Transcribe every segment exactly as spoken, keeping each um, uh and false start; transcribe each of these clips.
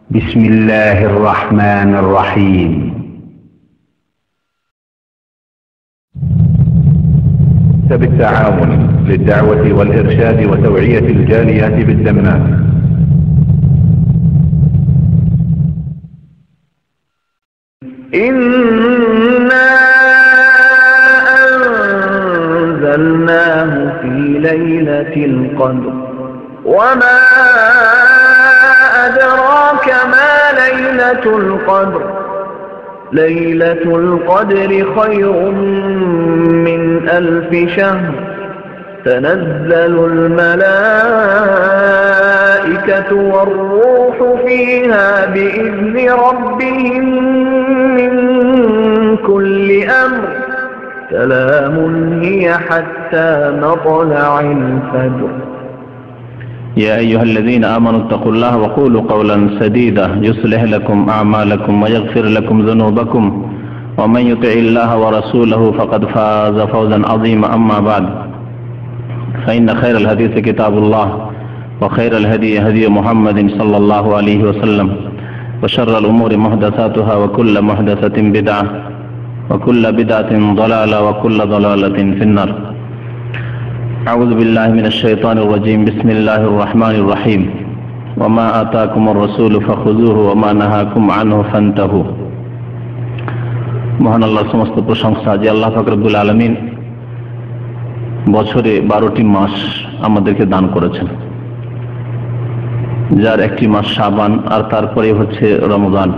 بسم الله الرحمن الرحيم. بالتعاون للدعوة والإرشاد وتوعية الجاليات بالدمام. إنا أنزلناه في ليلة القدر وما أدراك ما ليلة القدر ليلة القدر خير من ألف شهر تنزل الملائكة والروح فيها بإذن ربهم من كل أمر سلام هي حتى مطلع الفجر. يا أيها الذين آمنوا اتقوا الله وقولوا قولا سديدا يصلح لكم أعمالكم ويغفر لكم ذنوبكم ومن يطع الله ورسوله فقد فاز فوزا عظيما. أما بعد، فإن خير الحديث كتاب الله وخير الهدي هدي محمد صلى الله عليه وسلم وشر الأمور محدثاتها وكل محدثة بدعة وكل بدعة ضلالة وكل ضلالة في النار. أعوذ بالله من الشيطان الرجيم. بسم الله الرحمن الرحيم. وما آتاكم الرسول فخذوه وما نهاكم عنه فانتهوا. মহান আল্লাহর সমস্ত প্রশংসা যে আল্লাহ পাক রব্বুল আলামিন বছরে বারোটি মাস আমাদেরকে দান করেছেন, যার একটি মাস শাবান আর তারপরে হচ্ছে রমজান।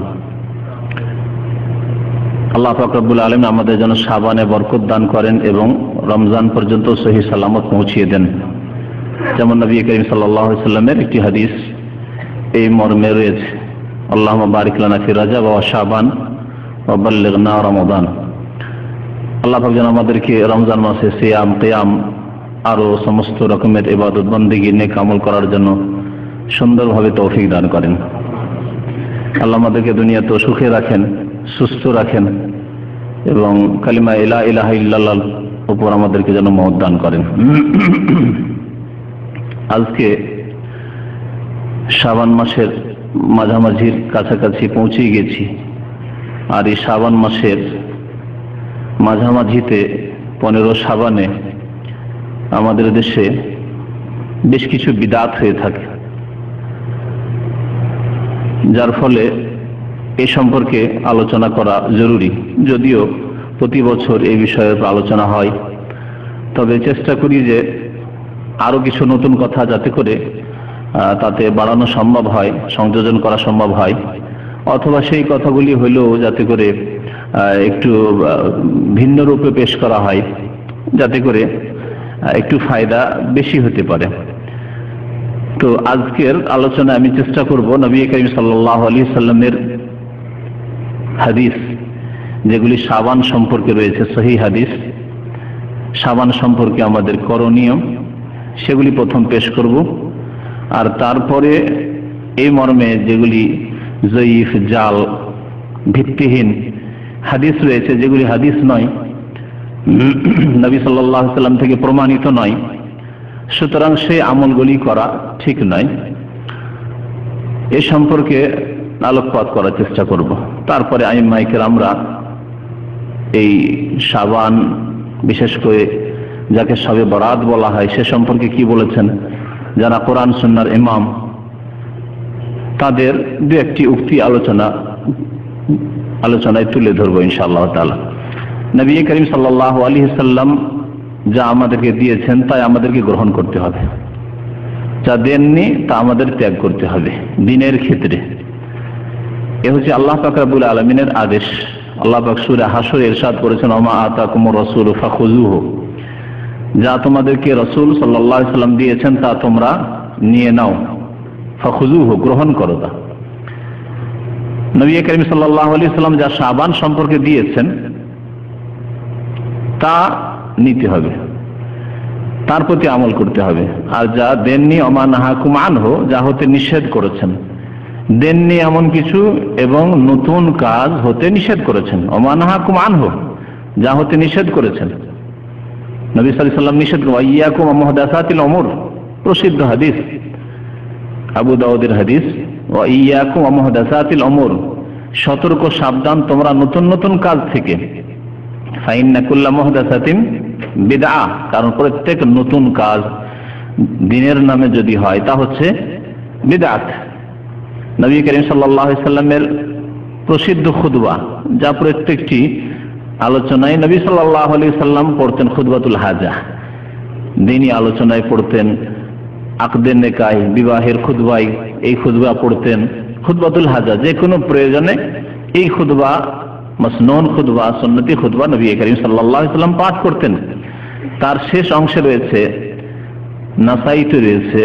আল্লাহ পাক রব্বুল আলামিন আমাদের জন্য শাবানে বরকত দান করেন এবং রমজান পর্যন্ত সহি সালামত পৌঁছিয়ে দেন। যেমন নবী করিম সাল্লাল্লাহু আলাইহি ওয়াসাল্লামের একটি হাদিস এই মর্মে রয়েছে, আল্লাহুম্মা বারিক লানা ফি রাজাব ওয়া শাবান ওয়া বাল্লিগনা রমাদান। আল্লাহ পাক যেন আমাদেরকে রমজান মাসে সিয়াম, কিয়াম আরো সমস্ত রকমের ইবাদত বন্দেগী নেক আমল করার জন্য সুন্দরভাবে তৌফিক দান করেন। আল্লাহ আমাদেরকে দুনিয়াতে সুখে রাখেন, সুস্থ রাখেন এবং কালিমা লা ইলাহা ইল্লাল্লাহর উপর আমাদেরকে যেন মওত দান করেন। আজকে শাবান মাসের মাঝামাঝির কাছাকাছি পৌঁছে গেছি, আর এই শাবান মাসের মাঝামাঝিতে পনেরো শাবানে আমাদের দেশে বেশ কিছু বিদআত হয়ে থাকে, যার ফলে এ সম্পর্কে আলোচনা করা জরুরি। যদিও প্রতি বছর এই বিষয়ে আলোচনা হয়, তবে চেষ্টা করি যে আরো কিছু নতুন কথা যাতে করে তাতে বাড়ানো সম্ভব হয়, সংযোজন করা সম্ভব হয়, অথবা সেই কথাগুলি হইলেও যাতে করে একটু ভিন্ন রূপে পেশ করা হয়, যাতে করে একটু ফায়দা বেশি হতে পারে। তো আজকের আলোচনায় আমি চেষ্টা করব নবী করিম সাল্লাল্লাহু আলাইহি সাল্লামের হাদিস যেগুলি শাবান সম্পর্কে রয়েছে, সহিহ হাদিস, শাবান সম্পর্কে আমাদের করণীয়, সেগুলি প্রথম পেশ করব। আর তারপরে এই মর্মে যেগুলি জয়ীফ, জাল, ভিত্তিহীন হাদিস রয়েছে, যেগুলি হাদিস নয়, নবী সাল্লাল্লাহু আলাইহি সাল্লাম থেকে প্রমাণিত নয়, সুতরাং সেই আমলগুলি করা ঠিক নয়, এ সম্পর্কে আলোকপাত করার চেষ্টা করব। তারপরে আইম্মায়ে কেরামরা এই শাবান, বিশেষ করে যাকে শবে বরাত বলা হয়, সে সম্পর্কে কি বলেছেন, যারা কোরআন সুন্নাহর ইমাম, তাদের দু একটি উক্তি আলোচনা আলোচনায় তুলে ধরবো ইনশাআল্লাহ তাআলা। নবী করিম সাল্লাল্লাহু আলাইহি সাল্লাম যা আমাদেরকে দিয়েছেন তাই আমাদেরকে গ্রহণ করতে হবে, যা দেননি তা আমাদের ত্যাগ করতে হবে দ্বীনের ক্ষেত্রে। এ হচ্ছে আল্লাহ পাক রব্বুল আলামিনের আদেশ। আল্লাহ পাক সূরা হাশরে ইরশাদ করেছেন, ওমা আতাকুমুর রাসূলু ফাখুযুহু, যা তোমাদেরকে রাসূল সাল্লাল্লাহু আলাইহি সাল্লাম দিয়েছেন তা তোমরা নিয়ে নাও, ফাখুযুহু, গ্রহণ করো। তা নবী করিম সাল্লাল্লাহু আলাইহি সাল্লাম যা শাবান সম্পর্কে দিয়েছেন তা নিতে হবে, তার প্রতি আমল করতে হবে। আর যা দেননি, ওমা নাহাকুম আনহু, যা হতে নিষেধ করেছেন, দেননি এমন কিছু এবং নতুন কাজ হতে নিষেধ করেছেন। ওমা নাহাকুম আনহু, যা হতে নিষেধ করেছেন। নবী সাল্লাল্লাহু আলাইহি সাল্লাম নিষেধ করেন ওয়াইয়াকুম মুহদাসাতিল উমুর, প্রসিদ্ধ হাদিস, আবু দাউদের হাদিস, ওয়া ইয়াকুম ওয়া মুহদাসাতিল উমুর, সতর্ক সাবধান তোমরা নতুন নতুন কাজ থেকে। ফাইন্না কুল্লা মুহদাসাতিন বিদআহ, কারণ প্রত্যেক নতুন কাজ দ্বীনের নামে যদি হয় তা হচ্ছে বিদআত। নবী করিম সাল্লাল্লাহু আলাইহি সাল্লামের প্রসিদ্ধ খুতবা, যা প্রত্যেকটি আলোচনায় নবী সাল্লাল্লাহু আলাইহি সাল্লাম পড়তেন খুতবাতুল হাজা, দ্বীনি আলোচনায় পড়তেন, আকদে নেকাহ বিবাহের খুতবায় এই খুতবা পড়তেন। খুতবাতুল হাজা যে কোনো প্রয়োজনে এই খুতবা, মাসনুন খুতবা, সুন্নতি খুতবা নবী করিম সাল্লাল্লাহু আলাইহি সাল্লাম পাঠ করতেন। তার শেষ অংশে রয়েছে, নাসাইতে রয়েছে,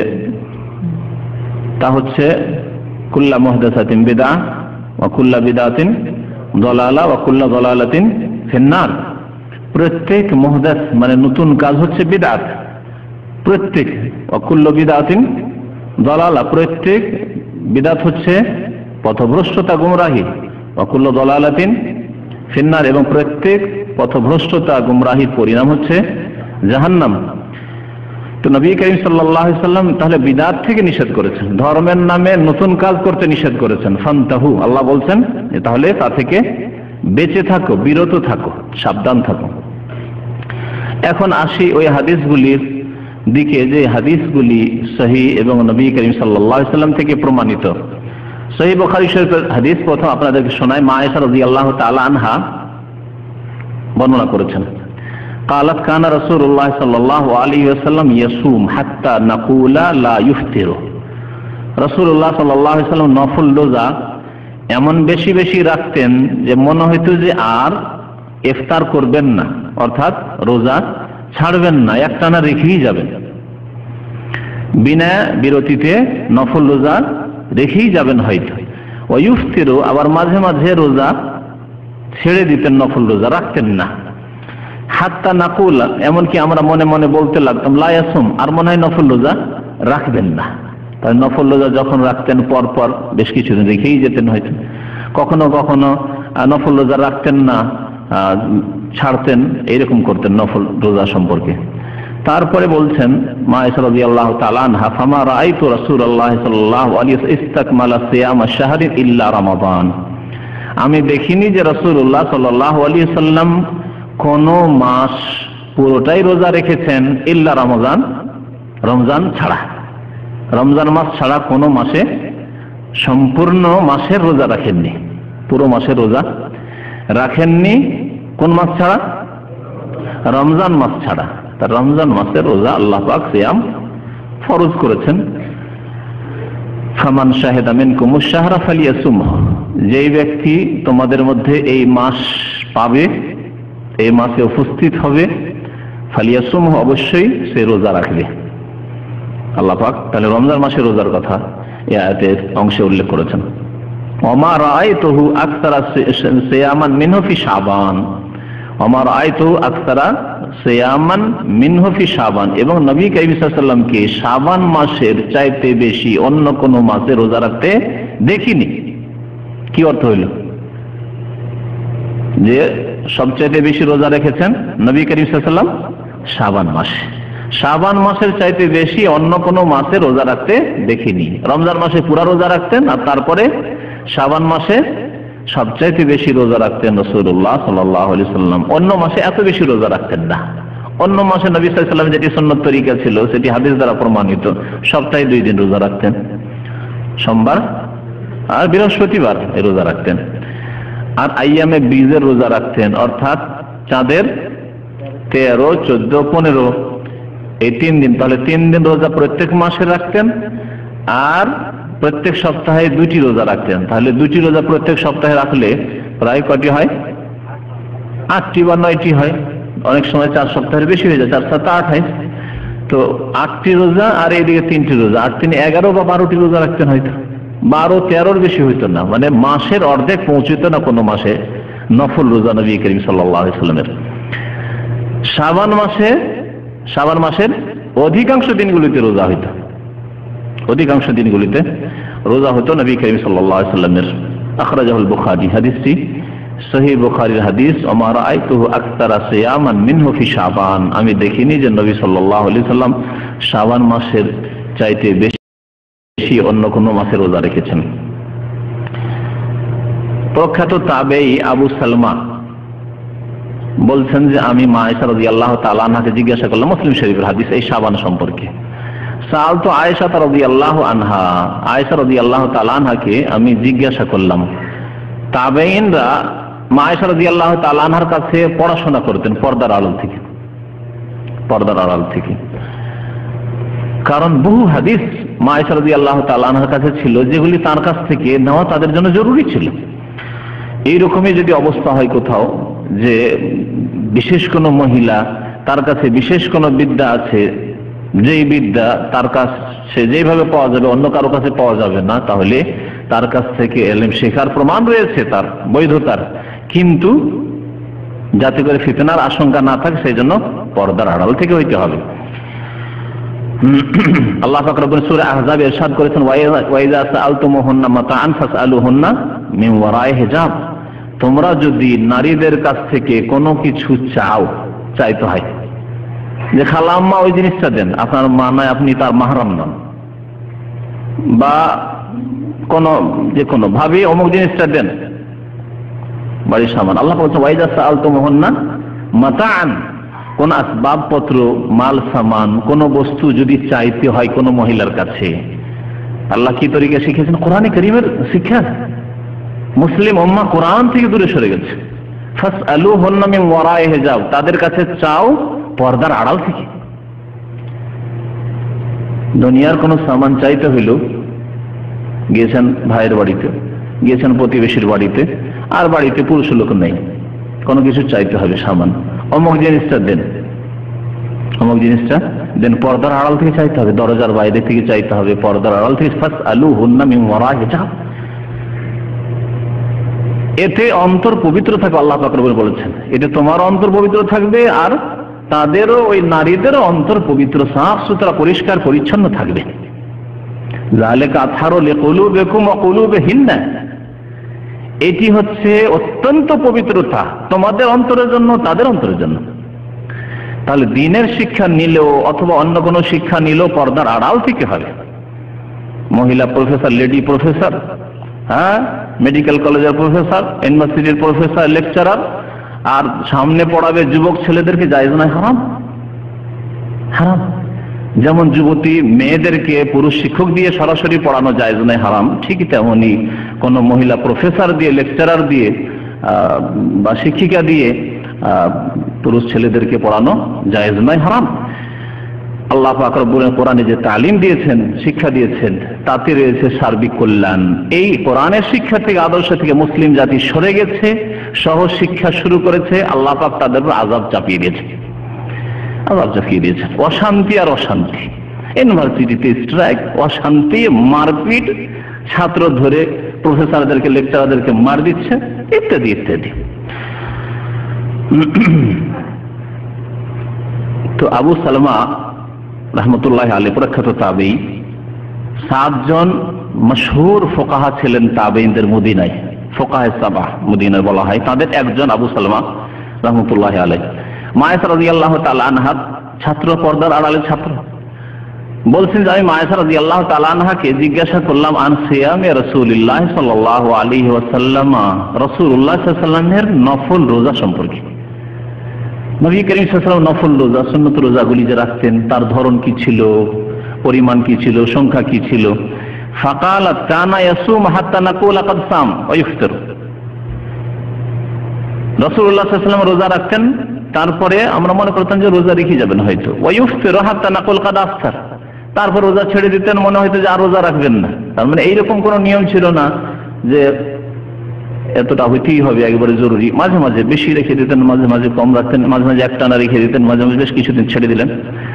তা হচ্ছে কুল্লা মুহদাসাতিন বিদআহ ওয়া কুল্লা বিদআতিন দালালা ওয়া কুল্লা দালালাতিন ফিন্নার। প্রত্যেক মুহদাস মানে নতুন কাজ হচ্ছে বিদআত, প্রত্যেক ওয়া কুল্লু বিদআতিন দালালা, প্রত্যেক বিদআত হচ্ছে পথভ্রষ্টতা, গুমরাহি। ওয়া কুল্লু দালালাতিন ফিন্নার, এবং প্রত্যেক পথভ্রষ্টতা গুমরাহির পরিণাম হচ্ছে জাহান্নাম। তো নবী করিম সাল্লাল্লাহু আলাইহি সাল্লাম তাহলে বিদআত থেকে নিষেধ করেছেন, ধর্মের নামে নতুন কাজ করতে নিষেধ করেছেন। ফান্তাহু, আল্লাহ বলছেন তাহলে তা থেকে বেঁচে থাকো, বিরত থাকো, সাবধান থাকো। এখন আসি ওই হাদিসগুলির দিকে, যে হাদিসগুলি সহিহ এবং নবী করিম সাল্লাল্লাহু আলাইহি সাল্লাম থেকে প্রমাণিত। সহিহ বুখারী শরীফের হাদিস প্রথম আপনাদেরকে শোনাই। মা আয়েশা রাদিয়াল্লাহু তাআলা আনহা বর্ণনা করেছেন, قالت كان رسول الله صلى الله عليه وسلم يصوم حتى نقول لا يفطر। রাসূলুল্লাহ সাল্লাল্লাহু আলাইহি ওয়াসাল্লাম নফল রোজা এমন বেশি বেশি রাখতেন যে মনে হইতো যে আর ইফতার করবেন না, অর্থাৎ রোজা ছাড়বেন না, একটানা রেখেই যাবেন, বিনা বিরতিতে নফল রোজা রেখেই যাবেন হয়তো। ওয়া ইফতিরু, আবার মাঝে মাঝে রোজা ছেড়ে দিতেন, নফল রোজা রাখতেন না। হাত্তা নাকুল, এমনকি আমরা মনে মনে বলতে লাগতাম লা ইয়াসুম, আর মনে হয় নফল রোজা রাখবেন না। তাই নফল রোজা যখন রাখতেন পর পর বেশ কিছুদিন রেখেই যেতেন হয়তো, কখনো কখনো নফল রোজা রাখতেন না, ছাড়তেন, এইরকম করতেন নফল রোজা সম্পর্কে। তারপরে বলছেন মা আয়েশা রাদিয়াল্লাহু তাআলা আনহা, ফামা রাআইতু রাসূলুল্লাহ সাল্লাল্লাহু আলাইহি ওয়াসাল্লাম ইসতাকমালা সিয়ামা শাহরিন ইল্লা রমাদান। আমি দেখিনি যে রাসূলুল্লাহ সাল্লাল্লাহু আলাইহি ওয়াসাল্লাম কোন মাস পুরোটাই রোজা রেখেছেন, ইল্লা রমজান, রমজান ছাড়া। রমজান মাস ছাড়া কোন মাসে সম্পূর্ণ মাসের রোজা রাখেননি, পুরো মাসের রোজা রাখেননি। কোন মাস ছাড়া? রমজান মাস ছাড়া। তার রমজান মাসের রোজা আল্লাহ পাক সিয়াম ফরজ করেছেন। ফামান শাহিদা মিনকুমুশ শাহরা ফালিয়াসুমহু, যেই ব্যক্তি তোমাদের মধ্যে এই মাস পাবে, এই মাসে উপস্থিত হবে, ফালিয়াসুমহু, অবশ্যই সে রোজা রাখবে। আল্লাহ পাক তাহলে রমজান মাসের রোজার কথা এই আয়াতের অংশে উল্লেখ করেছেন। ওমা রাআইতুহু আকসারা সিয়ামান মিনহু ফি শাবান, ওমা রাআইতুহু আকসারা সিয়ামান মিনহু ফি শাবান, এবং নবী কারীম সাল্লাল্লাহু আলাইহি ওয়াসাল্লামকে শাবান মাসের চাইতে বেশি অন্য কোন মাসে রোজা রাখতে দেখিনি। কি অর্থ হইল? যে সবচাইতে বেশি রোজা রেখেছেন নবী করিম সাল্লাল্লাহু আলাইহি ওয়াসাল্লাম শাবান মাসে, শাবান মাসের চাইতে বেশি অন্য কোনো মাসে রোজা রাখতে দেখিনি। রমজান মাসে পুরা রোজা রাখতেন, আর তারপরে শাবান মাসে সবচাইতে বেশি রোজা রাখতেন রাসূলুল্লাহ সাল্লাল্লাহু আলাইহি ওয়াসাল্লাম। অন্য মাসে এত বেশি রোজা রাখতেন না। অন্য মাসে নবী সাল্লাল্লাহু আলাইহি ওয়াসাল্লাম যেটি সুন্নত তরিকা ছিল সেটি হাদিস দ্বারা প্রমাণিত, সপ্তাহে দুই দিন রোজা রাখতেন, সোমবার আর বৃহস্পতিবার এই রোজা রাখতেন। আর আইয়ামে বীজের রোজা রাখতেন, অর্থাৎ চাঁদের তেরো, চোদ্দ, পনেরো, এই তিন দিন। তাহলে তিন দিন রোজা প্রত্যেক মাসে রাখতেন, আর প্রত্যেক সপ্তাহে দুইটি রোজা রাখতেন। তাহলে দুইটি রোজা প্রত্যেক সপ্তাহে রাখলে প্রায় কটি হয়? আটটি বা নয়টি হয়। অনেক সময় চার সপ্তাহের বেশি হয়ে যায়, চার সাত আট হয়। তো আটটি রোজা আর এদিকে তিনটি রোজা, আট তিন এগারো বা বারোটি রোজা রাখতেন হয়তো, বারো তেরোর বেশি হইতো না, মানে মাসের অর্ধেক পৌঁছিত না কোনো মাসে নফল রোজা নবী করিম সাল্লাল্লাহু আলাইহি ওয়াসাল্লামের। শাবান মাসে, শাবান মাসের অধিকাংশ দিনগুলিতে রোজা হইতো, অধিকাংশ দিনগুলিতে রোজা হতো নবী করিম সাল্লাল্লাহু আলাইহি ওয়াসাল্লামের। আখরাজাহুল বুখারী, হাদিসটি সহিহ বুখারীর হাদিস। ওমা রাআইতুহু আকতারা সিয়ামান মিনহু ফি শাবান, আমি দেখিনি যে নবী সাল্লাল্লাহু আলাইহি ওয়াসাল্লাম শাবান মাসের চাইতে বেশি বেশি অন্য কোনো মাসে রোজা রেখেছেন। প্রখ্যাত তাবেঈ আবু সালমা বলছেন যে আমি মা আয়েশা রাদিয়াল্লাহু তাআলা আনহাকে জিজ্ঞাসা করলাম, মুসলিম শরীফের হাদিস, এই শাবান সম্পর্কে। সাআলতু আয়েশা রাদিয়াল্লাহু আনহা, আয়েশা রাদিয়াল্লাহু তাআলা আনহাকে আমি জিজ্ঞাসা করলাম। তাবেঈনরা মা আয়েশা রাদিয়াল্লাহু তাআলা আনহার কাছে পড়াশোনা করতেন পর্দার আড়াল থেকে, পর্দার আড়াল থেকে। কারণ বহু হাদিস মা আয়েশা রাদিয়াল্লাহু তাআলা আনহার কাছে ছিল যেগুলি তার কাছ থেকে নেওয়া তাদের জন্য জরুরি ছিল। এইরকমই যদি অবস্থা হয় কোথাও যে বিশেষ কোনো মহিলা, তার কাছে বিশেষ কোনো বিদ্যা আছে, যেই বিদ্যা তার কাছে যেভাবে পাওয়া যাবে অন্য কারো কাছে পাওয়া যাবে না, তাহলে তার কাছ থেকে ইলম শেখার প্রমাণ রয়েছে তার বৈধতার, কিন্তু যাতে করে ফিতনার আশঙ্কা না থাকে সেই জন্য পর্দার আড়াল থেকে হইতে হবে। আল্লাহ পাক রব্বুল সূরা আহজাব ইরশাদ করেছেন, ওয়াইযা সাআলতুমুহুন্না মাতাআন ফাসআলুহুন্না মিন ওয়ারাই হিজাব, তোমরা যদি নারীদের কাছ থেকে কোনো কিছু চাও, চাইতে হয় যে খালাম্মা ওই জিনিসটা দেন, আপনার মা নয়, আপনি তার মাহরাম নন, বা কোন যে কোনো ভাবে অমুক জিনিসটা দেন, বাড়ির সামান। আল্লাহ বলছে ওয়াইযা সাআলতুমুহুন্না মাতাআন, কোন আসবাবপত্র, মাল সামান, কোন বস্তু যদি চাইতে হয় কোন মহিলার কাছে, আল্লাহ কি তরিকা শিখেছেন? কোরআনে কারীমের শিক্ষা। মুসলিম উম্মাহ কোরআন থেকে দূরে সরে গেছে। ফাসআলুহুন্না মিন ওয়ারাই হিজাব, তাদের কাছে চাও পর্দার আড়াল থেকে। দুনিয়ার কোন সামান চাইতে হইল, গিয়েছেন ভাইয়ের বাড়িতে, গিয়েছেন প্রতিবেশীর বাড়িতে, আর বাড়িতে পুরুষ লোক নেই, কোনো কিছু চাইতে হবে সামান, অমুক জিনিসটা দেন, অমুক জিনিসটা দেন, পর্দার আড়াল থেকে চাইতে হবে, দরজার বাইরে থেকে চাইতে হবে, পর্দার আড়াল থেকে। ফাসআলুহুন্না মিন ওয়ারাই হিজাব, এতে অন্তর পবিত্র থাকবে। আল্লাহ পাক রব্বুল বলেছেন এতে তোমার অন্তর পবিত্র থাকবে, আর তাদেরও, ওই নারীদেরও অন্তর পবিত্র, সাফ সুতরা, পরিষ্কার পরিচ্ছন্ন থাকবে। যালিকা আতহারু লিকুলুবিকুম ওয়া কুলুবিহিন্না, এটি হচ্ছে অত্যন্ত পবিত্রতা তোমাদের অন্তরের জন্য, তাদের অন্তরের জন্য। তাহলে দ্বীনের শিক্ষা নিলেও অথবা অন্য কোনো শিক্ষা নিলেও পর্দার আড়াল থেকে হবে। মহিলা প্রফেসর, লেডি প্রফেসর, হ্যাঁ, মেডিকেল কলেজের প্রফেসর, ইউনিভার্সিটির প্রফেসর, লেকচারার, আর সামনে পড়াবে যুবক ছেলেদেরকে, জায়েজ নয়, হারাম, হারাম। যেমন যুবতী মেয়েদেরকে পুরুষ শিক্ষক দিয়ে সরাসরি পড়ানো জায়েজ নয়, হারাম, ঠিক তেমনি কোন মহিলা প্রফেসর দিয়ে, লেকচারার দিয়ে বা শিক্ষিকা দিয়ে পুরুষ ছেলেদেরকে পড়ানো জায়েজ নয়, হারাম। আল্লাহ পাক রব্বুল কোরআনে যে তালিম দিয়েছেন, শিক্ষা দিয়েছেন, তাতে রয়েছে সার্বিক কল্যাণ। এই কোরআনের শিক্ষা থেকে, আদর্শ থেকে মুসলিম জাতি সরে গেছে, সহজ শিক্ষা শুরু করেছে, আল্লাহ পাক তাদের উপর আযাব চাপিয়ে দিয়েছে, আযাব চাপিয়ে দিয়েছে। অশান্তি আর অশান্তি, ইউনিভার্সিটিতে স্ট্রাইক, অশান্তি, মারপিট, ছাত্র ধরে প্রফেসরদেরকে, লেকচারারদেরকে মার দিচ্ছে, ইত্যাদি ইত্যাদি। তো আবু সালমা রাহমাতুল্লাহি আলাইহি প্রখ্যাত তাবেঈ, সাতজন মশহুর ফুকাহা ছিলেন তাবেঈনদের মদিনায়, ফুকাহায়ে সাবাহ মদিনায় বলা হয়, তাদের একজন আবু সালমা রাহমাতুল্লাহি আলাইহি। মা আয়েশা রাদিয়াল্লাহু তাআলা আনহার ছাত্র, পর্দার আড়ালে ছাত্র। বলছেন যে আমি মা আয়েশা রাদিয়াল্লাহু তাআলা আনহাকে জিজ্ঞাসা করলাম আন সিয়ামে রাসূলুল্লাহ সাল্লাল্লাহু আলাইহি ওয়াসাল্লাম, রাসূলুল্লাহ সাল্লাল্লাহু আলাইহি ওয়াসাল্লামের নফল রোজা সম্পর্কে। নবী করিম সাল্লাল্লাহু আলাইহি ওয়াসাল্লাম নফল রোজা, সুন্নত রোজাগুলি যে রাখতেন, তার ধরন কি ছিল, পরিমাণ কি ছিল, সংখ্যা কি ছিল। ফাকালাত কানা ইয়াসুম হাত্তা নাকুল ক্বাদ সাম ওয়া ইফতার, রাসূলুল্লাহ সাল্লাল্লাহু আলাইহি ওয়াসাল্লাম রোজা রাখতেন, তারপরে আমরা মনে করতাম যে রোজা রেখে যাবেন হয়তো, ওয়া ইফতার হাত্তা নাকুল ক্বাদ আফতার, তারপর রোজা ছেড়ে দিতেন, মনে হয়তো যে আর রোজা রাখবেন না। তার মানে এইরকম কোনো নিয়ম ছিল না যে এতটা হইতেই হবে, একেবারে জরুরি। মাঝে মাঝে বেশি রেখে দিতেন, মাঝে মাঝে কম রাখতেন, মাঝে মাঝে একটানা রেখে দিতেন, মাঝে মাঝে বেশ কিছুদিন ছেড়ে দিলেন।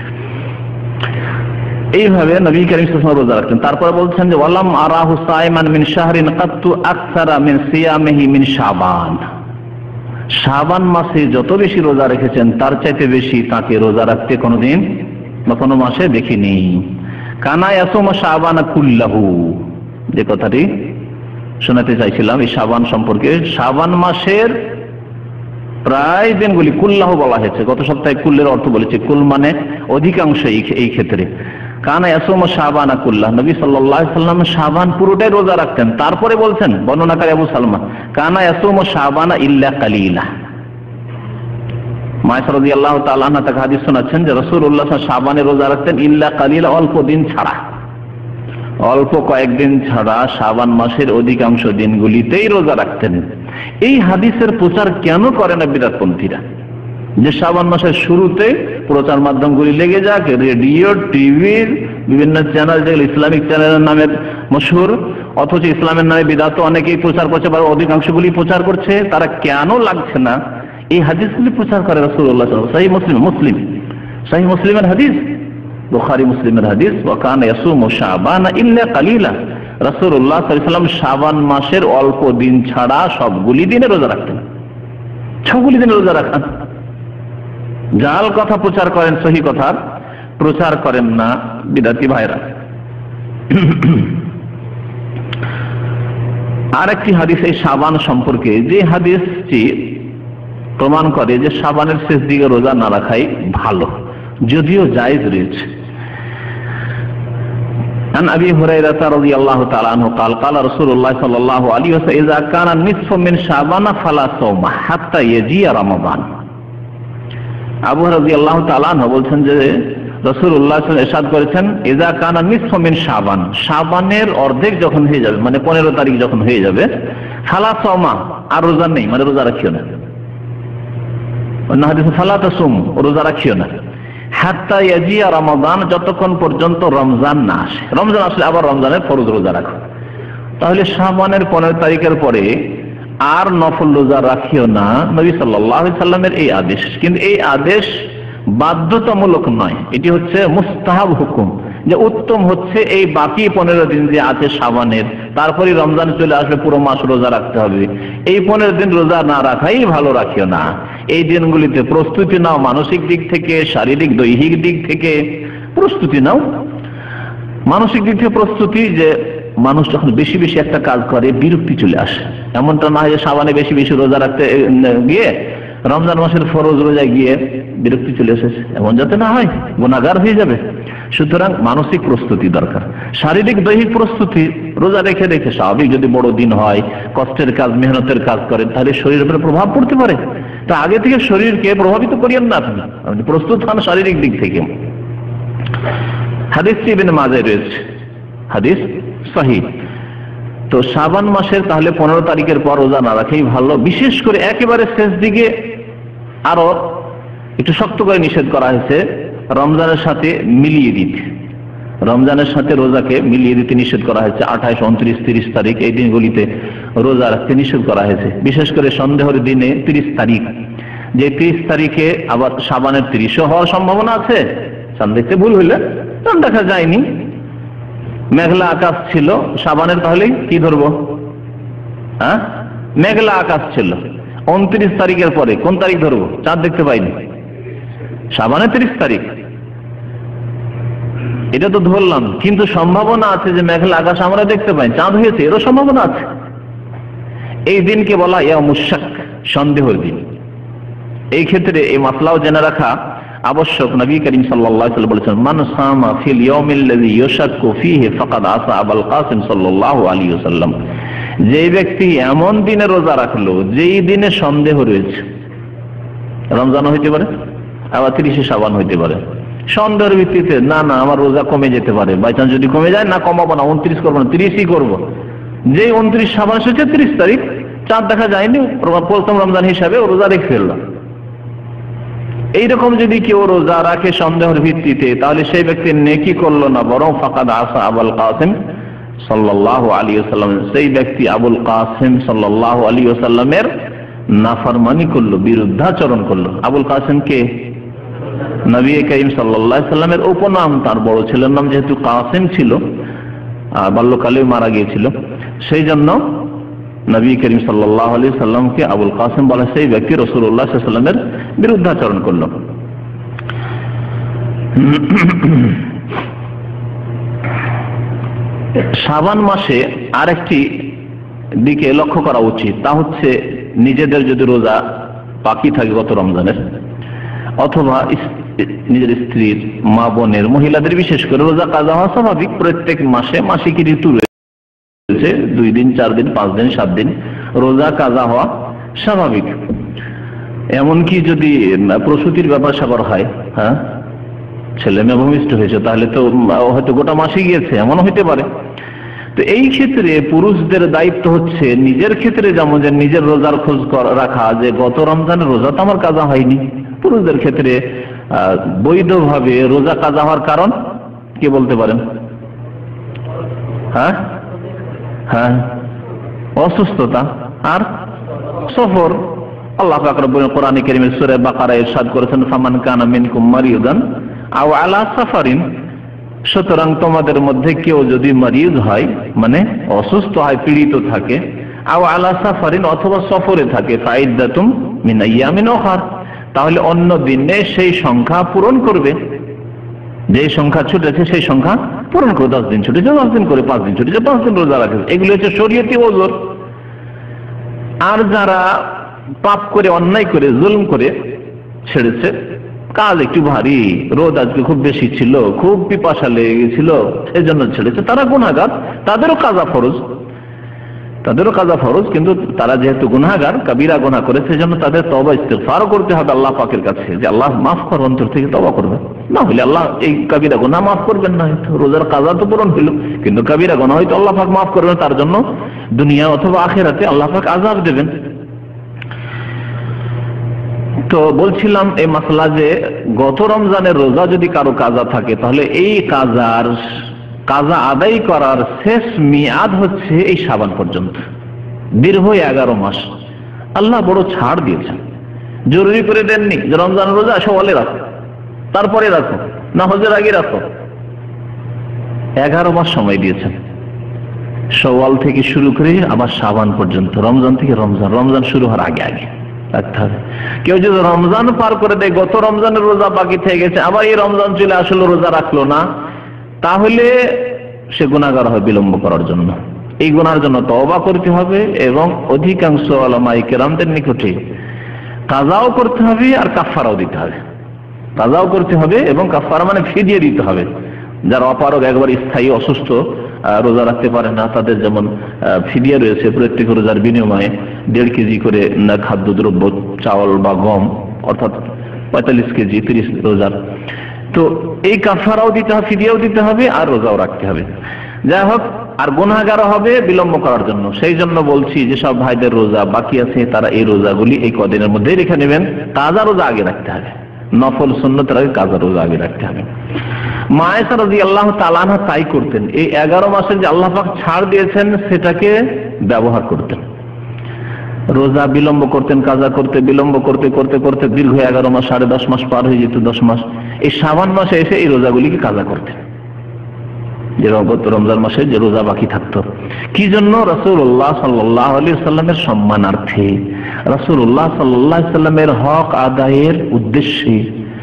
এইভাবে নবী করিম সাল্লাল্লাহু আলাইহি ওয়াসাল্লাম রোজা রাখতেন। তারপরে বলছেন যে ওয়ালাম আরাহু সাইমান মিন শাহরিন কাত্তু আকসারা মিন সিয়ামিহি মিন শাবান, শাবান মাসে যত বেশি রোজা রেখেছেন তার চাইতে বেশি তাকে রোজা রাখতে কোনোদিন বা কোনো মাসে দেখিনি। কানা ইয়াসুমু শাবানা কুল্লাহু, যে কথাটি শোনাতে চাইছিলাম এই শাবান সম্পর্কে, শাবান মাসের প্রায় দিনগুলি, কুল্লাহ বলা হয়েছে, গত সপ্তাহে কুল্লের অর্থ বলেছে, কুল মানে অধিকাংশ এই ক্ষেত্রে, কানা ইয়াসুমু শাবানা কুল্লাহ, নবী সাল্লাল্লাহু আলাইহি সাল্লাম শাবান পুরোটাই রোজা রাখতেন। তারপরে বলছেন বর্ণনাকারী আবু সালমা, কানা ইয়াসুমু শাবানা ইল্লা কালিলা। মায়েশা রাদিয়াল্লাহু তাআলা আনহা থেকে হাদিস শোনাচ্ছেন যে রাসূলুল্লাহ শাবানে রোজা রাখতেন ইল্লা কালিলা, অল্প দিন ছাড়া, অল্প কয়েকদিন ছাড়া শাবান মাসের অধিকাংশ দিনগুলিতেই রোজা রাখতেন। এই হাদিসের প্রচার কেন করে না বিদআতপন্থীরা? যে শাবান মাসের শুরুতে প্রচার মাধ্যমগুলি লেগে যাক, রেডিও, টিভির বিভিন্ন চ্যানেল, যেগুলো ইসলামিক চ্যানেলের নামে মশহুর, অথচ ইসলামের নামে বিদআত অনেকেই প্রচার করছে বা অধিকাংশগুলি প্রচার করছে, তারা কেন লাগছে না এই হাদিসগুলি প্রচার করে? রাসূলুল্লাহ সাল্লাল্লাহু আলাইহি ওয়াসাল্লাম সহিহ মুসলিম মুসলিম সহিহ মুসলিমের হাদিস, বুখারী মুসলিমের হাদিস, ওয়া কানা ইয়াসুমু শাবানা ইল্লা কালিলা, রাসূলুল্লাহ সাল্লাল্লাহু আলাইহি ওয়াসাল্লাম শাবান মাসের অল্প দিন ছাড়া সবগুলি দিনে রোজা রাখতেন, সবগুলি দিনে রোজা রাখতেন। জাল কথা প্রচার করেন, সহি কথার প্রচার করেন না বিদআতি ভাইরা। আরেকটি হাদিস এই শাবান সম্পর্কে, যে হাদিসটি প্রমাণ করে যে শাবানের শেষ দিকে রোজা না রাখাই ভালো, যদিও জায়েজ রয়েছে। عن أبي هريرة رضي الله تعالى عنه قال قال رسول الله صلى الله عليه وسلم إذا كان النصف من شعبان فلا صوم حتى يجيء رمضان। আবু হুরায়রা রাদিয়াল্লাহু তাআলা আনহু বলছেন যে রাসূলুল্লাহ সাল্লাল্লাহু আলাইহি ওয়াসাল্লাম ইরশাদ করেছেন, ইযা কানা নিসফু মিন শাবান, শাবানের অর্ধেক যখন হয়ে যাবে, মানে পনেরো তারিখ যখন হয়ে যাবে, ফালা সাওমা, আর রোজা নেই, মানে রোজা রাখিও না। অন্য হাদিসে ফালা তাসুম, রোজা রাখিও না, হাত্তা ইয়াজিয়া রমাদান, যতক্ষণ পর্যন্ত রমজান না আসে। রমজান আসলে আবার রমজানের ফরজ রোজা রাখো। তাহলে শাবানের পনেরো তারিখের পরে আর নফল রোজা রাখিও না, নবী সাল্লাল্লাহু আলাইহি সাল্লামের এই আদেশ। কিন্তু এই আদেশ বাধ্যতামূলক নয়, এটি হচ্ছে মুস্তাহাব হুকুম, যে উত্তম হচ্ছে এই বাকি পনেরো দিন যে আছে শাবানের, তারপরে রমজান চলে আসবে, পুরো মাস রোজা রাখতে হবে। এই পনেরো দিন রোজা না রাখাই ভালো, রাখিও না। এই দিনগুলিতে প্রস্তুতি নাও, মানসিক দিক থেকে, শারীরিক দৈহিক দিক থেকে প্রস্তুতি নাও। মানসিক দিক থেকে প্রস্তুতি, যে মানুষ যখন বেশি বেশি একটা কাজ করে বিরক্তি চলে আসে। এমনটা না হয় যে শাবানে বেশি বেশি রোজা রাখতে গিয়ে রমজান মাসের ফরজ রোজায় গিয়ে বিরক্তি চলে এসেছে, এমন যাতে না হয়, গুনাহগার হয়ে যাবে। সুতরাং মানসিক প্রস্তুতি দরকার, শারীরিক দৈহিক প্রস্তুতি। রোজা রেখে রেখে স্বাভাবিক যদি বড় দিন হয়, কষ্টের কাজ, মেহনতের কাজ করেন, তাহলে শরীরের উপরে প্রভাব পড়তে পারে। তা আগে থেকে শরীরকে প্রভাবিত করিয়েন না, আপনি আপনি প্রস্তুত হন শারীরিক দিক থেকে। হাদিস ইবনে মাজাহ রয়েছে, হাদিস সহিহ। তো শাবান মাসের তাহলে পনেরো তারিখের পর রোজা না রাখাই ভালো। বিশেষ করে একেবারে শেষ দিকে আরো একটু শক্ত করে নিষেধ করা হয়েছে রমজানের সাথে মিলিয়ে দিতে। রমজানের সাথে রোজাকে মিলিয়ে দিতে নিষেধ করা হয়েছে। আঠাইশ, উনত্রিশ, তিরিশ তারিখ এই দিনগুলিতে রোজা রাখতে নিষেধ করা হয়েছে। বিশেষ করে সন্দেহের দিনে তিরিশ তারিখ, যে তিরিশ তারিখে আবার শাবানের তিরিশও হওয়ার সম্ভাবনা আছে। চাঁদ দেখতে ভুল হইলে, চাঁদ দেখা যায়নি, মেঘলা আকাশ ছিল শাবানের, তাহলে কি ধরবো? হ্যাঁ, মেঘলা আকাশ ছিল। উনত্রিশ তারিখের পরে কোন তারিখ ধরবো? চাঁদ দেখতে পাইনি, শাবানের তিরিশ তারিখ, এটা তো ধরলাম। কিন্তু সম্ভাবনা আছে যে মেঘলা আকাশ আমরা দেখতে পাই, চাঁদ হয়েছে, এরও সম্ভাবনা আছে। এই দিনকে বলা ইয়াউমুশ শাক, সন্দেহের দিন। এই ক্ষেত্রে এই মাসলাও জেনে রাখা আবশ্যক। নবী করিম সাল্লাল্লাহু আলাইহি ওয়াসাল্লাম বলেছেন, মান সামা ফিল ইয়াউমিল্লাযী ইউশাক্কু ফীহি ফাকাদ আসা আবুল কাসিম সাল্লাল্লাহু আলাইহি ওয়াসাল্লাম। যে ব্যক্তি এমন দিনে রোজা রাখলো যেই দিনে সন্দেহ রয়েছে, রমজান হইতে পারে, আবার তিরিশে শাবান হইতে পারে, সন্দেহের ভিত্তিতে না না আমার রোজা কমে যেতে পারে, বাই চান্স যদি কমে যায়, না কমাবো না, উনত্রিশ করবো না, তিরিশই করবো। যে উনত্রিশ শাবান এসেছে, তিরিশ তারিখ চাঁদ দেখা যায়নি, প্রথম রমজান হিসাবে ও রোজা রেখে ফেললো। এইরকম যদি কেউ রোজা রাখে সন্দেহের ভিত্তিতে, তাহলে সেই ব্যক্তি নেকি করলো না, বরং ফাকাদ আসা আবুল কাসিম সাল্লাল্লাহু আলাইহি ওয়াসাল্লাম, সেই ব্যক্তি আবুল কাসিম সাল্লাল্লাহু আলাইহি ওয়াসাল্লামের নাফরমানি করলো, বিরুদ্ধাচরণ করলো। আবুল কাসিম কে? নবী করিম সাল্লাল্লাহু আলাইহি ওয়াসাল্লামের উপনাম। তার বড় ছেলের নাম যেহেতু কাসিম ছিল, বাল্যকালে মারা গিয়েছিল, সেই জন্য নবী করিম সাল্লাল্লাহু আলাইহি সাল্লামকে আবুল কাসিম বলা। সেই ব্যক্তি রাসূলুল্লাহ সাল্লাল্লাহু আলাইহি সাল্লামের বিরুদ্ধাচরণ করল। শাবান মাসে আরেকটি দিকে লক্ষ্য করা উচিত, তা হচ্ছে নিজেদের যদি রোজা বাকি থাকে গত রমজানের, অথবা নিজের স্ত্রীর, মা বোনের, মহিলাদের বিশেষ করে রোজা কাজা হওয়া স্বাভাবিক। প্রত্যেক মাসে মাসিক ঋতু রয়েছে, দুই দিন, চার দিন, পাঁচ দিন, সাত দিন রোজা কাজা হওয়া স্বাভাবিক। এমনকি যদি প্রসূতির ব্যাপার স্যাপার হয়, হ্যাঁ, ছেলে মেয়ে ভূমিষ্ঠ হয়েছে, তাহলে তো হয়তো গোটা মাসে গিয়েছে, এমন হইতে পারে। তো এই ক্ষেত্রে পুরুষদের দায়িত্ব হচ্ছে নিজের ক্ষেত্রে যেমন যে নিজের রোজার খোঁজ রাখা, যে গত রমজানের রোজা তো আমার কাজা হয়নি। পুরুষদের ক্ষেত্রে বৈধভাবে রোজা কাজা হওয়ার কারণ কি বলতে পারেন? হ্যাঁ হ্যাঁ অসুস্থতা আর সফর। আল্লাহ পাক রব্বুল কোরআনে কারীমের সূরা বাকারায় ইরশাদ করেছেন, ফামান কানা মিনকুম মারিদান আও আলা সাফারিন, সুতরাং তোমাদের মধ্যে কেউ যদি মারিদ হয়, মানে অসুস্থ হয়, পীড়িত থাকে, আও আলা সাফারিন, অথবা সফরে থাকে, ফাইদ্দাতুম মিন আইয়ামিন উখার, তাহলে অন্য দিনে সেই সংখ্যা পূরণ করবে। যে সংখ্যা ছুটেছে সেই সংখ্যা পূরণ করে, দশ দিন ছুটেছে দশ দিন করে, পাঁচ দিন ছুটেছে পাঁচ দিন রোজা রাখে। এগুলো হচ্ছে শরীয়তি ওজর। আর যারা পাপ করে, অন্যায় করে, জুলম করে ছেড়েছে, কাজ একটু ভারী, রোদ আজকে খুব বেশি ছিল, খুব পিপাসা লেগে গেছিল, সেই জন্য ছেড়েছে, তারা গুনাহগার, তাদেরও কাজা ফরজ, তাদেরও কাজা ফরজ। কিন্তু তারা যেহেতু গুনাহগার, কবিরা গুনাহ করেছে, সেজন্য তাদের তওবা ইস্তিগফার করতে হবে আল্লাহ পাকের কাছে, যে আল্লাহ মাফ কর, অন্তর থেকে তওবা করবে, না হলে আল্লাহ এই কবিরা গুনাহ মাফ করবেন না। রোজার কাজা তো পূরণ হলো, কিন্তু কবিরা গুনাহ হয়তো আল্লাহ পাক মাফ করবেন, তার জন্য দুনিয়া অথবা আখিরাতে আল্লাহ পাক আযাব দেবেন। তো বলছিলাম এই মাসলা যে গত রমজানের রোজা যদি কারো কাজা থাকে, তাহলে এই কাজার কাজা আদায় করার শেষ মিয়াদ হচ্ছে এই শাবান পর্যন্ত, দীর্ঘ এগারো মাস। আল্লাহ বড় ছাড় দিয়েছেন, জরুরি করে দেননি যে রমজানের রোজা সওয়ালে রাখো, তারপরে রাখো, না হজের আগে রাখো। এগারো মাস সময় দিয়েছেন, সওয়াল থেকে শুরু করে আবার শাবান পর্যন্ত, রমজান থেকে রমজান, রমজান শুরু হওয়ার আগে আগে রাখতে হবে। কেউ যদি রমজান পার করে দেয়, গত রমজানের রোজা বাকি থেকে গেছে, আবার এই রমজান চলে আসলে রোজা রাখলো না, তাহলে সে গুনাহগার হয় বিলম্ব করার জন্য। এই গুনার জন্য তওবা করতে হবে, এবং অধিকাংশ উলামায়ে কেরামদের নিকটে কাযাও করতে হবে আর কাফারাও দিতে হবে। কাযাও করতে হবে এবং কাফারা মানে ফিদিয়া দিতে হবে। যারা অপারগ, একবার স্থায়ী অসুস্থ, রোজা রাখতে পারে না, তাদের যেমন ফিদিয়া রয়েছে, প্রত্যেক রোজার বিনিময়ে দেড় কেজি করে খাদ্যদ্রব্য, চাউল বা গম, অর্থাৎ পঁয়তাল্লিশ কেজি, তিরিশ রোজার। তো এই কাফারাও দিতে হবে, ফিদিয়াও দিতে হবে, আর রোজাও রাখতে হবে। যাই হোক, আর গুনাহগারও হবে বিলম্ব করার জন্য। সেই জন্য বলছি যে সব ভাইদের রোজা বাকি আছে, তারা এই রোজাগুলি এই কদিনের মধ্যেই রেখে নেবেন। কাজা রোজা আগে রাখতে হবে, নফল সুন্নতের আগে কাজা রোজা আগে রাখতে হবে। মা আয়েশা রাদিয়াল্লাহু তাআলা আনহা তাই করতেন। এই এগারো মাসের যে আল্লাহ পাক ছাড় দিয়েছেন, সেটাকে ব্যবহার করতেন। রোজা বিলম্ব করতেন, কাজা করতে বিলম্ব করতে করতে করতে দীর্ঘ এগারো মাস, সাড়ে দশ মাস পার হয়ে যেত, দশ মাস। এই শাবান মাসে এসে এই রোজাগুলিকে কাজা করতেন, যে রমজান মাসে যে রোজা বাকি থাকতো। কি জন্য? রাসূলুল্লাহ সাল্লাল্লাহু আলাইহি ওয়াসাল্লামের সম্মানার্থে, রাসূলুল্লাহ সাল্লাল্লাহু আলাইহি ওয়াসাল্লামের হক আদায়ের উদ্দেশ্যে।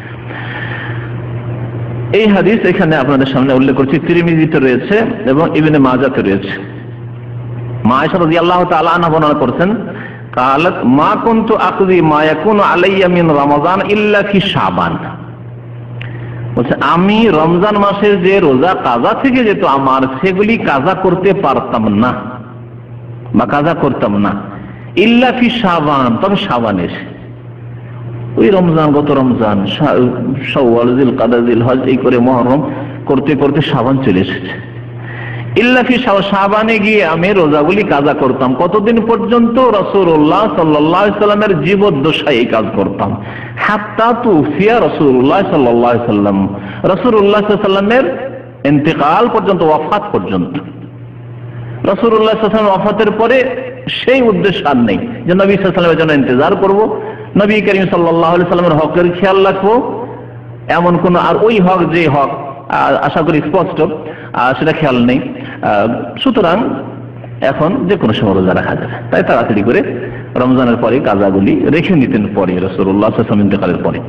এই হাদিস এখানে আপনাদের সামনে উল্লেখ করছি, তিরমিজিতে রয়েছে এবং ইবনে মাজাতে রয়েছে। মা আয়েশা রাদিয়াল্লাহু তাআলা আনহা বর্ণনা করেছেন, قالت ما كنت اقضي ما يكون علي من رمضان الا في شعبان। বলছে আমি রমজান মাসের যে রোজা কাজা থেকে যেত আমার, সেগুলি কাজা করতে পারতাম না বা কাজা করতাম না, ইল্লা ফি শাবান, তবে শাবান এসে। ওই রমজান, গত রমজান, শাওয়াল, জিলকাদা, জিলহজ, এই করে মুহররম করতে করতে শাবান চলে এসেছে। ইল্লা ফি শাবানে গিয়ে আমি রোজাগুলি কাজা করতাম। কতদিন পর্যন্ত? রাসূলুল্লাহ সাল্লাল্লাহু আলাইহি সাল্লামের জীবদ্দশায় এই কাজ করতাম। হাত্তা তুফিয়া রাসূলুল্লাহ সাল্লাল্লাহু আলাইহি সাল্লাম, রাসূলুল্লাহ সাল্লাল্লাহু আলাইহি সাল্লামের ইন্তেকাল পর্যন্ত, ওয়াফাত পর্যন্ত। রাসূলুল্লাহ সাল্লাল্লাহু আলাইহি সাল্লাম ওয়াফাতের পরে সেই উদ্দেশ্য আর নেই যে নবী সাল্লাল্লাহু আলাইহি সাল্লামের জন্য ইন্তজার করব, নবী করিম সাল্লাল্লাহু আলাইহি সাল্লামের হকের খেয়াল রাখবো, এমন কোন আর ওই হক যে হক আশা করি স্পষ্ট, সেটা খেয়াল নেই। সুতরাং এখন যে কোনো সময় রোজা রাখা যাবে, তাই তাড়াতাড়ি করে রমজানের পরে কাজাগুলি রেখে নিতেন পরে, রাসূলুল্লাহ সাল্লাল্লাহু আলাইহি ওয়াসাল্লাম ইন্তেকালের পরে।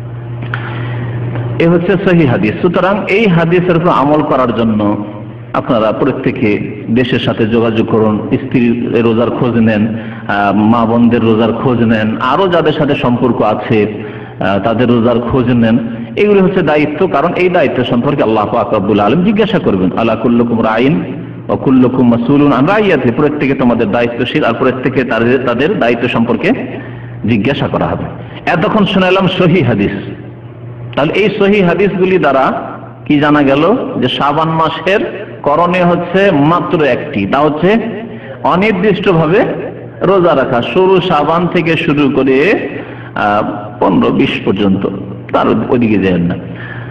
এই হচ্ছে সহিহ হাদিস। সুতরাং এই হাদিসের উপর আমল করার জন্য আপনারা প্রত্যেকে দেশের সাথে যোগাযোগ করুন, স্ত্রীর রোজার খোঁজ নেন, মা বোনদের রোজার খোঁজ নেন, আরো যাদের সাথে সম্পর্ক আছে তাদের রোজার খোঁজ নেন, এগুলি হচ্ছে দায়িত্ব। কারণ এই দায়িত্ব সম্পর্কে আল্লাহ পাক রব্বুল আলামিন জিজ্ঞাসা করবেন, আলা কুল্লুকুম রাইন ওয়া কুল্লুকুম মাসউলুন আন রাইয়াতি, প্রত্যেকে তোমাদের দায়িত্বশীল আর প্রত্যেকে তাদের তাদের দায়িত্ব সম্পর্কে জিজ্ঞাসা করা হবে। এতক্ষণ শুনালাম সহিহ হাদিস। তাহলে এই সহিহ হাদিসগুলি দ্বারা কি জানা গেল যে শাবান মাসের করণীয় হচ্ছে মাত্র একটি, তা হচ্ছে অনির্দিষ্টভাবে রোজা রাখা, শুরু শাবান থেকে শুরু করে আহ পনেরো বিশ পর্যন্ত, তার ওইদিকে যাবেন না,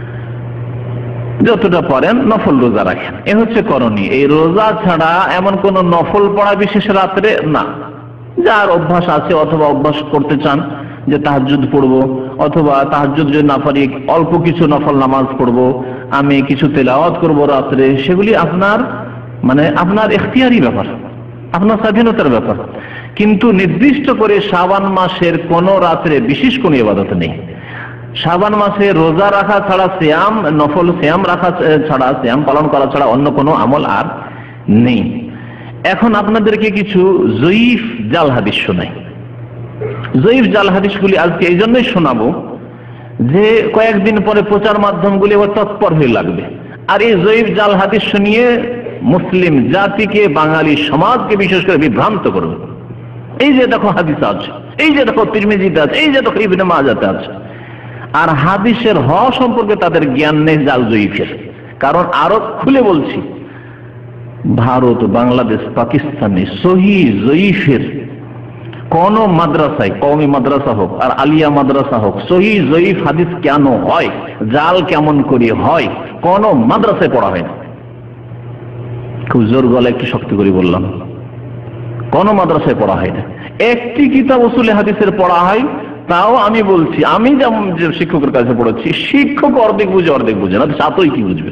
যতটা পারেন নফল রোজা রাখেন, এ হচ্ছে করণীয়। এই রোজা ছাড়া এমন কোন নফল পড়া বিশেষ রাত্রে না, যার অভ্যাস আছে অথবা অভ্যাস করতে চান যে তাহাজ্জুদ পড়বো, অথবা তাহাজ্জুদ যদি না পারি অল্প কিছু নফল নামাজ পড়বো, আমি কিছু তেলাওয়াত করবো রাত্রে, সেগুলি আপনার মানে আপনার ইখতিয়ারি ব্যাপার, আপনার স্বাধীনতার ব্যাপার। কিন্তু নির্দিষ্ট করে শাবান মাসের কোন রাত্রে বিশেষ কোন ইবাদত নেই। শাবান মাসে রোজা রাখা ছাড়া, সিয়াম নফল সিয়াম রাখা ছাড়া, সিয়াম পালন করা ছাড়া অন্য কোনো আমল আর নেই। এখন আপনাদেরকে কিছু জয়ীফ জাল হাদিস শোনাই। জয়ীফ জাল হাদিসগুলি আজকে এই জন্যই শোনাবো যে কয়েকদিন পরে প্রচার মাধ্যমগুলি আবার তৎপর হয়ে লাগবে, আর এই জয়ীফ জাল হাদিস শুনিয়ে মুসলিম জাতিকে, বাঙালি সমাজকে বিশেষ করে বিভ্রান্ত করবে। এই যে দেখো হাদিস আছে, এই যে দেখো তিরমিজিতে আছে, এই যে দেখো ইবনে মাজাতে আছে, আর হাদিসের হ সম্পর্কে তাদের জ্ঞান নেই জাল জয়ীফের। কারণ আরো খুলে বলছি, ভারত, বাংলাদেশ, পাকিস্তানে সহি জয়ীফের কোন মাদ্রাসায়, কওমি মাদ্রাসা হোক আর আলিয়া মাদ্রাসা হোক, সহি জয়ীফ হাদিস কেন হয়, জাল কেমন করে হয়, কোন মাদ্রাসায় পড়া হয় না। খুব জোর গলা একটু শক্তি করে বললাম, কোন মাদ্রাসায় পড়া হয় না। একটি কিতাব উসুলে হাদিসের পড়া হয়, তাও আমি বলছি, আমি যেমন যে শিক্ষকের কাছে পড়েছি, শিক্ষক অর্ধেক বুঝে অর্ধেক বুঝে না, ছাত্রই কি বুঝবে।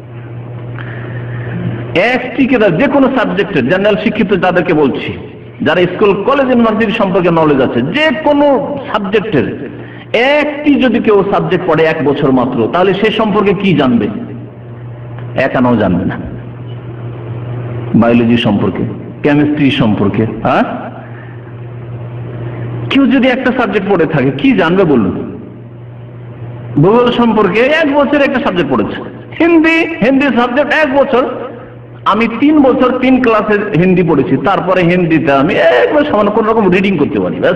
একটি কিতাব যে কোনো সাবজেক্টের জেনারেল শিক্ষিত যাদেরকে বলছি, যারা স্কুল কলেজ ইউনিভার্সিটি সম্পর্কে নলেজ আছে, যে কোনো সাবজেক্টের একটি যদি কেউ সাবজেক্ট পড়ে এক বছর মাত্র, তাহলে সে সম্পর্কে কি জানবে? এক আনাও জানবে না। বায়োলজি সম্পর্কে, কেমিস্ট্রি সম্পর্কে, হ্যাঁ, কেউ যদি একটা সাবজেক্ট পড়ে থাকে কি জানবে বলুন? ভূগোল সম্পর্কে এক বছর একটা সাবজেক্ট পড়েছে, হিন্দি হিন্দি সাবজেক্ট এক বছর, আমি তিন বছর তিন ক্লাসে হিন্দি পড়েছি, তারপরে হিন্দিতে আমি একবার সামান্য কোন রকম রিডিং করতে পারি, ব্যাস।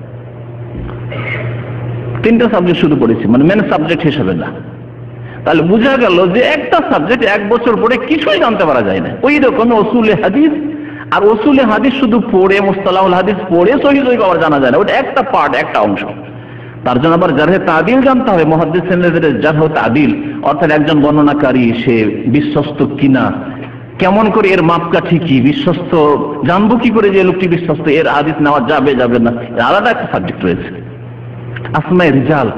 তিনটা সাবজেক্ট শুরু করেছি, মানে মেন সাবজেক্ট হিসেবে না। তাহলে বোঝা গেল যে একটা সাবজেক্ট এক বছর পড়ে কিছুই জানতে পারা যায় না। ওই রকম উসুলে হাদিস, আর উসুলে হাদিস শুধু পড়ে, মুস্তালাহুল হাদিস পড়ে সহিহ জয়ীফ আবার জানা যায় না, ওটা একটা পার্ট, একটা অংশ। তার জন্য আবার জারহে তাদিল জানতে হবে, মুহাদ্দিসিনদের জারহ তাদিল, অর্থাৎ একজন বর্ণনাকারী সে বিশ্বস্ত কিনা, কেমন করে এর মাপকাঠি কি, বিশ্বস্ত জানবো কি করে যে লোকটি বিশ্বস্ত, এর হাদিস নেওয়া যাবে যাবে না, আলাদা একটা সাবজেক্ট রয়েছে। আসমায়ে রিজাল,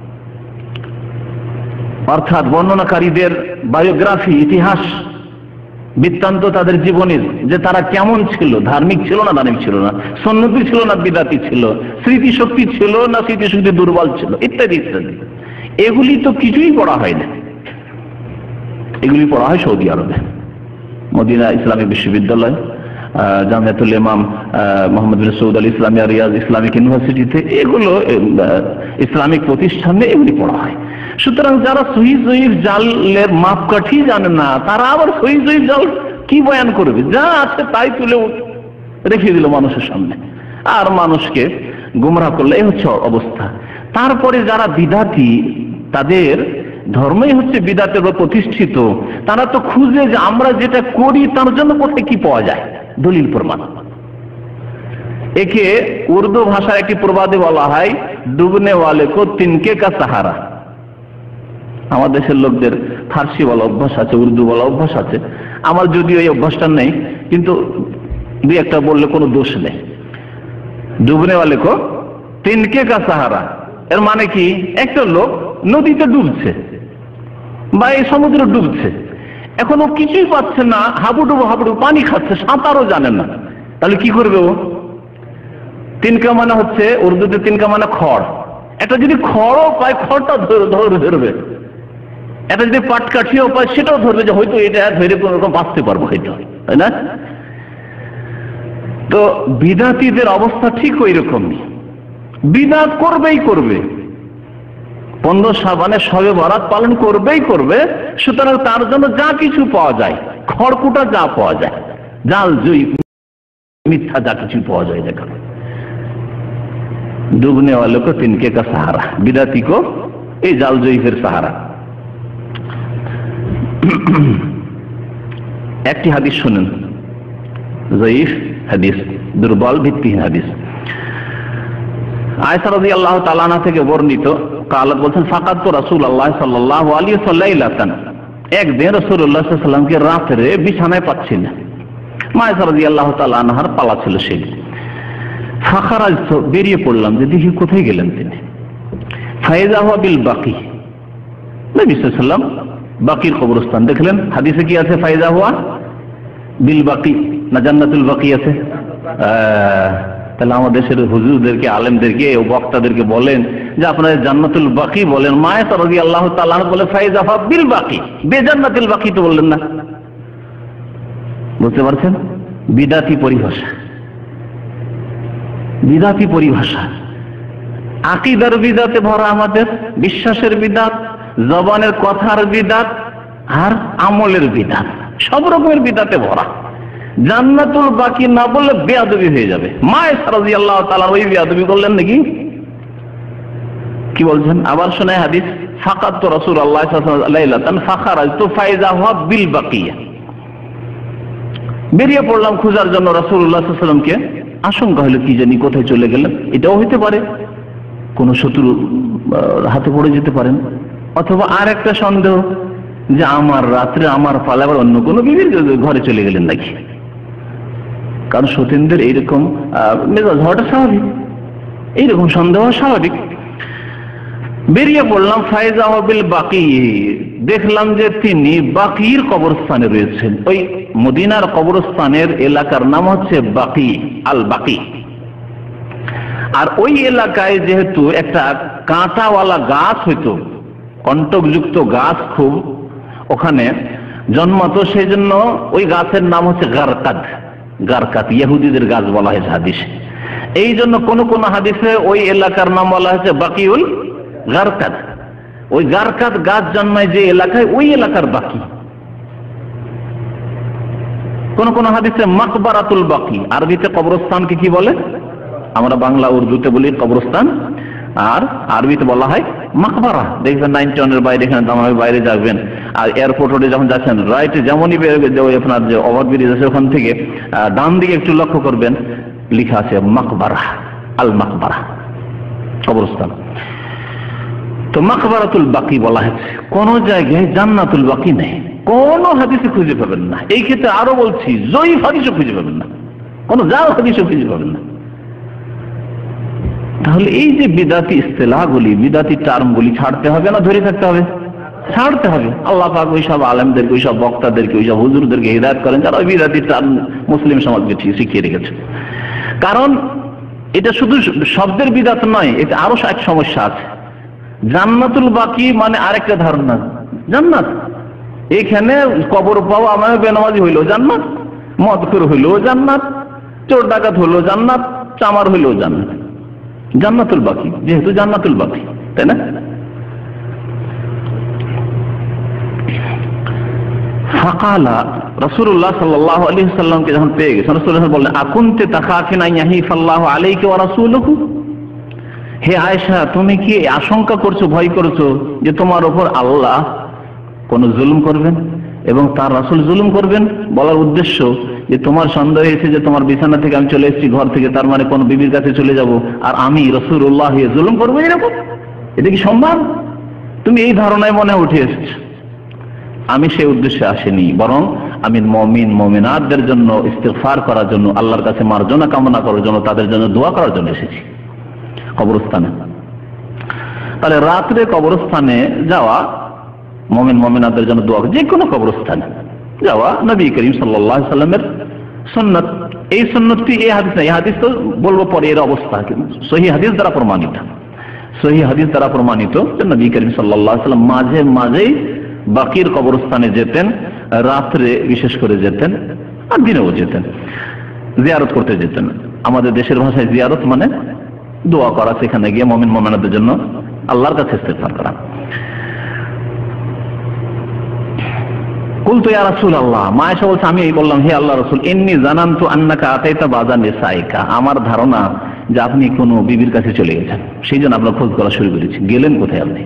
অর্থাৎ বর্ণনাকারীদের বায়োগ্রাফি, ইতিহাস বৃত্তান্ত তাদের জীবনের, যে তারা কেমন ছিল, ধার্মিক ছিল না ধার্মিক ছিল না, সুন্নতি ছিল না বিদাতি ছিল, স্মৃতিশক্তি ছিল না স্মৃতিশক্তি দুর্বল ছিল, ইত্যাদি ইত্যাদি। এগুলি তো কিছুই পড়া হয় না, এগুলি পড়া হয় সৌদি আরবে, মদিনা ইসলামিক বিশ্ববিদ্যালয়, Jamiatul Imam Muhammad bin Saud al Islamia Riyadh Islamic ইউনিভার্সিটিতে, এগুলো ইসলামিক প্রতিষ্ঠানে এগুলি পড়া হয়। সুতরাং যারা সহিহ জয়ীফ জালের মাপকাঠি জানে না, তারা আবার সহিহ জয়ীফ জাল কি বয়ান করবে? যা আছে তাই তুলে রেখে দিল মানুষের সামনে, আর মানুষকে গুমরাহ করলে, এই হচ্ছে অবস্থা। তারপরে যারা বিদাতি, তাদের ধর্মই হচ্ছে বিদাতের উপর প্রতিষ্ঠিত, তারা তো খুঁজে যে আমরা যেটা করি তার জন্য কোথায় কি পাওয়া যায়, দলিল প্রমাণ। একে উর্দু ভাষার একটি প্রবাদে বলা হয়, ডুবনে ওয়ালে কো তিনকে কা সাহারা। আমার দেশের লোকদের ফার্সি বলা অভ্যাস আছে, উর্দু বলা অভ্যাস আছে, আমার যদিও এই অভ্যাসটা নেই, কিন্তু দুই একটা বললে কোনো দোষ নেই। ডুবনে ওয়ালে কো তিনকে কা সাহারা, এর মানে কি, একটা লোক নদীতে ডুবছে বা এই সমুদ্রে ডুবছে, এখন ও কিছুই পাচ্ছে না, হাবুডুবু হাবুডুবু পানি খাচ্ছে, সাঁতারও জানে না, তাহলে কি করবে ও? তিনকা মানে হচ্ছে উর্দুতে তিনকা মানে খড়, এটা যদি খড়ও পায় খড়টা ধরবে, এটা যদি পাটকাঠিও পায় সেটাও ধরবে, যে হয়তো এটা ধরে কোন রকম বাঁচতে পারবো হয়তো, তাই না? তো বিদাতীদের অবস্থা ঠিক ওই রকমই, বিদাত করবেই করবে, পনেরো শাবানে শবে বরাত পালন করবেই করবে। সুতরাং তার জন্য যা কিছু পাওয়া যায়, খড়কুটা যা পাওয়া যায়, জাল জুই মিথ্যা যা কিছু পাওয়া যায়, দেখা डूबने वालों को तिनके का सहारा, बिदाती को ये जाल जयीफের सहारा। একটি হাদিস শুনুন, জয়ীফ হাদিস, দুর্বল ভিত্তিহীন হাদিস। আয়েশা রাদিয়াল্লাহু তাআলা আনহা থেকে বর্ণিত, قالت বলছেন ফাকাত রাসূলুল্লাহ সাল্লাল্লাহু আলাইহি ওয়াসাল্লাম, একদিন রাসূলুল্লাহ সাল্লাল্লাহু আলাইহি ওয়াসাল্লামকে রাতে বিছানায় পাচ্ছেন না। মা আয়েশা রাদিয়াল্লাহু তাআলা আনহার পালা ছিল সেই। ফাখারাজতু, বেরিয়ে পড়লাম যে দেখি কোথায় গেলেন তিনি। ফাইজা হুয়া বিল বাকি, নবী সাল্লাল্লাহু আলাইহি ওয়াসাল্লাম বাকির কবরস্থান দেখলেন। হাদিসে কি আছে? ফাইজা হুয়া বিল বাকি, না জান্নাতুল বাকি আছে? তাহলে আমাদের দেশের হুজুরদেরকে, আলেমদেরকে, বক্তাদেরকে বলেন যে আপনারা জান্নাতুল বাকি বলেন, মা আয়েশা রাদিয়াল্লাহু তাআলা আনহা বলে ফাইজা হুয়া বিল বাকি, বেজান্নাতুল বাকি তো বললেন না। বুঝতে পারছেন? বিদাতি পরিভাষা, বিদাতি পরিভাষা। আকীদার বিদাতে ভরা আমাদের, বিশ্বাসের বিদাত, জবানের কথার বিদাত, আর আমলের বিদাত, সব রকমের বিদাতে ভরা। জান্নাতুল বাকি না বললে বেয়াদবি হয়ে যাবে। মা আয়েশা রাদিয়াল্লাহু তাআলা ওই বেয়াদবি করলেন নাকি? কি বলছেন? আবার শোনায় হাদিস, ফাকাতু রাসূলুল্লাহ সাল্লাল্লাহু আলাইহি ওয়াসাল্লাম লাইলাতান ফাখারাজতু ফাইজা হুয়া বিল বাকিয়া, বেরিয়ে পড়লাম খোঁজার জন্য রাসূলুল্লাহ সাল্লাল্লাহু আলাইহি ওয়াসাল্লামকে। আশঙ্কা হলো কি জানি কোথায় চলে গেলেন, এটাও হইতে পারে কোন শত্রু হাতে পড়ে যেতে পারেন, অথবা আর একটা সন্দেহ যে আমার রাত্রে আমার পালা আবার অন্য কোনো বিবির ঘরে চলে গেলেন নাকি। কারণ সতীনদের এইরকম মেজাজ হওয়াটা স্বাভাবিক, এইরকম সন্দেহ স্বাভাবিক। বেরিয়ে পড়লাম, ফাইজা বিল বাকি, দেখলাম যে তিনি বাকির কবরস্থানে রয়েছেন। ওই মদিনার কবরস্থানের এলাকার নাম হচ্ছে বাকি, আল বাকি। আর ওই এলাকায় যেহেতু একটা কাঁটাওয়ালা গাছ হইতো, কণ্টকযুক্ত গাছ খুব ওখানে জন্মাতো, সেই জন্য ওই গাছের নাম হচ্ছে গারকাত। গারকাত ইহুদিদের গাছ বলা হয়েছে হাদিসে। এই জন্য কোন কোন হাদিসে ওই এলাকার নাম বলা হয়েছে বাকিউল গারকাত। ওই গারকাত গাছ জন্মায় যে এলাকায়, ওই এলাকার বাকি। কোন কোন হাদিসে মাকবারাতুল বাকি, আরবিতে কবরস্থানকে কি বলে? আমরা বাংলা উর্দুতে বলি কবরস্থান, আর আরবিতে বলা হয় মাকবারা। দেখবেন নাইনটি ওয়ানের বাইরে, এখানে দামামের বাইরে যাবেন, আর এয়ারপোর্ট রোডে যখন যাচ্ছেন, রাইট যেমনই আপনার যে ওভারব্রিজ আছে ওখান থেকে ডান দিকে একটু লক্ষ্য করবেন, লেখা আছে মাকবারা, আল মাকবারা, কবরস্থান। তো মাকবারাতুল বাকি বলা হয়েছে। কোন জায়গায় জান্নাতুল বাকি নেই, কোন হাদিসে খুঁজে পাবেন না। এই ক্ষেত্রে আরো বলছি, জয়ীফ হাদিসও খুঁজে পাবেন না, কোন জাল হাদিসও খুঁজে পাবেন না। তাহলে এই যে বিদাতি ইস্তেলাহগুলি, বিদাতি টার্মগুলি ছাড়তে হবে না ধরে থাকতে হবে? ছাড়তে হবে। আল্লাহ পাক ওইসব আলেমদেরকে, ওইসব বক্তাদেরকে, ওইসব হুজুরদেরকে হিদায়াত করেন যারা বিদাতি টার্ম মুসলিম সমাজকে ঠিক শিখিয়ে রেখেছে। কারণ এটা শুধু শব্দের বিদাত নয়, এটা আরো এক সমস্যা আছে। জান্নাতুল বাকি মানে আরেকটা ধারণা, জান্নাত এখানে কবর পাওয়া আমার বেনামাজি হইলো জান্নাত, মদখোর হইলো জান্নাত, চোর ডাকাত হইলো জান্নাত, চামার হইলো জান্নাত। জান্নাতুল বাকি যেহেতু জান্নাতুল বাকি, তাই না? ফাকালা রাসূলুল্লাহ সাল্লাল্লাহু আলাইহি ওয়াসাল্লামকে যখন পেয়ে গেছেন, রাসূলুল্লাহ বললেন, আকুনতে তাখাফিনা ইয়াহিফাল্লাহু আলাইকা ওয়া রাসূলুহু, হে আয়েশা তুমি কি আশঙ্কা করছো, ভয় করছো যে তোমার উপর আল্লাহ কোন জুলুম করবেন এবং তার রাসূল জুলুম করবেন? বলার উদ্দেশ্য যে তোমার সন্দেহ হয়েছে যে তোমার বিছানা থেকে আমি চলে এসেছি ঘর থেকে, তার মানে কোন বিবির কাছে চলে যাব আর আমি রাসূলুল্লাহ জুলুম করবো, এরকম? এটা কি সম্ভব? তুমি এই ধারণায় মনে উঠে এসেছো। আমি সেই উদ্দেশ্যে আসিনি, বরং আমি মুমিন মুমিনাতদের জন্য ইস্তিগফার করার জন্য, আল্লাহর কাছে মার্জনা কামনা করার জন্য, তাদের জন্য দোয়া করার জন্য এসেছি কবরস্থানে। তাহলে রাত্রে কবরস্থানে যাওয়া, মুমিন মুমিনাতদের জন্য দোয়া, যে কোনো কবরস্থানে যাওয়া নবী করিম সাল্লাল্লাহু আলাইহি সাল্লামের সুন্নাত। এই সুন্নতটি এই হাদিস না, এই হাদিস তো বলবো পরে, এর অবস্থা সহিহ হাদিস দ্বারা প্রমাণিত, সহিহ হাদিস দ্বারা প্রমাণিত যে নবী করিম সাল্লাল্লাহু আলাইহি সাল্লাম মাঝে মাঝেই বাকির কবরস্থানে যেতেন, রাত্রে বিশেষ করে যেতেন, আর দিনেও যেতেন, জিয়ারত করতে যেতেন। আমাদের দেশের ভাষায় জিয়ারত মানে দোয়া করা, সেখানে গিয়ে মুমিন মুমিনাতদের জন্য আল্লাহর কাছে ইস্তেগফার করা। কুলতু ইয়া রাসূলুল্লাহ, মা আয়েশা বলছে আমি এই বললাম হে আল্লাহর রাসূল, ইন্নী জানানতু আন্নাকা আতাইতা বাযা নিসাইকা, আমার ধারণা যে আপনি কোনো বিবির কাছে চলে গেছেন, সেই জন্য আপনার খোঁজ করা শুরু করেছি। গেলেন কোথায় আপনি?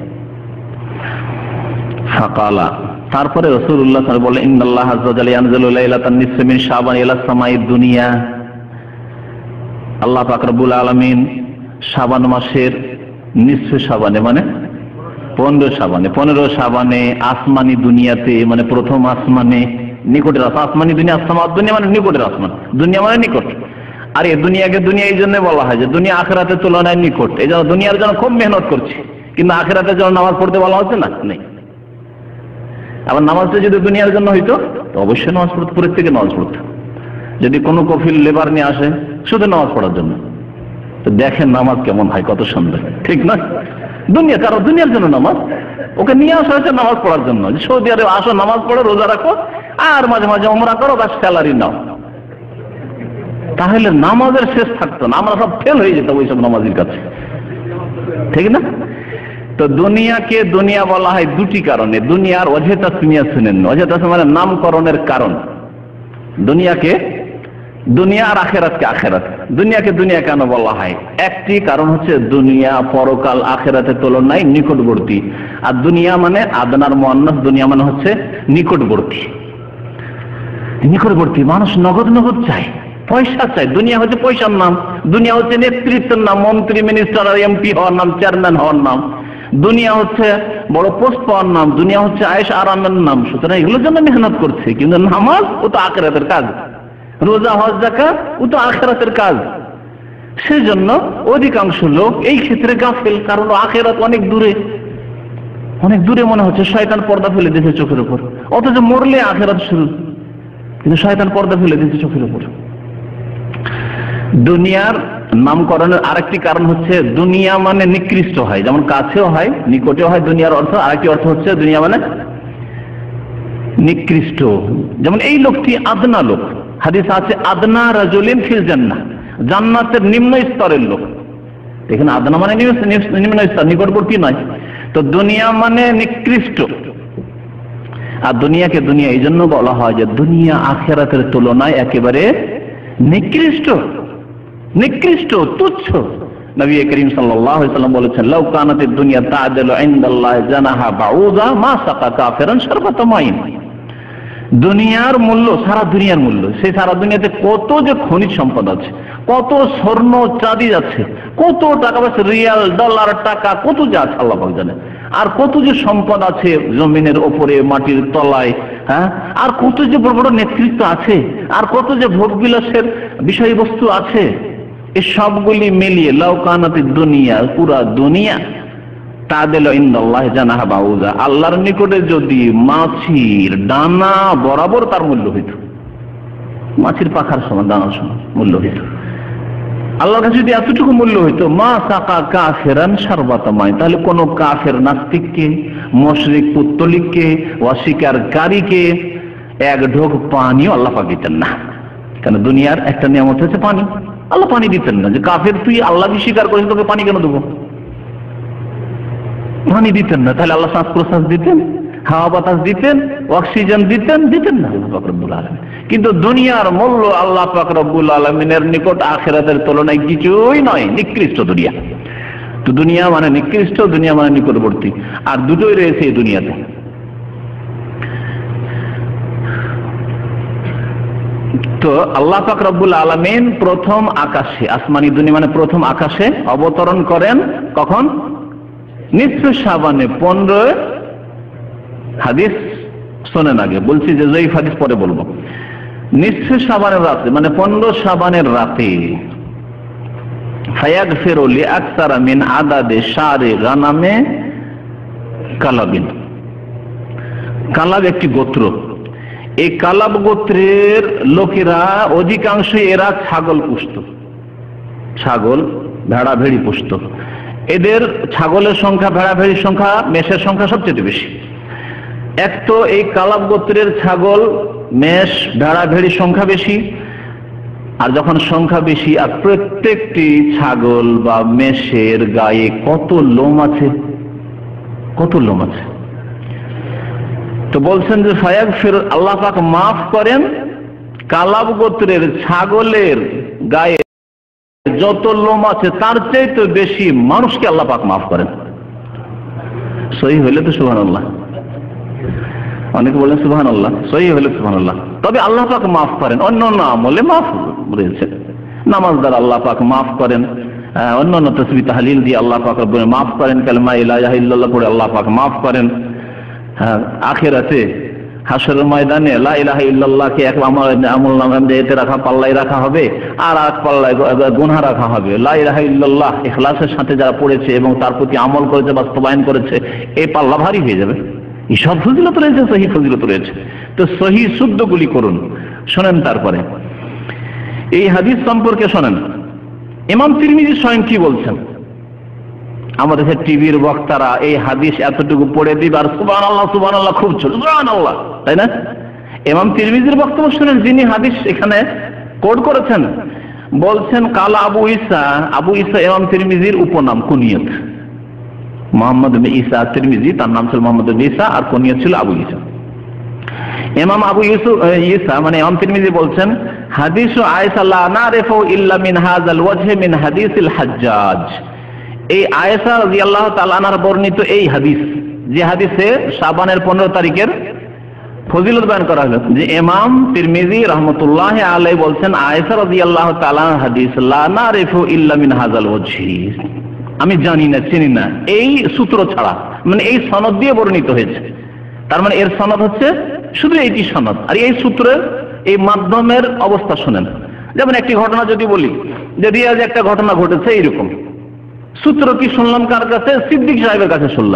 ফাকালা, তারপরে রাসূলুল্লাহ সাল্লাল্লাহু আলাইহি ওয়াসাল্লাম বললেন ইন্নাল্লাহা আযজা ওয়া জাল্লা ইয়ানজিলু লাইলাতান নিসফি মিন শাবান ইলা সামাঈদ দুনিয়া, আল্লাহ পাক রব্বুল আলামিন শাবান মাসের নিসফে শাবানে মানে পনেরো শাবানে পনেরো শাবানে আসমানি দুনিয়াতে মানে প্রথম আসমানে, নিকটের আসমানি দুনিয়া, আসমাত দুনিয়া মানে নিকটের আসমান, দুনিয়া মানে নিকট। আর এই দুনিয়াকে দুনিয়া এই জন্য বলা হয় যে দুনিয়া আখিরাতের তুলনায় নিকট। এই জন্য দুনিয়ার জন্য খুব মেহনত করছি, কিন্তু আখিরাতের জন্য নামাজ পড়তে বলা হচ্ছে না, নেই। আবার নামাজটা যদি দুনিয়ার জন্য হইতো তো অবশ্যই নামাজ পড়তে, প্রত্যেকে নামাজ পড়তো। যদি কোনো কফিল লেবার নিয়ে আসে শুধু নামাজ পড়ার জন্য, তো দেখেন নামাজ কেমন হয়, কত সুন্দর, ঠিক না? দুনিয়া, কারো দুনিয়ার জন্য নামাজ, ওকে নিয়ে আসা হয়েছে নামাজ পড়ার জন্য। সৌদি আরবে আসো, নামাজ পড়ো, রোজা রাখো, আর মাঝে মাঝে ওমরা করো, বা স্যালারি নাও, তাহলে নামাজের শেষ থাকতো না, আমরা সব ফেল হয়ে যেতাম ওইসব নামাজের কাছে, ঠিক না? তো দুনিয়াকে দুনিয়া বলা হয় দুটি কারণে। দুনিয়ার ওয়াজহে তাসমিয়া শুনেন, ওয়াজহে তাসমিয়া মানে নামকরণের কারণ। দুনিয়াকে দুনিয়া আর আখেরাতকে আখেরাত। দুনিয়াকে দুনিয়া কেন বলা হয়? একটি কারণ হচ্ছে দুনিয়া পরকাল আখেরাতের তুলনায় নিকটবর্তী, আর দুনিয়া মানে আদনার মুআন্নাস, দুনিয়া মানে হচ্ছে নিকটবর্তী। নিকটবর্তী মানুষ নগদ নগদ চায়, পয়সা চায়। দুনিয়া হচ্ছে পয়সার নাম, দুনিয়া হচ্ছে নেতৃত্বের নাম, মন্ত্রী মিনিস্টার আর এমপি হওয়ার নাম, চেয়ারম্যান হওয়ার নাম। দুনিয়া হচ্ছে বড় পোস্ট পাওয়ার নাম, দুনিয়া হচ্ছে আয়েশ আরামের নাম। সুতরাং এগুলোর জন্য মেহনত করছে, কিন্তু নামাজ ও তো আখিরাতের কাজ, রোজা হজ যাকাত ও তো আখিরাতের কাজ। সেজন্য অধিকাংশ লোক এই ক্ষেত্রে গাফেল, কারণ আখিরাত অনেক দূরে, অনেক দূরে মনে হচ্ছে। শয়তান পর্দা ফেলে দিয়েছে চোখের উপর, অথচ মরলে আখিরাত শুরু, কিন্তু শয়তান পর্দা ফেলে দিয়েছে চোখের উপর। দুনিয়ার নামকরণের আরেকটি কারণ হচ্ছে দুনিয়া মানে নিকৃষ্ট হয়, যেমন কাছেও হয় নিকটেও হয় দুনিয়ার অর্থ। আরেকটি অর্থ হচ্ছে দুনিয়া মানে নিকৃষ্ট, যেমন এই লোকটি আদনা লোক। হাদিস আছে আদনা রাজুলিন ফিল জান্নাহ, জান্নাতের নিম্ন স্তরের লোক। দেখেন আদনা মানে নিম্ন স্তর, নিকটবর্তী নয়। তো দুনিয়া মানে নিকৃষ্ট, আর দুনিয়াকে দুনিয়া এই জন্য বলা হয় যে দুনিয়া আখিরাতের তুলনায় একেবারে নিকৃষ্ট, নিকৃষ্ট, তুচ্ছ। নবী করিম সাল্লাল্লাহু আলাইহি ওয়াসাল্লাম বলেছেন লাউ কানাতিদ দুনিয়া তা'দিলু ইনদাল্লাহি জানাহা বাউযা মা সাকা কাফিরান শারবাতা মাইন। দুনিয়ার মূল্য, সারা দুনিয়ার মূল্য, সেই সারা দুনিয়াতে কত যে খনিজ সম্পদ আছে, কত স্বর্ণ চাঁদি আছে, কত টাকা পয়সা, রিয়াল ডলার টাকা, কত যে আছে আল্লাহ পাক জানে। আর কত যে সম্পদ আছে জমিনের ওপরে, মাটির তলায়, হ্যাঁ, আর কত যে বড় বড় নেতৃত্ব আছে, আর কত যে ভোগ বিলাসের বিষয়বস্তু আছে, এই সবগুলি মিলিয়ে লাউ কানাতিদ দুনিয়া, পুরা দুনিয়া তা'দিলু ইনদাল্লাহি জানাহা বাউযা, আল্লাহর নিকটে যদি মাছির ডানা বরাবর তার মূল্য হইত, মাছির পাখার সমান ডানার সমান মূল্য হইত, আল্লাহর কাছে যদি এতটুকু মূল্য হইতো, মা সাকা কাফিরান শারবাতা মাই, তাহলে কোন কাফের নাস্তিককে, মুশরিক পুত্তলিককে, অস্বীকারীকে এক ঢোক পানিও আল্লাহ পাক দিতেন না। কারণ দুনিয়ার একটা নিয়ামত হচ্ছে পানি, আল্লাহ পানি দিতেন না। যে কাফের তুই আল্লাহকে স্বীকার করিস, তোকে পানি কেন দেবো? পানি দিতেন না। তাহলে আল্লাহ শ্বাস প্রশ্বাস দিতেন, হাওয়া বাতাস দিতেন, অক্সিজেন দিতেন, দিতেন না আল্লাহ পাক রব্বুল আলামিন। কিন্তু দুনিয়ার মূল্য আল্লাহ পাক রব্বুল আলামিনের নিকট আখিরাতের তুলনায় কিছুই নয়, নিকৃষ্ট দুনিয়া। তো দুনিয়া মানে নিকৃষ্ট, দুনিয়া মানে নিকটবর্তী, আর দুটোই রয়েছে এই দুনিয়াতে। তো আল্লাহ পাক রব্বুল আলামিন প্রথম আকাশে, আসমানি দুনিয়া মানে প্রথম আকাশে অবতরণ করেন কখন? নিসফে শাবানে, পনেরো। হাদিস শোনেন আগে, বলছি যে জয়ীফ হাদিস পরে বলবো। নিসফে শাবানের রাতে মানে পনেরো শাবানের রাতে ফায়াগফিরু লিআকসারা মিন আদাদে শারি গানামে কালাবিন। কালাব একটি গোত্র, এই কালাব গোত্রের লোকেরা অধিকাংশ এরা ছাগল পুষত, ছাগল ভেড়া ভেড়ি পুষত। এদের ছাগলের সংখ্যা, ভেড়া ভেড়ির সংখ্যা, মেষের সংখ্যা সবচেয়ে বেশি। এক তো এই কালাব গোত্রের ছাগল, মেষ, ভেড়া ভেড়ির সংখ্যা বেশি। আর যখন সংখ্যা বেশি, আর প্রত্যেকটি ছাগল বা মেষের গায়ে কত লোম আছে, কত লোম আছে। তো বলছেন যে ফায়াগফির, আল্লাহ পাক মাফ করেন কালাব গোত্রের ছাগলের গায়ে যত লোম আছে তার চাইতে বেশি মানুষকে আল্লাহ পাক মাফ করেন। সহি হইলে তো সুবহানাল্লাহ, অনেকে বলেন সুবহানাল্লাহ, সহি হইলে সুবহানাল্লাহ। তবে আল্লাহ পাক মাফ করেন, অন্য অন্য আমলে মাফ রয়েছে, নামাজ দ্বারা আল্লাহ পাক মাফ করেন, অন্যান্য তাসবিহ তাহলিল দিয়ে আল্লাহ পাক মাফ করেন, কালেমা লা ইলাহা ইল্লাল্লাহ পড়ে আল্লাহ পাক মাফ করেন। আখিরাতে হাসরের ময়দানে লা ইলাহা ইল্লাল্লাহকে এক আমল নামায় এতে রাখা পাল্লায় রাখা হবে, আর এক পাল্লায় গুনাহ রাখা হবে। লা ইলাহা ইল্লাল্লাহ ইখলাসের সাথে যারা পড়েছে এবং তার প্রতি আমল করেছে, বাস্তবায়ন করেছে, এই পাল্লা ভারী হয়ে যাবে। এই সব ফজিলত রয়েছে, সহিহ ফজিলত রয়েছে। তো সহিহ শুদ্ধগুলি করুন। শোনেন তারপরে এই হাদিস সম্পর্কে শোনেন, ইমাম তিরমিজি স্বয়ং কি বলছেন। আমাদের টিভির বক্তারা এই হাদিস এতটুকু পড়ে দিবে আর সুবহানাল্লাহ সুবহানাল্লাহ খুব ছোট সুবহানাল্লাহ, তাই না? ইমাম তিরমিজির বক্তব্য শুনেন, যিনি হাদিস এখানে কোট করেছেন। বলছেন কালা আবু ঈসা, আবু ঈসা ইমাম তিরমিজির উপনাম, কুনিয়ত। মোহাম্মদ ইবনে ঈসা তিরমিজি, তার নাম ছিল মোহাম্মদ ইবনে ঈসা আর কুনিয়ত ছিল আবু ঈসা। ইমাম আবু ইউসুফ ঈসা মানে ইমাম তিরমিজি বলছেন হাদিসু আয়েশা লা নারিফু ইল্লা মিন হাযাল ওয়াজহি মিন হাদিসিল হাজ্জাজ। এই আয়েশা রাদিয়াল্লাহু তাআলা আনহার বর্ণিত এই হাদিস, যে হাদিসে শাবানের পনেরো তারিখের ফজিলত বয়ান করা হলো, যে ইমাম তিরমিজি রাহমাতুল্লাহি আলাইহি বলছেন আয়েশা রাদিয়াল্লাহু তাআলা আনহার হাদিস লা নারিফু ইল্লা মিন হাযাল ওয়াজহি, আমি জানি না, চিনি না এই সূত্র ছাড়া, মানে এই সনদ দিয়ে বর্ণিত হয়েছে। তার মানে এর সনদ হচ্ছে শুধু এইটি সনদ, আর এই সূত্রের এই মাধ্যমের অবস্থা শুনেন। যেমন একটি ঘটনা যদি বলি, যে রিয়াজে একটা ঘটনা ঘটেছে এইরকম, সূত্র কি শুনলাম কার কাছে? সিদ্দিক সাহেবের কাছে শুনলাম,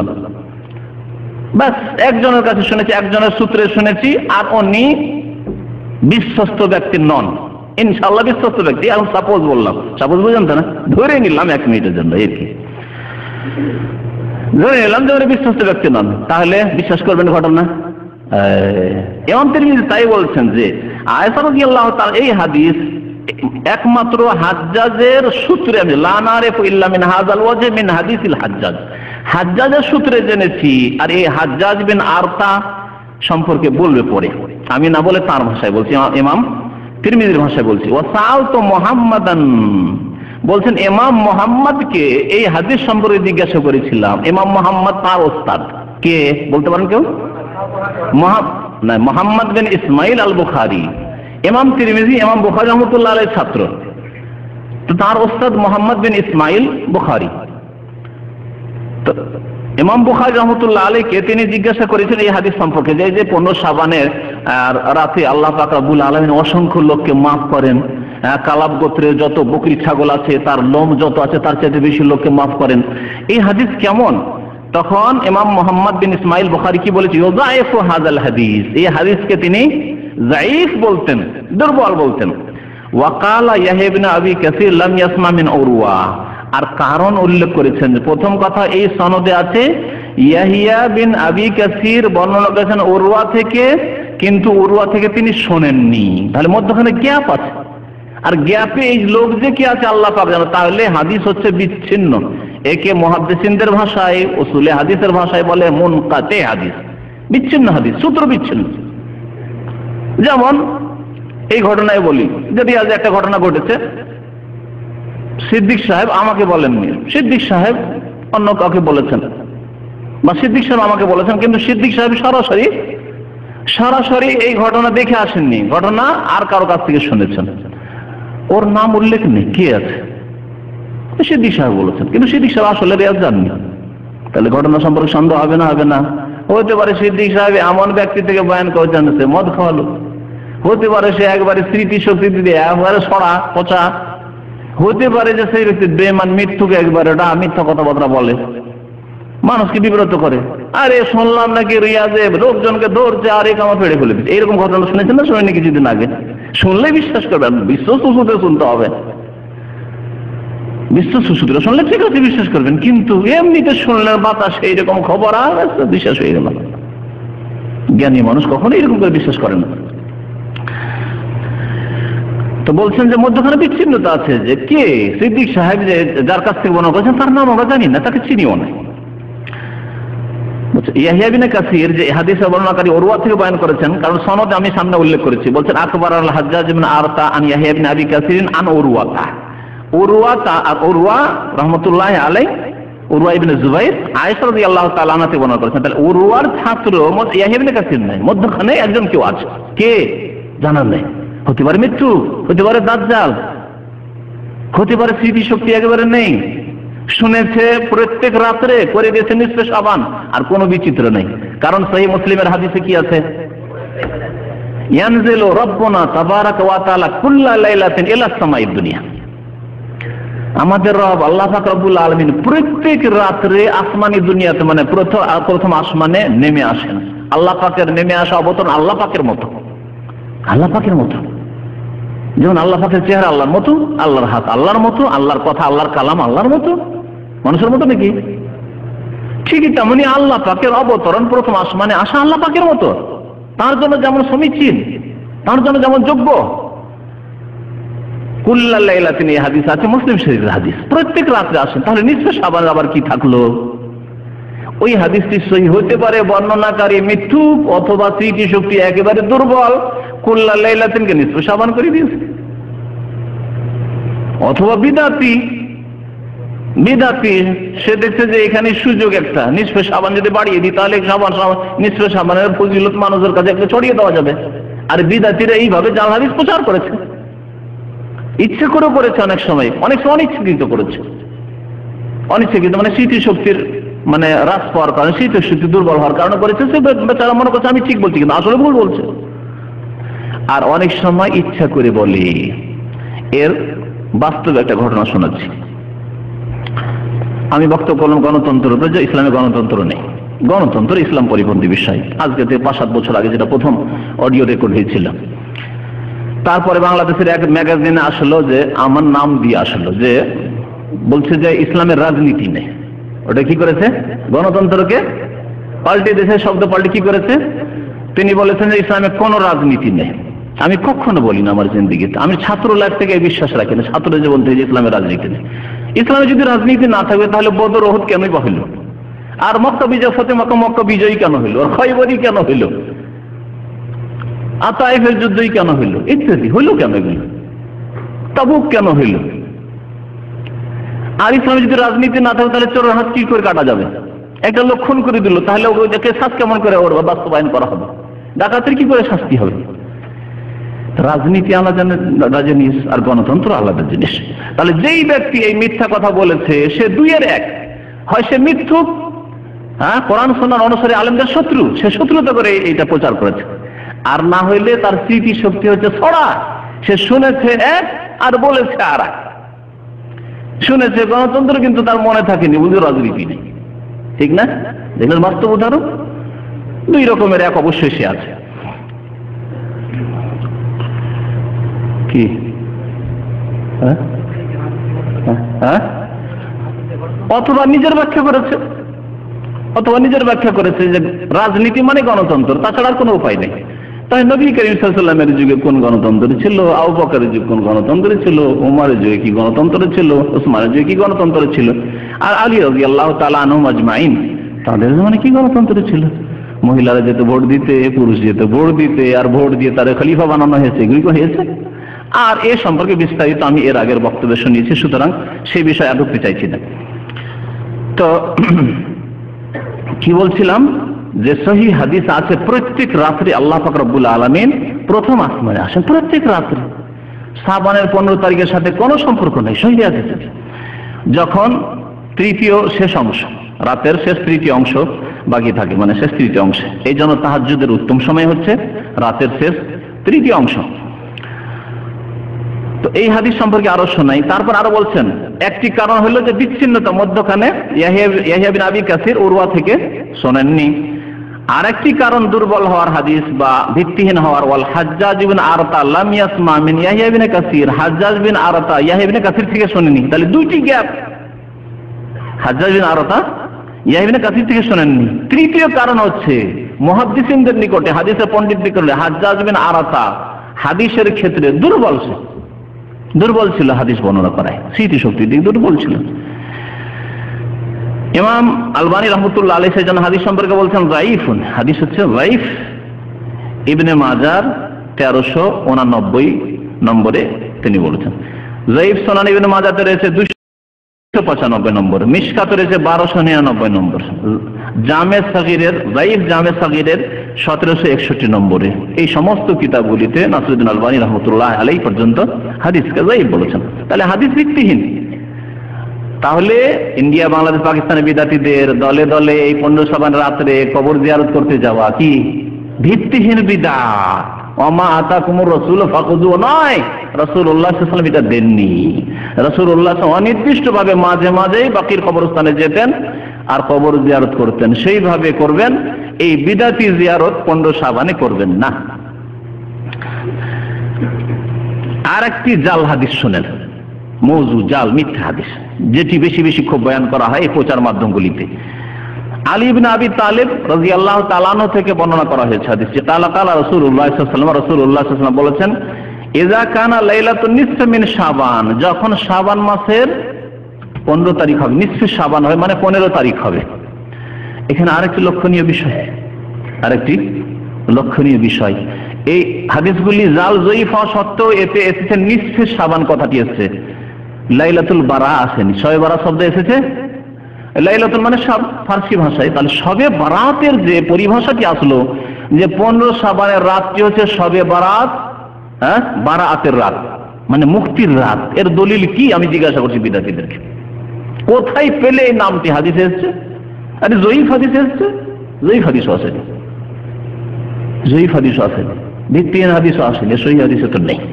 ব্যাস একজনের কাছে শুনেছি, একজনের সূত্রে শুনেছি, আর উনি বিশ্বস্ত ব্যক্তি নন, ইনশাআল্লাহ বিশ্বস্ত ব্যক্তি। এখন সাপোজ বললাম, সাপোজ বুঝেন তো না, ধরে নিলাম এক মিনিটের জন্য, এর কি ধরে নিলাম যে উনি বিশ্বস্ত ব্যক্তি নন, তাহলে বিশ্বাস করবেন ঘটনা? ইমাম তিরমিজি তাই বলছেন যে আয়েশা রাদিয়াল্লাহু তাআলা এই হাদিস একমাত্র হাজ্জাজের সূত্রে, আমি লা নারিফু ইল্লা মিন হাযাল ওয়াজহি মিন হাদিসিল হাজ্জাজ, হাজ্জাজের সূত্রে জেনেছি। আর এই হাজ্জাজ বিন আরতা সম্পর্কে বলবে পরে, আমি না বলে তার ভাষায় বলছি, ইমাম তিরমিজির ভাষায় বলছি। ওয়া সাআলতু মুহাম্মাদান, বলছেন ইমাম মুহাম্মদকে এই হাদিস সম্পর্কে জিজ্ঞাসা করেছিলাম। ইমাম মুহাম্মদ তার ওস্তাদ কে বলতে পারেন কেউ? মুহাম্মদ বিন ইসমাইল আল বুখারী, ইমাম তিরমিজি ইমাম বুখারী রাহমাতুল্লাহ আলাইহির ছাত্র, তো তার ওস্তাদ মুহাম্মদ বিন ইসমাইল বুখারী। তো ইমাম বুখারী রাহমাতুল্লাহ আলাইহিকে তিনি জিজ্ঞাসা করেছেন এই হাদিস সম্পর্কে, যে যে পনেরো শাবানের রাতে আল্লাহ পাক রব্বুল আলামিন অসংখ্য লোককে মাফ করেন, কালাব গোত্রের যত বকরি ছাগল আছে তার লোম যত আছে তার চাইতে বেশি লোককে মাফ করেন, এই হাদিস কেমন? তখন ইমাম মুহাম্মদ বিন ইসমাইল বুখারী কি বলেছে? ইউযাইফু হাযাল হাদিস, এই হাদিসকে তিনি যায়ীফ বলতেন, দুর্বল বলতেন। ওয়া ক্বালা ইয়াহইয়া ইবনে আবি কাসীর লাম ইয়াসমা মিন উরওয়া, আর কারণ উল্লেখ করেছেন যে প্রথম কথা এই সনদে আছে ইয়াহইয়া বিন আবি কাসীর বর্ণনা করেছেন উরওয়া থেকে, কিন্তু উরওয়া থেকে তিনি শোনেননি, তাহলে মধ্যখানে গ্যাপ আছে। আর গ্যাপে এই লোক যে কি আছে আল্লাহ পাক জানে, তাহলে হাদিস হচ্ছে বিচ্ছিন্ন। একে মুহাদ্দিসিনদের ভাষায়, উসুলে হাদিসের ভাষায় বলে মুনকাতি হাদিস, বিচ্ছিন্ন হাদিস, সূত্র বিচ্ছিন্ন। যেমন এই ঘটনায় বলি, যদি আজ একটা ঘটনা ঘটেছে, সিদ্দিক সাহেব আমাকে বলেননি, সিদ্দিক সাহেব অন্য কাউকে বলেছেন, বা সিদ্দিক সাহেব আমাকে বলেছেন, কিন্তু সিদ্দিক সাহেব সরাসরি সরাসরি এই ঘটনা দেখে আসেননি, ঘটনা আর কারো কাছ থেকে শুনেছেন, ওর নাম উল্লেখ নেই, কে আছে? সিদ্দিক সাহেব বলেছেন, কিন্তু সিদ্দিক সাহেব আসলে রিয়াজ জাননি, তাহলে ঘটনা সম্পর্কে সন্দেহ হবে না? হবে না। হতে পারে সিদ্দিক সাহেব এমন ব্যক্তি থেকে বয়ান করেছেন সে মদ খাওয়ালো, হতে পারে সে একবারে স্মৃতি শক্তি দিয়ে একবারে সরা পচা, হতে পারে যে সেই ব্যক্তি বেমান মৃত্যুকে একবারে মিথ্যা কথাবার্তা বলে, মানুষকে বিব্রত করে। আরে শুনলাম নাকি রিয়াজে লোকজনকে ধরছে আর এক আমার ফেড়ে ফেলে দিচ্ছে, এইরকম ঘটনা শুনেছেন না? শুনেনি কিছুদিন আগে? শুনলে বিশ্বাস করবেন, বিশ্ব সুসুতে শুনতে হবে, বিশ্ব সুসুতে শুনলে ঠিক আছে বিশ্বাস করবেন, কিন্তু এমনিতে শুনলে বাতাস এইরকম খবর আর বিশ্বাস হয়ে গেল। জ্ঞানী মানুষ কখনো এরকম করে বিশ্বাস করে না। তো বলছেন যে মধ্যখানে বিচ্ছিন্নতা আছে, যে কে সিদ্দিক সাহেব যে যার কাছ থেকে বর্ণনা করেছেন তার নাম আমরা জানি না, তাকে চিনিও না। ইয়াহইয়া ইবনে কাসির যে হাদিসের বর্ণনাকারী উরওয়া থেকে বয়ান করেছেন, কারণ সনদ আমি সামনে উল্লেখ করেছি, বলছেন আকবর আল হাজ্জাজ ইবনে আরতা আন ইয়াহইয়া ইবনে আবি কাসির আন উরওয়াতা। উরওয়াতা আর উরওয়া রাহমাতুল্লাহি আলাইহি, উরওয়া ইবনে জুবাইর আয়েশা রাদিয়াল্লাহু তাআলা আনহা থেকে বর্ণনা করেছেন। তাহলে উরওয়ার ছাত্র ইয়াহইয়া ইবনে কাসির নাই, মধ্যখানে একজন কেউ আছে, কে জানার নেই। হতে পারে মৃত্যু, হতে পারে দাজ্জাল, হতে পারে স্মৃতি শক্তি একেবারে নেই, শুনেছে প্রত্যেক রাত্রে করে দিয়েছে নিসফে শাবান, আর কোনো বিচিত্র নেই। কারণ সহিহ মুসলিমের হাদিসে কি আছে? ইয়ানজিলু রাব্বুনা তাবারাকা ওয়া তাআলা কুল্লা লাইলাতিন ইলা সামাইদ দুনিয়া। আমাদের রব আল্লাহ পাক রব্বুল আলামিন প্রত্যেক রাত্রে আসমানি দুনিয়াতে, মানে প্রথম প্রথম আসমানে নেমে আসেন। আল্লাহ পাকের নেমে আসা অবতরণ আল্লাহ পাকের মতো, আল্লাহ পাকের মতো, যেমন আল্লাহ পাকের চেহারা আল্লাহর মতো, আল্লাহর হাত আল্লাহর মতো, আল্লাহর কথা আল্লাহর কালাম আল্লাহর মতো, মানুষের মতো নাকি? ঠিকই তেমনি আল্লাহ পাকের অবতরণ প্রথম আসমানে আসা আল্লাহ পাকের মতো, তার জন্য যেমন সমীচীন, তার জন্য যেমন যোগ্য। কুল্লা লাইলাতিন, এই হাদিস আছে মুসলিম শরীফের হাদিস, প্রত্যেক রাত্রে আসেন। তাহলে নিসফে শাবান আবার কি থাকলো? ওই হাদিসটি সহিহ হতে পারে, বর্ণনাকারী মিথ্যুক অথবা স্মৃতি শক্তি একেবারে দুর্বল, কুল্লা লাইলাতিনকে নিসফে শাবান করে দিয়েছে। অথবা বিদাতি, বিদাতি সে দেখছে যে এখানে সুযোগ একটা, নিসফে শাবান যদি বাড়িয়ে দিই তাহলে শাবান নিসফে শাবানের ফজিলত মানুষের কাছে একটা ছড়িয়ে দেওয়া যাবে। আর বিদাতিরা এইভাবে জাল হাদিস প্রচার করেছে, ইচ্ছে করে করেছে, অনেক সময় অনেক সময় অনিচ্ছাকৃত করেছে, অনিচ্ছাকৃত মানে স্মৃতি শক্তির মানে হ্রাস পাওয়ার কারণে, স্মৃতি শক্তি দুর্বল হওয়ার কারণে করেছে। সে বেচারা মনে করছে আমি ঠিক বলছি, কিন্তু আসলে ভুল বলছে। আর অনেক সময় ইচ্ছা করে বলে। এর বাস্তবে একটা ঘটনা শোনাচ্ছি। আমি বক্তব্য করলাম গণতন্ত্র, যে ইসলামে গণতন্ত্র নেই, গণতন্ত্র ইসলাম পরিপন্থী বিষয়। আজকে থেকে পাঁচ সাত বছর আগে যেটা প্রথম অডিও রেকর্ড হয়েছিল, তারপরে বাংলাদেশের এক ম্যাগাজিনে আসলো, যে আমার নাম দিয়ে আসলো, যে বলছে যে ইসলামের রাজনীতি নেই। ওটা কি করেছে? গণতন্ত্রকে পাল্টে দেশে শব্দ পাল্টে কি করেছে? তিনি বলেছেন যে ইসলামে কোনো রাজনীতি নেই। আমি কখনো বলি না আমার জিন্দিগিতে, আমি ছাত্র লাইফ থেকে বিশ্বাস রাখি না ছাত্র জীবন থেকে যে ইসলামের রাজনীতি নেই। ইসলামে যদি রাজনীতি না থাকবে তাহলে বদর ওহুদ কেনই বা হইল? আর মক্কা বিজয়, ফতে মক্কা মক্কা বিজয়ী কেন হইল? আর খয়বরী কেন হইল? আর তায়েফের যুদ্ধই কেন হইল? ইত্যাদি হইল কেন এগুলো? তাবুক কেন হইল? আর ইসলামে যদি রাজনীতি না থাকে তাহলে চোরের হাত কি করে কাটা যাবে? একটা লোক খুন করে দিল, তাহলে ওকে শাস্তি কেমন করে ওর বাস্তবায়ন করা হবে? ডাকাতের কি করে শাস্তি হবে? রাজনীতি আলাদা জিনিস আর গণতন্ত্র আলাদা জিনিস। তাহলে যেই ব্যক্তি এই মিথ্যা কথা বলেছে সে দুইয়ের এক, হয় সে মিথ্যুক, হ্যাঁ কোরআন সুন্নাহর অনুসারে আলেমদের শত্রু, সে শত্রুতা করে এইটা প্রচার করেছে। আর না হইলে তার স্মৃতি শক্তি হচ্ছে ছড়া, সে শুনেছে এক আর বলেছে আর এক। শুনেছে গণতন্ত্র কিন্তু তার মনে থাকেনি, বুঝে রাজনীতি নেই, ঠিক না? দেখলেন বাস্তব উদাহরণ। দুই রকমের এক অবশ্যই সে আছে। কি হ্যাঁ? অথবা নিজের ব্যাখ্যা করেছে, অথবা নিজের ব্যাখ্যা করেছে যে রাজনীতি মানে গণতন্ত্র, তাছাড়া আর কোনো উপায় নেই। তাই নবী করিম সাল্লাল্লাহু আলাইহি ওয়াসাল্লামের যুগে কোন গণতন্ত্র ছিল, আবু বকরের যুগে কোন গণতন্ত্র ছিল, ওমরের যুগে কি গণতন্ত্র ছিল, ওসমানের যুগে কি গণতন্ত্র ছিল, আর আলী রাদিয়াল্লাহু তাআলা আনহুম আজমাইন তাদের মানে কি গণতন্ত্র ছিল? মহিলারা যেতে ভোট দিতে, পুরুষ যেতে ভোট দিতে, আর ভোট দিয়ে তারা খলিফা বানানো হয়েছে, এগুলি কি হয়েছে? আর এ সম্পর্কে বিস্তারিত আমি এর আগের বক্তব্যে শুনিয়েছি, সুতরাং সেই বিষয়ে আর ঢুকতে চাইছি না। তো কি বলছিলাম, যে সহিহ হাদিস আছে প্রত্যেক রাত্রে আল্লাহ পাক রব্বুল আলামিন প্রথম আসমানে আসেন, প্রত্যেক রাত্রে। শাবানের পনেরো তারিখের সাথে কোনো সম্পর্ক নেই সহিহ হাদিসে। যখন তৃতীয় শেষ অংশ, রাতের শেষ তৃতীয় অংশ বাকি থাকে, মানে শেষ তৃতীয় অংশে, এই জন্য তাহাজ্জুদের উত্তম সময় হচ্ছে রাতের শেষ তৃতীয় অংশ। তো এই হাদিস সম্পর্কে আরো শোনাই। তারপর আরো বলছেন একটি কারণ হলো যে বিচ্ছিন্নতা, মধ্যখানে ইয়াহইয়া বিন আবি কাসির উরওয়া থেকে শোনেননি। আর একটি কারণ দুর্বল হওয়ার হাদিস বা ভিত্তিহীন হওয়ার, ওয়াল হাজ্জাজ বিন আরতা লাম ইয়াসমা মিন ইয়াহইয়া বিন কাসির, হাজ্জাজ বিন আরতা ইয়াহইয়া বিন কাসির থেকে শোনেনি। তাহলে দুইটি গ্যাপ, হাজ্জাজ বিন আরতা ইয়াহইয়া বিন কাসির থেকে শোনেননি। তৃতীয় কারণ হচ্ছে মুহাদ্দিসিনদের নিকটে, হাদিসের পণ্ডিত নিকটে হাজ্জাজ বিন আরতা হাদিসের ক্ষেত্রে দুর্বল ছিল, দুর্বল ছিল হাদিস বর্ণনা করায়, স্মৃতি শক্তির দিক দুর্বল ছিল। ইমাম আলবানী রহমতুল্লাহ আলাইহি সেজন্য হাদিস সম্পর্কে বলছেন যায়িফুন, হাদিস হচ্ছে যায়িফ। ইবনে মাজার তেরোশো উনানব্বই নম্বরে তিনি বলেছেন। যায়িফ সুনান ইবনে মাজাতে রয়েছে দুইশো পঁচানব্বই নম্বর, মিশকাতে রয়েছে বারোশো নিরানব্বই নম্বর, জামে সাগীরের যায়িফ জামে সাগীরের সতেরোশো একষট্টি নম্বরে। এই সমস্ত কিতাবগুলিতে নাসিরুদ্দিন আলবানী রহমতুল্লাহ আলাইহি পর্যন্ত হাদিসকে যায়িফ বলেছেন। তাহলে হাদিস ভিত্তিহীন। তাহলে ইন্ডিয়া, বাংলাদেশ, পাকিস্তানের বিদাতীদের দলে দলে এই পনেরো শাবান রাত্রে কবর জিয়ারত করতে যাওয়া কি ভিত্তিহীন বিদআত। ওমা আতাকুমুর রাসূল ফাখুযু নয়, রাসূলুল্লাহ সাল্লাল্লাহু আলাইহি ওয়াসাল্লাম এটা দেননি। রাসূলুল্লাহ অনির্দিষ্টভাবে মাঝে মাঝেই বাকির কবরস্থানে যেতেন আর কবর জিয়ারত করতেন, সেইভাবে করবেন। এই বিদাতি জিয়ারত পনেরো শাবানে করবেন না। আর একটি জাল হাদিস শুনেন, মওযু, জাল, মিথ্যা হাদিস, যেটি বেশি বেশি খুব বয়ান করা হয় এই প্রচার মাধ্যমগুলিতে। আলী ইবনে আবি তালিব রাদিয়াল্লাহু তাআলা আনহু থেকে বর্ণনা করা হয়েছে হাদিসটি। কালা কালা রাসূলুল্লাহ সাল্লাল্লাহু আলাইহি ওয়াসাল্লাম, রাসূলুল্লাহ সাল্লাল্লাহু আলাইহি ওয়াসাল্লাম বলেছেন, ইযা কানা লাইলাতুন নিসফি মিন শাবান, যখন শাবান মাসের পনেরো তারিখ হবে, নিসফে শাবান হয় মানে পনেরো তারিখ হবে। এখানে আরেকটি লক্ষণীয় বিষয়, আরেকটি লক্ষণীয় বিষয়, এই হাদিসগুলি জাল যঈফ হওয়া সত্ত্বেও এতে এসেছে নিসফে শাবান কথাটি এসেছে, লাইলাতুল বারা আসেনি। শবে বারা শব্দ এসেছে, লাইলাতুল মানে সব ফার্সি ভাষায়। তাহলে শবে বারাতের যে পরিভাষাটি আসলো, যে পনেরো শাবানের রাতটি হচ্ছে শবে বারাত, হ্যাঁ, বারাতের রাত মানে মুক্তির রাত, এর দলিল কি আমি জিজ্ঞাসা করছি বিদ্যার্থীদেরকে। কোথায় পেলে এই নামটি হাদিসে এসছে? আরে যঈফ হাদিসে এসছে, যঈফ হাদিসও আসেনি, যঈফ হাদিসও আসেনি, ভিত্তিহীন হাদিসও আসেনি, সহিহ হাদিসে তো নেই।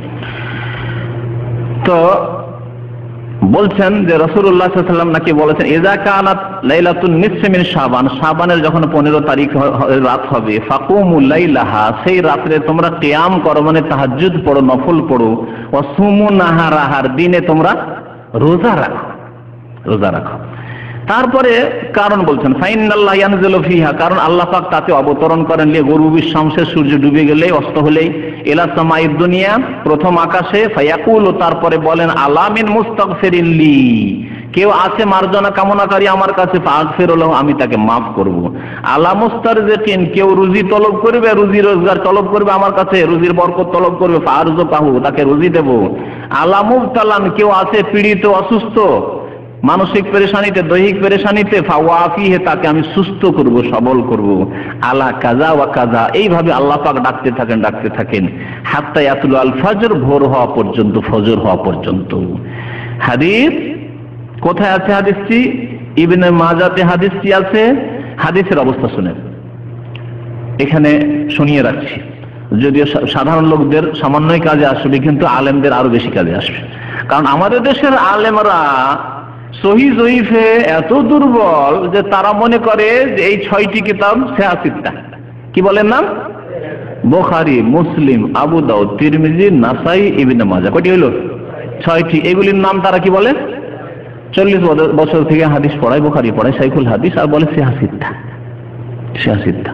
তো বলছেন যে রাসূলুল্লাহ সাল্লাল্লাহু আলাইহি ওয়াসাল্লাম নাকি বলেছেন, ইযা কানাত লাইলাতুন নিসফি মিন শাবান, শাবানের যখন পনেরো তারিখ রাত হবে, ফাকুমুল লাইলাহা, সেই রাতে তোমরা কিয়াম করো মানে তাহাজ্জুদ পড়ো, নফল পড়ো, ওয়া সুমু নাহারাহার, দিনে তোমরা রোজা রাখো, রোজা রাখো। তারপরে কারণ বলছেন, ফাইনাল্লাহ ইয়ানজিলু ফিহা, কারণ আল্লাহ পাক তাতে অবতরণ করেন, লিয়ে গরুবিশ শামসে, সূর্য ডুবে গেলে, অস্ত হলেই, ইলা সামাইদ দুনিয়া, প্রথম আকাশে, ফায়াকুলু, তারপরে বলেন, আলা মিন মুস্তাগফিরিন লি, কেউ আছে মার্জনা কামনাকারী আমার কাছে, ফাগফিরু লাহু, আমি তাকে মাফ করব। আলা মুস্তারজিকিন, কেউ রুজি তলব করবে, রুজি রোজগার তলব করবে আমার কাছে, রুজির বরকত তলব করবে, ফারযুকাহু, তাকে রুজি দেব। আলা মুবতালান, কেউ আছে পীড়িত, অসুস্থ, মানসিক পেরেশানিতে, দৈহিক পেরেশানিতে, ফাওয়াফিহে, তাকে আমি সুস্থ করব, সবল করব। আলা কাজা ওয়া কাজা, এইভাবে আল্লাহ পাক ডাকতে থাকেন, ডাকতে থাকেন, হাত্তা ইয়াতুল আল ফজর, ভোর হওয়া পর্যন্ত, ফজর হওয়া পর্যন্ত। হাদিস কোথায় আছে? হাদিসটি ইবনে মাজাতে হাদিসটি আছে। হাদিসের অবস্থা শুনেন, এখানে শুনিয়ে রাখছি, যদিও সাধারণ লোকদের সামান্যই কাজে আসবে, কিন্তু আলেমদের আরো বেশি কাজে আসবে। কারণ আমাদের দেশের আলেমরা সহিহ যঈফে এত দুর্বল যে তারা মনে করে যে এই ছয়টি কিতাব সিহাসিত্তা, কি বলেন নাম? বুখারী, মুসলিম, আবু দাউদ, তিরমিজি, নাসাই, ইবনে মাজাহ, কয়টি হলো? ছয়টি। এগুলির নাম তারা কি বলে? চল্লিশ বছর থেকে হাদিস পড়ায়, বুখারী পড়ায়, শাইখুল হাদিস, আর বলে সিহাসিত্তা, সিহাসিত্তা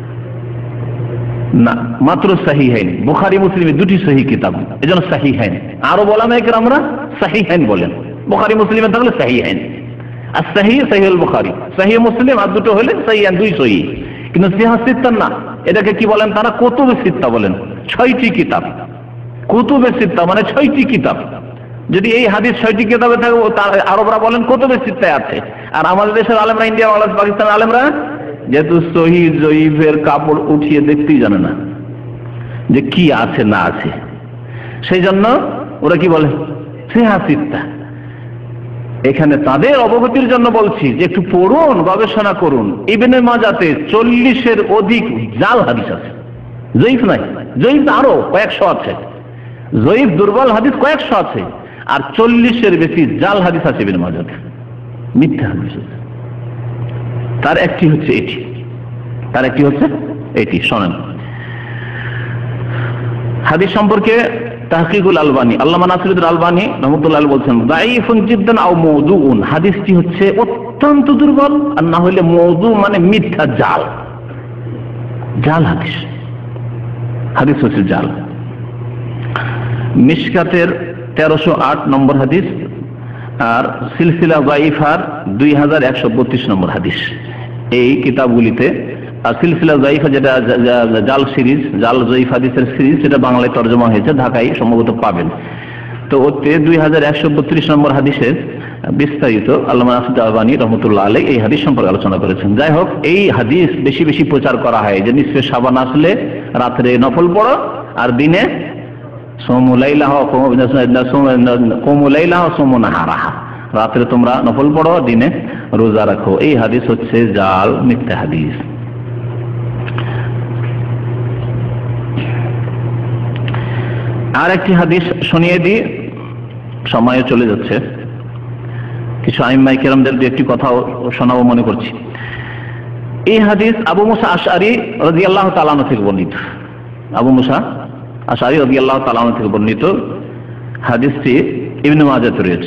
না, মাত্র সাহিহাইন, বুখারী মুসলিম দুটি সহিহ কিতাব, এজন্য সাহিহাইন। আরো বলা নাই কেন আমরা সাহিহাইন বলেন, বুখারী মুসলিমে থাকলে সাহিহাইন, আর সহিহ সহিহুল বুখারী, সহিহ মুসলিম, আর দুটো হলে সাহিহাইন, দুই সহিহ। কিন্তু সিহাসিত্তা না, এটাকে কি বলেন তারা? কুতুবে সিত্তা বলেন, ছয়টি কিতাব। কুতুবে সিত্তা মানে ছয়টি কিতাব। যদি এই হাদিস ছয়টি কিতাবে থাকে, আরবরা বলেন কুতুবে সিত্তায় আছে। আর আমাদের দেশের আলেমরা, ইন্ডিয়া, বাংলাদেশ, পাকিস্তানের আলেমরা যেহেতু সহিহ যঈফের কাপড় উঠিয়ে দেখতেই জানে না যে কি আছে না আছে, সেই জন্য ওরা কি বলে? সিহাসিত্তা। এখানে তাদের অবগতির জন্য বলছি যে একটু পড়ুন, গবেষণা করুন। ইবনে মাজাতে চল্লিশের অধিক জাল হাদিস আছে, যঈফ নাই, যঈফ আরো কয়েকশো আছে, যঈফ দুর্বল হাদিস কয়েকশো আছে, আর চল্লিশের বেশি জাল হাদিস আছে ইবনে মাজাতে, মিথ্যা হাদিস আছে। তার একটি হচ্ছে এটি, তার একটি হচ্ছে এটি। শোনেন হাদিস সম্পর্কে তাহকিকুল আলবানী, আল্লামা নাসিরুদ্দিন আলবানী রহমাতুল্লাহ বলছেন, যায়িফুন জিদ্দান আও মাওদুউন, হাদিসটি হচ্ছে অত্যন্ত দুর্বল, আর না হলে মাওদু মানে মিথ্যা, জাল, জাল হাদিস, হাদিস হচ্ছে জাল। মিশকাতের তেরোশো আট নম্বর হাদিস, আর সিলসিলা যায়িফার দুই হাজার একশো বত্রিশ নম্বর হাদিস। এই কিতাবগুলিতে আর সিলসিলা যায়িফা যেটা জাল সিরিজ, জাল যায়িফ হাদিসের সিরিজ, সেটা বাংলায় তর্জমা হয়েছে, ঢাকায় সম্ভবত পাবেন। তো ওতে দুই হাজার একশো বত্রিশ নম্বর হাদিসের বিস্তারিত আল্লামা নাসির আলবানী রহমতুল্লাহ আলাইহি এই হাদিস সম্পর্কে আলোচনা করেছেন। যাই হোক, এই হাদিস বেশি বেশি প্রচার করা হয় যে নিসফে শাবান আসলে রাত্রে নফল পড়ো আর দিনে সোমু লাইলাহ কোমু লাইলাহ সোমু নাহারাহা, রাত্রে তোমরা নফল পড়ো, দিনে রোজা রাখো। এই হাদিস হচ্ছে জাল মিথ্যা হাদিস। আর একটি হাদিস শুনিয়ে দিই, সময় চলে যাচ্ছে। কিছু আইম্মায়ে কেরামদের দু একটি কথা শোনাবো মনে করছি। এই হাদিস আবু মুসা আশআরী রাদিয়াল্লাহু তাআলা আনহু থেকে বর্ণিত। আবু মুসা আশআরী রাদিয়াল্লাহু তাআলা আনহু থেকে বর্ণিত হাদিসটি ইবনে মাজাহ রয়েছে।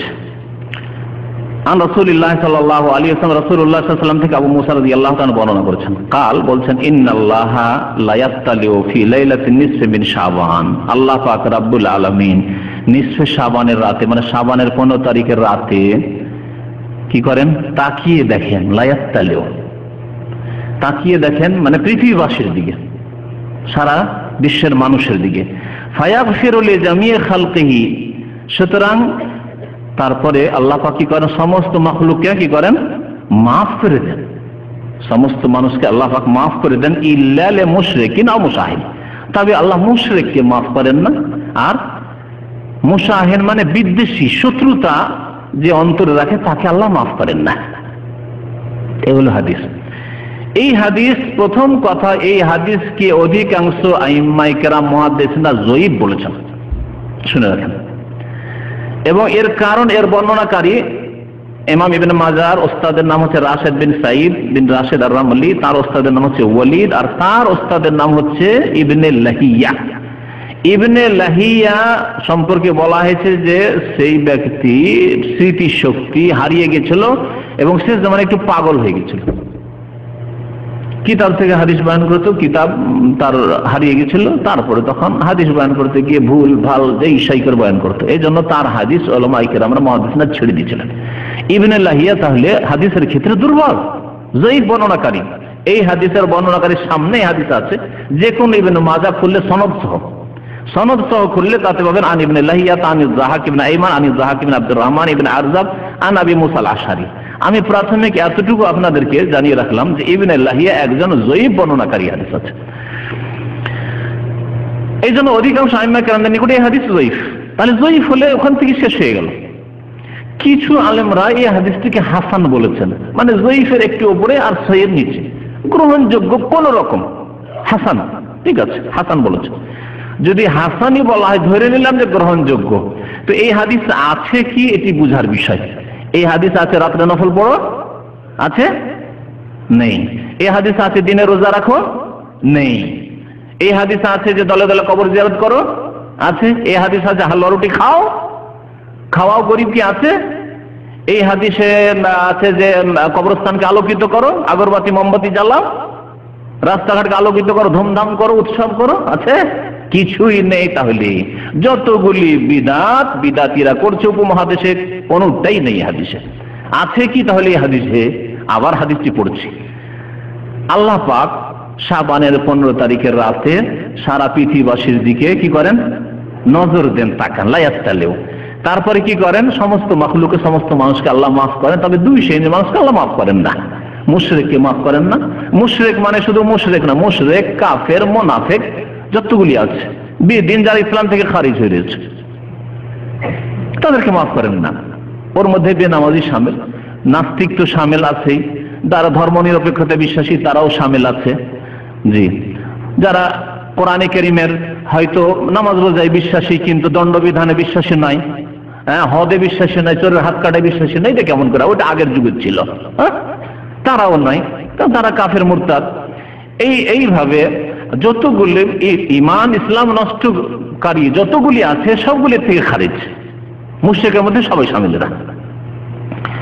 আন রাসূলুল্লাহ সাল্লাল্লাহু আলাইহি ওয়াসাল্লাম, রাসূলুল্লাহ সাল্লাল্লাহু আলাইহি ওয়াসাল্লাম থেকে আবু মুসা রাদিয়াল্লাহু তাআলা বর্ণনা করেছেন, কাল বলছেন, ইন্নাল্লাহা লা ইয়াত্তালিউ ফি লাইলাতিন নিসফি মিন শাবান, আল্লাহ পাক রব্বুল আলামিন নিসফে শাবানের রাতে, মানে শাবানের পনেরো তারিখের রাতে কি করেন? তাকিয়ে দেখেন। লা ইয়াত্তালিউ, তাকিয়ে দেখেন মানে পৃথিবীবাসীর দিকে, সারা বিশ্বের মানুষের দিকে। ফায়াগফিরু লিজামিই খালকিহি, সুতরাং তারপরে আল্লাহ পাক কি করেন? সমস্ত মাখলুককে কি করেন? মাফ করে দেন। সমস্ত মানুষকে আল্লাহ পাক মাফ করে দেন, ইল্লা লিল মুশরিকিন আও মুশাহিন, তবে আল্লাহ মুশরিককে মাফ করেন না। আর মুশাহিন মানে বিদ্বেষী, শত্রুতা যে অন্তরে রাখে তাকে আল্লাহ মাফ করেন না। এই হলো হাদিস। এই হাদিস, প্রথম কথা, এই হাদিসকে অধিকাংশ আইম্মায়ে কেরাম মুহাদ্দিসিনরা যঈফ বলেছেন, শুনে রাখেন। এবং এর কারণ, এর বর্ণনাকারী ইমাম ইবনে মাজাহর ওস্তাদের নাম হচ্ছে রাশেদ বিন সাঈদ বিন রাশেদ আর রামলি, তার ওস্তাদের নাম হচ্ছে ওয়ালিদ, আর তার ওস্তাদের নাম হচ্ছে ইবনে লাহিয়া। ইবনে লাহিয়া সম্পর্কে বলা হয়েছে যে সেই ব্যক্তি স্মৃতি শক্তি হারিয়ে গেছিল এবং সে যেমন একটু পাগল হয়ে গেছিল, কিতাব থেকে হাদিস বয়ান করতো, কিতাব তার হারিয়ে গেছিল, তারপরে তখন হাদিস বয়ান করতে গিয়ে ভুল ভাল যে ইশাইকের বয়ান করতো, এই জন্য তার হাদিস উলামায়ে কেরামরা মুহাদ্দিসিনরা ছেড়ে দিয়েছিলেন। ইবনে লাহিয়া তাহলে হাদিসের ক্ষেত্রে দুর্বল, যঈফ বর্ণনাকারী। এই হাদিসের বর্ণনাকারীর সামনে হাদিস আছে, যে কোন ইবনে মাজাহ খুললে সনদ সহ, সনদ সহ খুললে তাতে পাবেন আন ইবনে লাহিয়া আন যাহাক ইবনে আইমান আন Dahhak ibn Abdur Rahman ibn Arjab আন আবি মুসা আল আশআরী। আমি প্রাথমিক এতটুকু আপনাদেরকে জানিয়ে রাখলাম যে ইবনে লাহিয়া একজন যঈফ বর্ণনাকারী হাদিস আছে। এই জন্য অধিকাংশ আইম্মায়ে কেরামদের নিকটে এই হাদিস যঈফ। তাহলে যঈফ হলে ওখান থেকে শেষ হয়ে গেল। কিছু আলেমরা এই হাদিসটিকে হাসান বলেছেন, মানে যঈফের একটু উপরে আর সহিহের নিচে, গ্রহণযোগ্য কোন রকম হাসান, ঠিক আছে, হাসান বলেছেন। যদি হাসানই বলা হয়, ধরে নিলাম যে গ্রহণযোগ্য, তো এই হাদিস আছে কি এটি বুঝার বিষয়। এই হাদিস আছে রাত্রে নফল পড়ো, আছে? নেই। এই হাদিস আছে দিনে রোজা রাখো, নেই। এই হাদিস আছে যে দলে দলে কবর জিয়ারত করো, আছে। এই হাদিস আছে হালুয়া রুটি খাও, খাওয়াও গরিবকে, আছে। এই হাদিসে আছে যে কবরস্থানকে আলোকিত করো, আগরবাতি মোমবাতি জ্বালাও, রাস্তাঘাটকে আলোকিত করো, ধুমধাম করো, উৎসব করো, আছে? কিছুই নেই। তাহলে যতগুলি বিদাত বিদাতিরা করছে উপমহাদেশে, কোনটাই নেই হাদিসে। আছে কি তাহলে এই হাদিসে? আবার হাদিসটি পড়ছি, আল্লাহ পাক শাবানের পনেরো তারিখের রাতে সারা পৃথিবীবাসীর দিকে কি করেন? নজর দেন, তাকান। লা ইয়াত্তালিউ, তারপরে কি করেন? সমস্ত মাখলুকে, সমস্ত মানুষকে আল্লাহ মাফ করেন, তবে দুই শ্রেণীর মানুষকে আল্লাহ মাফ করেন না। মুশরিককে মাফ করেন না। মুশরিক মানে শুধু মুশরিক না, মুশরিক, কাফের, মুনাফিক যতগুলি আছে, দিন যারা ইসলাম থেকে খারিজ হয়ে রয়েছে, তাদেরকে মাফ করেন না। ওর মধ্যে বেনামাজি শামিল, নাস্তিক তো শামিল আছেই, যারা ধর্ম নিরপেক্ষতা বিশ্বাসী তারাও শামিল আছে। জি, যারা কোরআনে কারীমের হয়তো নামাজ রোজায় বিশ্বাসী কিন্তু দণ্ডবিধানে বিশ্বাসী নাই, হ্যাঁ, হদে বিশ্বাসী নাই, চোরের হাত কাটে বিশ্বাসী নাই, এটা কেমন করে? ওটা আগের যুগের ছিল, হ্যাঁ, তারাও নাই, তারা কাফের মুরতাদ। এই এইভাবে যতগুলি ইমান ইসলাম নষ্টকারী যতগুলি আছে সবগুলি থেকে খারিজ, মুশরিকের মধ্যে সবাই শামিলরা।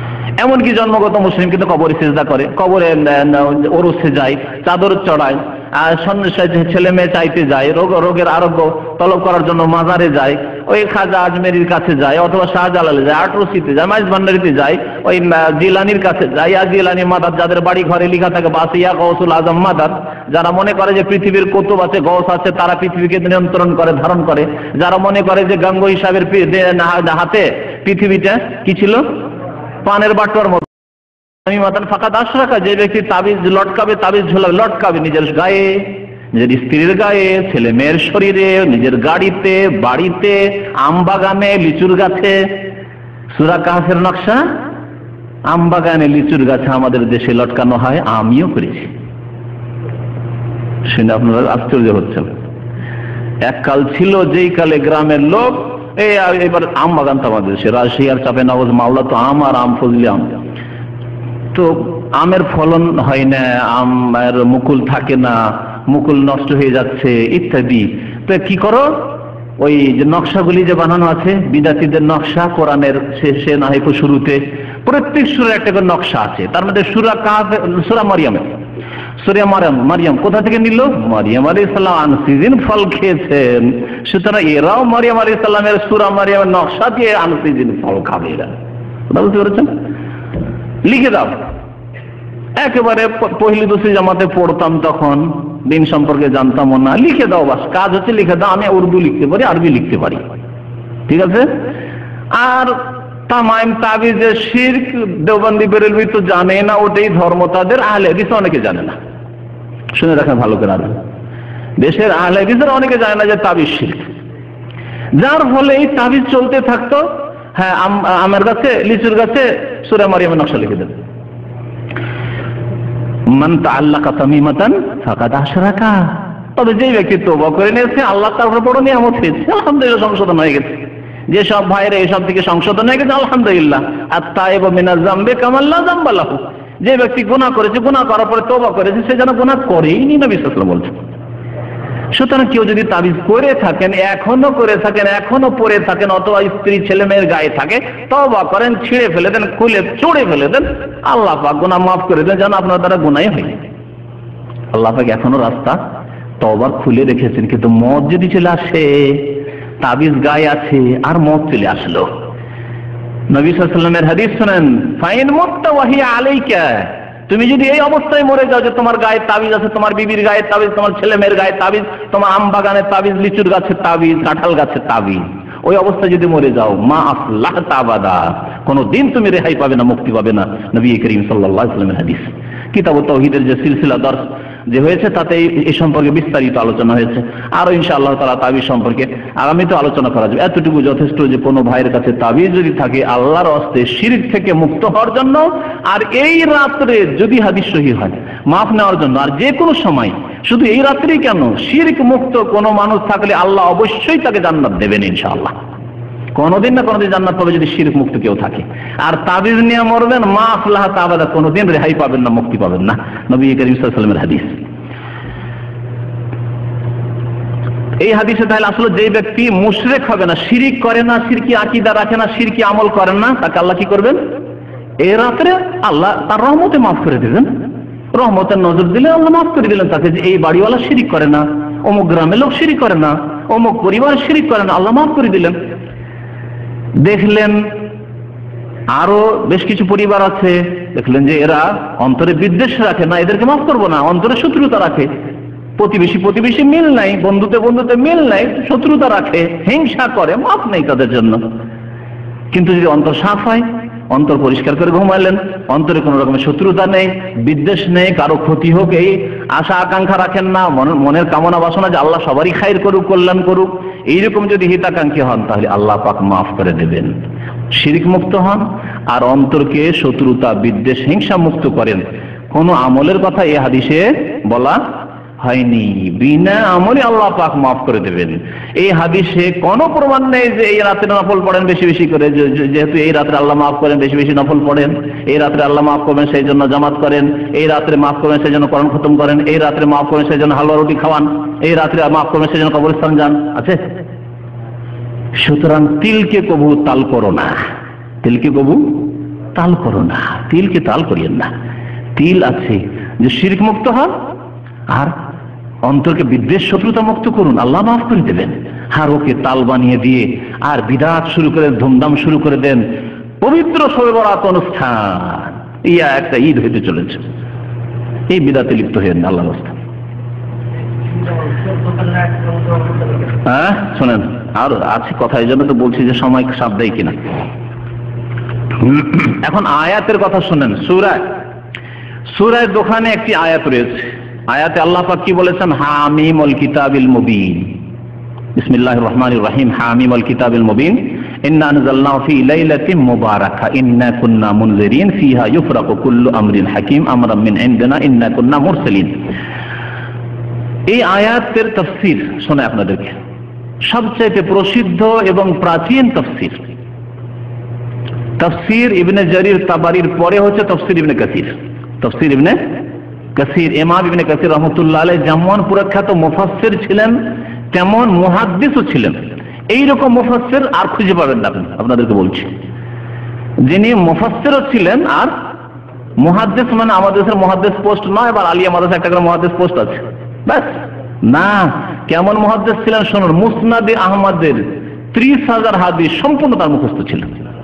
এমনকি জন্মগত মুসলিম কিন্তু কবরে সিজদা করে, কবরে ওরসে যায়, চাদর চড়ায়, ছেলে মেয়ে চাইতে যায়, রোগ রোগের আরোগ্য তলব করার জন্য মাজারে যায়, ওই খাজা আজমেরির কাছে যায়, অথবা শাহজালালে যায়, আটরসিতে যায়, মাইজ ভান্ডারিতে যায়, ওই জিলানির কাছে যায়, ইয়া জিলানি মাদাদ, যাদের বাড়ি ঘরে লিখা থাকে বাসিয়া গৌসুল আজম মাদাদ, যারা মনে করে যে পৃথিবীর কুতুব আছে, গৌস আছে, তারা পৃথিবীকে নিয়ন্ত্রণ করে, ধারণ করে, যারা মনে করে যে গাঙ্গুহি সাহেবের হাতে পৃথিবীটা কি ছিল, পানের বাটোয়ার মতো, আমি মাতান ফাঁকা দাস রাখা, যে ব্যক্তি তাবিজ লটকাবে, তাবিজ ঝোলাবে, লটকাবে নিজের গায়ে, নিজের স্ত্রীর গায়ে, ছেলে মেয়ের শরীরে, নিজের গাড়িতে, বাড়িতে, আম বাগানে, লিচুর গাছে। সূরা কাহফের নকশা আম বাগানে, লিচুর গাছে আমাদের দেশে লটকানো হয়, আমিও করেছি, শুনে আপনারা আশ্চর্য হচ্ছেন। এককাল ছিল যেই কালে গ্রামের লোক এই এবার আম বাগান তো আমাদের দেশে, রাজশাহী, চাপে নবাব, মাওলা তো আম আর আম, ফজলি আম, তো আমের ফলন হয় না, আমের মুকুল থাকে না, মুকুল নষ্ট হয়ে যাচ্ছে ইত্যাদি। তো কি করো, ওই যে নকশাগুলি যে বানানো আছে বিদাতীদের নকশা, কোরআনের শেষে না হয় শুরুতে প্রত্যেক সূরার একটা করে নকশা আছে, তার মধ্যে সূরা কাহফ, সূরা মারিয়ামের, সূরা মারিয়াম, মারিয়াম কোথা থেকে নিল, মারিয়াম আলাইহিস সালাম আনসিজিন ফল খেয়েছেন, সুতরাং এরাও মারিয়াম আলাইহিস সালামের সূরা মারিয়ামের নকশা দিয়ে আনসিজিন ফল খাবে এরা। বুঝতে পেরেছেন? লিখে দাও। একেবারে পহিলি দুসরি জামাতে পড়তাম, তখন দিন সম্পর্কে জানতাম না, লিখে দাও, বাস কাজ হচ্ছে লিখে দাও। আমি উর্দু লিখতে পারি, আরবি লিখতে পারি, ঠিক আছে। আর তামাইম তাবিজে শিরক দেওবন্দি বেরেলভি তো জানে না, ওটাই ধর্ম তাদের, আহলে হাদিস অনেকে জানে না, শুনে রাখেন ভালো করে। আর দেশের আহলে হাদিসের অনেকে জানে না যে তাবিজ শিরক, যার ফলে এই তাবিজ চলতে থাকতো। হ্যাঁ, আমের গাছে, লিচুর গাছে সূরা মারিয়ামের নকশা লিখে দেন। মান তাআল্লাকা তামিমাতান ফাকাদ আশরাকা, তবে যেই ব্যক্তি তওবা করে নিয়েছে, আল্লাহ তার উপর বড় নিয়ামত হয়েছে, আলহামদুলিল্লাহ, সংশোধন হয়ে গেছে। যে সব ভাইরা এইসব থেকে সংশোধন হয়ে গেছে, আলহামদুলিল্লাহ। আত-তাইবু মিনাজ যামবি কামান লা যামবা লাহু, যে ব্যক্তি গুনাহ করেছে, গুনাহ করার পরে তওবা করেছে, সে যেন গুনাহ করেই নি, নবী সাল্লাল্লাহু আলাইহি ওয়াসাল্লাম বলছেন। সুতরাং কেউ যদি তাবিজ করে থাকেন, এখনো করে থাকেন, এখনো পরে থাকেন, অথবা স্ত্রী ছেলে মেয়ের গায়ে থাকে, তওবা করেন, ছিঁড়ে ফেলে দেন, খুলে চড়ে ফেলে দেন, আল্লাহ পাক গুনাহ মাফ করে দেন, যেন আপনার দ্বারা গুনাহই হয়। আল্লাহ পাক এখনো রাস্তা তওবার খুলে রেখেছেন। কিন্তু মত যদি চলে আসে, তাবিজ গায়ে আছে আর মত চলে আসলো, নবী সাল্লাল্লাহু আলাইহি ওয়াসাল্লামের হাদিস শুনেন, ফাইন মুত্তা ওয়া হিয়া আলাইকা, তুমি যদি এই অবস্থায় মরে যাও যে তোমার গায়ে তাবিজ আছে, তোমার বিবির গায়ে তাবিজ, তোমার ছেলে মেয়ের গায়ে তাবিজ, তোমার আম বাগানের তাবিজ, লিচুর গাছের তাবিজ, কাঁঠাল গাছের তাবিজ, ওই অবস্থায় যদি মরে যাও, মা আফলাহ তাবাদা, কোনো দিন তুমি রেহাই পাবে না, মুক্তি পাবে না। নবী করিম সাল্লাল্লাহু আলাইহি ওয়াসাল্লামের হাদিস। কিতাব তাওহীদের যে সিলসিলা দর্স যে হয়েছে, তাতে এই সম্পর্কে বিস্তারিত আলোচনা হয়েছে। আরো ইনশাআল্লাহ তাআলা তাবিজ সম্পর্কে আগামীতে আলোচনা করা যাবে। এতটুকু যথেষ্ট যে কোনো ভাইয়ের কাছে তাবিজ যদি থাকে, আল্লাহর হস্তে শিরক থেকে মুক্ত হওয়ার জন্য, আর এই রাত্রে যদি হাদিস সহিহ হয় মাফ নেওয়ার জন্য, আর যে কোনো সময়, শুধু এই রাত্রেই কেন, শিরক মুক্ত কোনো মানুষ থাকলে আল্লাহ অবশ্যই তাকে জান্নাত দেবেন ইনশাআল্লাহ। কোনদিন না কোনদিন জান্নাত পাবে যদি শিরক মুক্ত কেউ থাকে। আর তাবিজ নিয়ে মরবেন, মা আফলাহ তাবাদা, কোনদিন রেহাই পাবেন না, মুক্তি পাবেন না, নবী করিম সাল্লাল্লাহু আলাইহি ওয়াসাল্লামের হাদিস। এই হাদিসে তাহলে আসলে যে ব্যক্তি মুশরিক হবে না, শিরিক করে না, শিরকি আকীদা রাখে না, শিরকি আমল করেন না, তাকে আল্লাহ কি করবেন, এই রাত্রে আল্লাহ তার রহমতে মাফ করে দিবেন। রহমতের নজর দিলে আল্লাহ মাফ করে দিলেন তাকে, যে এই বাড়িওয়ালা শিরিক করে না, অমুক গ্রামের লোক শিরিক করে না, অমুক পরিবার শিরিক করে না, আল্লাহ মাফ করে দিলেন। দেখলেন আরো বেশ কিছু পরিবার আছে, দেখলেন যে এরা অন্তরে বিদ্বেষ রাখে না, এদেরকে মাফ করবো না, অন্তরে শত্রুতা রাখে, প্রতিবেশী প্রতিবেশী মিল নাই, বন্ধুতে বন্ধুতে মিল নাই, শত্রুতা রাখে, হিংসা করে, মাফ নেই তাদের জন্য। কিন্তু যদি অন্তর সাফ হয়, অন্তর পরিষ্কার করে ঘুমাইলেন, অন্তরে কোনো রকমের শত্রুতা নেই, বিদ্বেষ নেই, কারো ক্ষতি হোক এই আশা আকাঙ্ক্ষা রাখেন না, মনের কামনা বাসনা যে আল্লাহ সবারই খায়ের করুক, কল্যাণ করুক, এইরকম যদি হিতাকাঙ্ক্ষী হন, তাহলে আল্লাহ পাক মাফ করে দেবেন। শিরক মুক্ত হন আর অন্তরকে শত্রুতা, বিদ্বেষ, হিংসা মুক্ত করেন। কোন আমলের কথা এই হাদিসে বলা হয়নি, বিনা আমলে আল্লাহ পাক মাফ করে দেবেন। এই হাদিসে কোনো প্রমাণ নেই যে এই রাতে নফল পড়েন বেশি বেশি করে, যেহেতু এই রাত্রে আল্লাহ মাফ করেন, বেশি বেশি নফল পড়েন, এই রাত্রে আল্লাহ মাফ করবেন সেই জন্য জামাত করেন, এই রাত্রে মাফ করবেন সেই জন্য কোরআন খতম করেন, এই রাত্রে মাফ করবেন সেই জন্য হালুয়া রুটি খাওয়ান, এই রাত্রে মাফ করবেন সেই জন্য কবরস্থান যান, আছে? সুতরাং তিলকে কবু তাল করো না, তিলকে কবু তাল করো না, তিলকে তাল করিয়েন না। তিল আছে যে শিরক মুক্ত হন আর অন্তরকে বিদ্বেষ শত্রুতা মুক্ত করুন, আল্লাহ মাফ করে দেবেন। আর ওকে তাল বানিয়ে দিয়ে আর বিদাত শুরু করে ধুমধাম শুরু করে দেন, পবিত্র শবে বরাত অনুষ্ঠান, ইয়া একটা ঈদ হইতে চলেছে, এই বিদাতে লিপ্ত হয়ে আল্লাহ রাস্তা। হ্যাঁ শোনেন, আর আছে কথা, এই জন্য তো বলছি যে সময় সাপ দেয় কিনা। এখন আয়াতের কথা শুনেন। সূরা সূরার দোকানে একটি আয়াত রয়েছে, আয়াতে আল্লাহ পাক কি বলেছেন? হামিম ওয়াল কিতাবিল মুবিন, বিসমিল্লাহির রহমানির রহিম। হামিম ওয়াল কিতাবিল মুবিন ইন্না আনজালনাহু ফি লাইলাতিন মুবারাকা ইন্না কুন্না মুনজিরিন ফিহা ইউফরাকু কুল্লু আমরিন হাকিম আমরাম মিন ইনদিনা ইন্না কুন্না মুরসালিন। এই আয়াতের তাফসীর শোনে আপনাদেরকে, সবচেয়ে প্রসিদ্ধ এবং প্রাচীন তাফসীর, তাফসীর ইবনে জারির তাবারির পরে হচ্ছে তাফসীর ইবনে কাসির। তাফসীর ইবনে কাসির, ইমাম ইবনে কাসির রহমাতুল্লাহ আলাইহি যেমন প্রখ্যাত মুফাসসির ছিলেন তেমন মুহাদ্দিসও ছিলেন। এইরকম মুফাসসির আর খুঁজে পাবেন না, আপনাদেরকে বলছি, যিনি মুফাসসিরও ছিলেন আর মুহাদ্দিস, মানে আমাদের দেশের মুহাদ্দিস পোস্ট নয়, এবার আলিয়া মাদ্রাসা একটা করে মুহাদ্দিস পোস্ট আছে, ব্যাস না। কেমন মুহাদ্দিস ছিলেন শুনুন। মুসনাদে আহমদের ত্রিশ হাজার হাদিস সম্পূর্ণ তার মুখস্থ ছিল।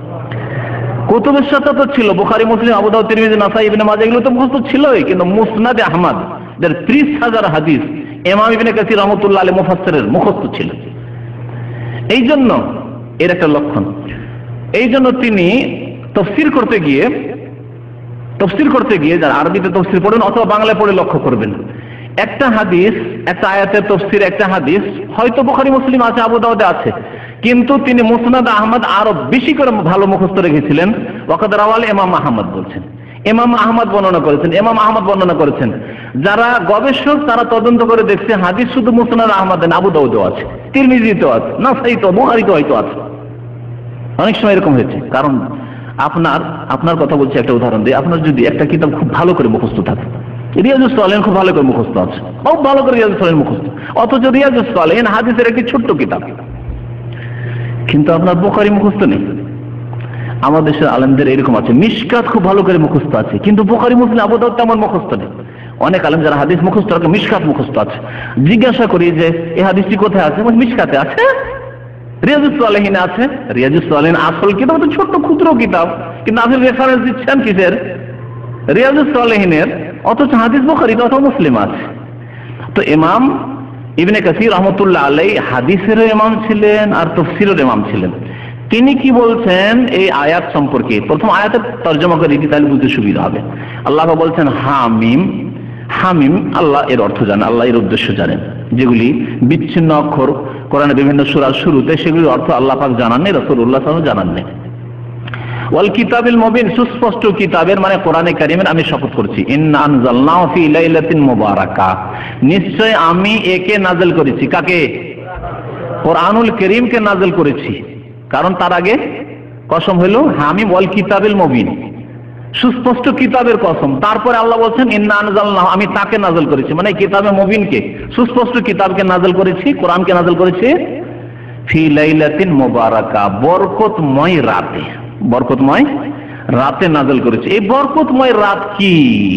কুতুবুস সিত্তা তো ছিল, বুখারী, মুসলিম, আবু দাউদ, তিরমিজি, নাসাই, ইবনে মাজাহ, এগুলো তো মুখস্থ ছিলই, কিন্তু মুসনাদে আহমদ এর ত্রিশ হাজার হাদিস ইমাম ইবনে কাসির রহমাতুল্লাহ আলাইহি মুফাসসিরের মুখস্থ ছিল। এই জন্য এর একটা লক্ষণ, এই জন্য তিনি তাফসীর করতে গিয়ে তাফসীর করতে গিয়ে যারা আরবিতে তাফসীর পড়েন অথবা বাংলায় পড়ে লক্ষ্য করবেন, একটা হাদিস, একটা আয়াতের তাফসীর, একটা হাদিস হয়তো বুখারী, মুসলিম আছে, আবু দাউদে আছে, কিন্তু তিনি মুসনাদ আহমদ আরো বেশি করে ভালো মুখস্থ রেখেছিলেন। ওয়াকাদ রাওয়াল ইমাম আহমদ বলছেন, ইমাম আহমদ বর্ণনা করেছেন, ইমাম আহমদ বর্ণনা করেছেন। যারা গবেষক তারা তদন্ত করে দেখছে হাদিস শুধু মুসনাদ আহমদ না, আবু দাউদেও আছে, তিরমিজিতেও আছে, নাসাইতে, বুখারীতে হয়তো আছে। অনেক সময় এরকম হয়েছে। কারণ আপনার আপনার কথা বলছি, একটা উদাহরণ দিই। আপনার যদি একটা কিতাব খুব ভালো করে মুখস্থ থাকে, রিয়াজুস সালিহিন খুব ভালো করে মুখস্থ আছে, খুব ভালো করে রিয়াজুস সালিহিন মুখস্থ, অথচ রিয়াজুস সালিহিন হাদিসের একটি ছোট্ট কিতাব, কিন্তু আপনার বুখারী মুখস্থ নেই। আমাদের দেশের আলেমদের এরকম আছে, মিশকাত খুব ভালো করে মুখস্থ আছে, কিন্তু বুখারী, মুসলিম, আবু দাউদ তেমন মুখস্থ নেই। অনেক আলেম যারা হাদিস মুখস্থ রাখে, মিশকাত মুখস্থ আছে। জিজ্ঞাসা করি যে এই হাদিসটি কোথায় আছে? মিশকাতে আছে, রিয়াজুস সালিহিনে আছে। রিয়াজুস সালিহিন আসল কিতাব তো ছোট্ট ক্ষুদ্র কিতাব, কিন্তু আপনি রেফারেন্স দিচ্ছেন কিসের? রিয়াজুস সালিহিনের, অথচ হাদিস বুখারীতে অথবা মুসলিম আছে। তো ইমাম ইবনে কাসির রহমাতুল্লাহ আলাইহি হাদিসেরও ইমাম ছিলেন আর তাফসীরের ইমাম ছিলেন। তিনি কি বলছেন এই আয়াত সম্পর্কে? প্রথম আয়াতের তরজমা করে দিই, তাহলে বুঝতে সুবিধা হবে। আল্লাহ বলছেন হামিম। হামিম, আল্লাহ এর অর্থ জানেন, আল্লাহ এর উদ্দেশ্য জানেন। যেগুলি বিচ্ছিন্ন অক্ষর কোরআনের বিভিন্ন সূরার শুরুতে, সেগুলির অর্থ আল্লাহ পাক জানান নেই, রাসূলুল্লাহ সাল্লাল্লাহু আলাইহি ওয়াসাল্লাম জানান নেই। ওয়াল কিতাবিল মুবিন, সুস্পষ্ট কিতাবের, মানে কোরআনে কারীমের আমি শপথ করছি। ইন্না আনজালনাহু ফি লাইলাতিন মুবারাকা, নিশ্চয় আমি একে নাযিল করেছি। কাকে? কোরআনুল কারীমকে নাযিল করেছি। কারণ তার আগে কসম হলো হামিম ওয়াল কিতাবিল মুবিন, সুস্পষ্ট কিতাবের কসম। তারপরে আল্লাহ বলছেন ইন্না আনজালনাহু, আমি তাকে নাযিল করেছি, মানে কিতাবে মুবিনকে, সুস্পষ্ট কিতাবকে নাযিল করেছি, কোরআনকে নাযিল করেছি ফি লাইলাতিন মুবারাকা, বরকতময় রাতে। বরকতময় রাতে নাযিল করেছে। এই বরকতময় রাত কি?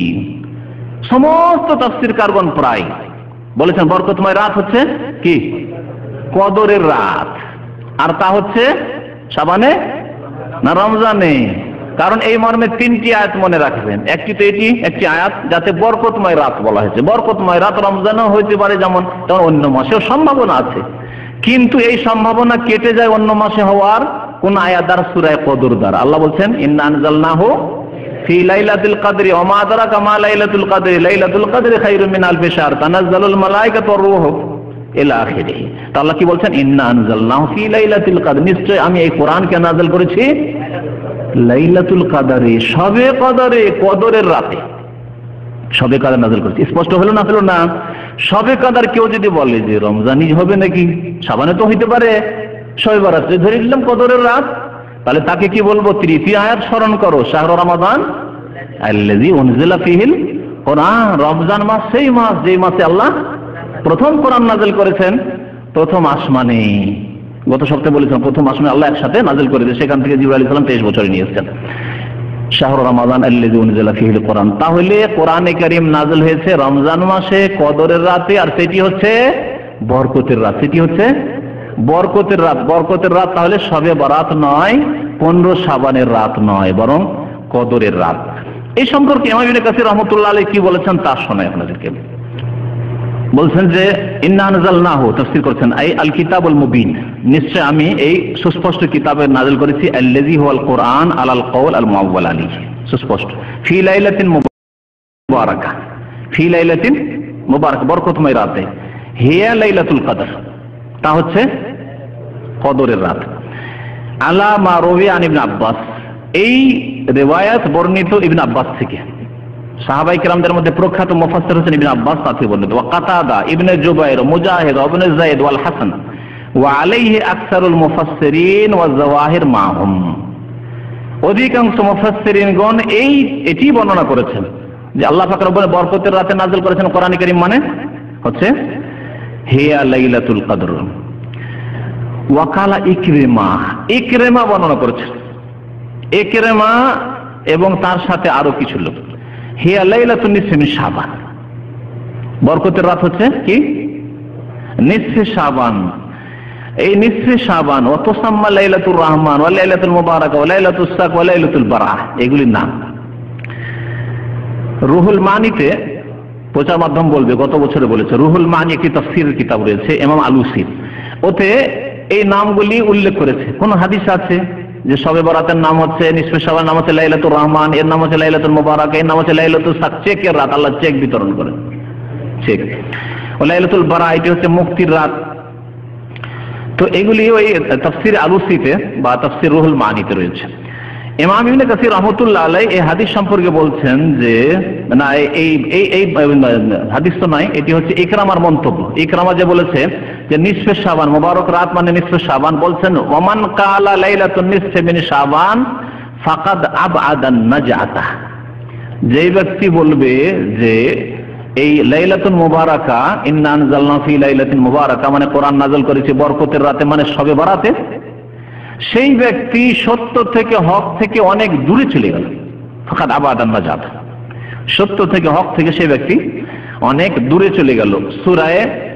সমস্ত তাফসীরকারগণ প্রায় বলেছেন বরকতময় রাত হচ্ছে কি? কদরের রাত। আর তা হচ্ছে শাবানে না রমজানে? কারণ এই মর্মে তিনটি আয়াত মনে রাখবেন। একটি তো এটি, একটি আয়াত যাতে বরকতময় রাত বলা হয়েছে। বরকতময় রাত রমজানেও হইতে পারে, যেমন তেমন অন্য মাসেও সম্ভাবনা আছে, কিন্তু এই সম্ভাবনা কেটে যায় অন্য মাসে হওয়ার কোন আয়াত দ্বারা? সূরা কদর দ্বারা। আল্লাহ বলছেন ইন্না আনজালনাহু ফি লাইলাতুল কদরি ওয়া মা আদরাকা মা লাইলাতুল কদরি লাইলাতুল কদরি খায়রুম মিন আলফি শাহর তানাজ্জালুল মালায়েকাতু ওয়ার রূহু ইলা আখিরিহ। তো আল্লাহ কি বলছেন? ইন্না আনজালনাহু ফি লাইলাতুল কদর, নিশ্চয় আমি এই কোরআনকে নাযিল করেছি লাইলাতুল কদরে, শবে কদরে, কদরের রাতে শবে কদর নাযিল করেছি। স্পষ্ট হলো না? হলো না? শবে কদর কেউ যদি বলে যে রমজানই হবে নাকি, শাবানে তো হইতে পারে, শবে বরাতে ধরে নিলাম কদরের রাত, তাহলে তাকে কি বলবো? তৃতীয় আয়াত স্মরণ করো, শাহরু রমাদান আল্লাযী উনজিলা ফীহিল কোরআন, রমজান মাস সেই মাস যে মাসে আল্লাহ প্রথম কোরআন নাযিল করেছেন, প্রথম আসমানে। গত সপ্তাহে বলেছিলাম প্রথম আসমানে আল্লাহ একসাথে নাযিল করেছে, সেখান থেকে জিবরাইল আলাইহিস সালাম তেইশ বছরে নিয়ে এসেছেন। শাহরু রমাদান আল্লাযী উনজিলা ফীহিল কোরআন, তাহলে কোরআনে কারীম নাযিল হয়েছে রমজান মাসে কদরের রাতে, আর সেটি হচ্ছে বরকতের রাত। সেটি হচ্ছে বরকতের রাত। বরকতের রাত তাহলে শবে বরাত নয়, পনেরো শাবানের রাত নয়, বরং কদরের রাত। এই সম্পর্কে ইমাম ইবনে কাসির রাহমাতুল্লাহ আলাইহি কি বলেছেন তা শোনাই আপনাদেরকে। বলছেন যে ইন্না আনজালনাহু, তাফসীর করেছেন আই আল কিতাবুল মুবিন, নিশ্চয় আমি এই সুস্পষ্ট কিতাবে নাযিল করেছি, আল্লাযী হুয়াল কোরআন আলাল কওল আল মুআওয়াল আলাইহি, সুস্পষ্ট, ফি লাইলাতিন মুবারাকা, ফি লাইলাতিন মুবারাকা, বরকতময় রাতে, হিয়া লাইলাতুল কদর, তা হচ্ছে কদরের রাত। আলা মা রুবি আন ইবনে আব্বাস, এই রিওয়ায়াত বর্ণিত ইবনে আব্বাস থেকে। সাহাবায়ে কেরামদের মধ্যে প্রখ্যাত মুফাসসির হচ্ছেন ইবনে আব্বাস, তা থেকে বর্ণিত। ওয়া কাতাদা, ইবনে জুবাইর, মুজাহিদ, ইবনে যায়েদ ওয়াল হাসান, ওয়া আলাইহি আকসারুল মুফাসসিরিন ওয়া যাওয়াহির মাহুম। অধিকাংশ মুফাসসিরিনগণ এই এটি বর্ণনা করেছেন যে আল্লাহ পাক রব্বুল বরকতের রাতে নাযিল করেছেন কোরআন কারীম, মানে হচ্ছে হিয়া লাইলাতুল কদর। ওয়াকালা ইকরিমা, ইকরিমা বর্ণনা করেছেন, ইকরিমা এবং তার সাথে আরো কিছু লোক, হিয়া লাইলাতুন নিসফি মিন শাবান, বরকতের রাত হচ্ছে কি নিসফে শাবান। এই নিসফে শাবান ওয়া তুসাম্মা লাইলাতুর রহমান ওয়া লাইলাতুল মুবারাকা ওয়া লাইলাতুস সাক ওয়া লাইলাতুল বারাহ, এগুলির নাম। রুহুল মানিতে প্রচার মাধ্যম বলবে, গত বছরে বলেছে, রুহুল মানি একটি তাফসীরের কিতাব রয়েছে ইমাম আলুসি, ওতে এই নামগুলি উল্লেখ করেছে। কোন হাদিস আছে যে শবে বরাতের নাম হচ্ছে নিসফে শাবান, নাম হচ্ছে লাইলাতুর রহমান, এর নাম হচ্ছে লাইলাতুল মুবারাকা, এর নাম হচ্ছে লাইলাতুস সাক, চেকের রাত, আল্লাহ চেক বিতরণ করেন, চেক। ও লাইলাতুল বারাহ, এটি হচ্ছে মুক্তির রাত। তো এগুলি ওই তাফসীর আলুসিতে বা তাফসীর রুহুল মানিতে রয়েছে। ইমাম ইবনে কাসির রাহমাতুল্লাহ আলাইহি এই হাদিস সম্পর্কে বলছেন যে না, এই এই এই হাদিস তো নয়, এটি হচ্ছে ইকরামার মন্তব্য। ইকরামা যে বলেছে যে নিসফে শাবান, মুবারক রাত মানে নিসফে শাবান, বলছেন ওমান কালা লাইলাতুন নিসফি মিন শাবান ফাকাদ আবআদান নাজাতা, যে ব্যক্তি বলবে যে এই লাইলাতুল মুবারাকা, ইন্না আনজালনা ফি লাইলাতিন মুবারাকা, মানে কোরআন নাযিল করেছে বরকতের রাতে, মানে শবে বরাতে, সেই ব্যক্তি সত্য থেকে হক থেকে অনেক দূরে চলে গেল। ফাকাদ আবাদান নাজাত, সত্য থেকে হক থেকে সেই ব্যক্তি অনেক দূরে চলে গেল। সূরা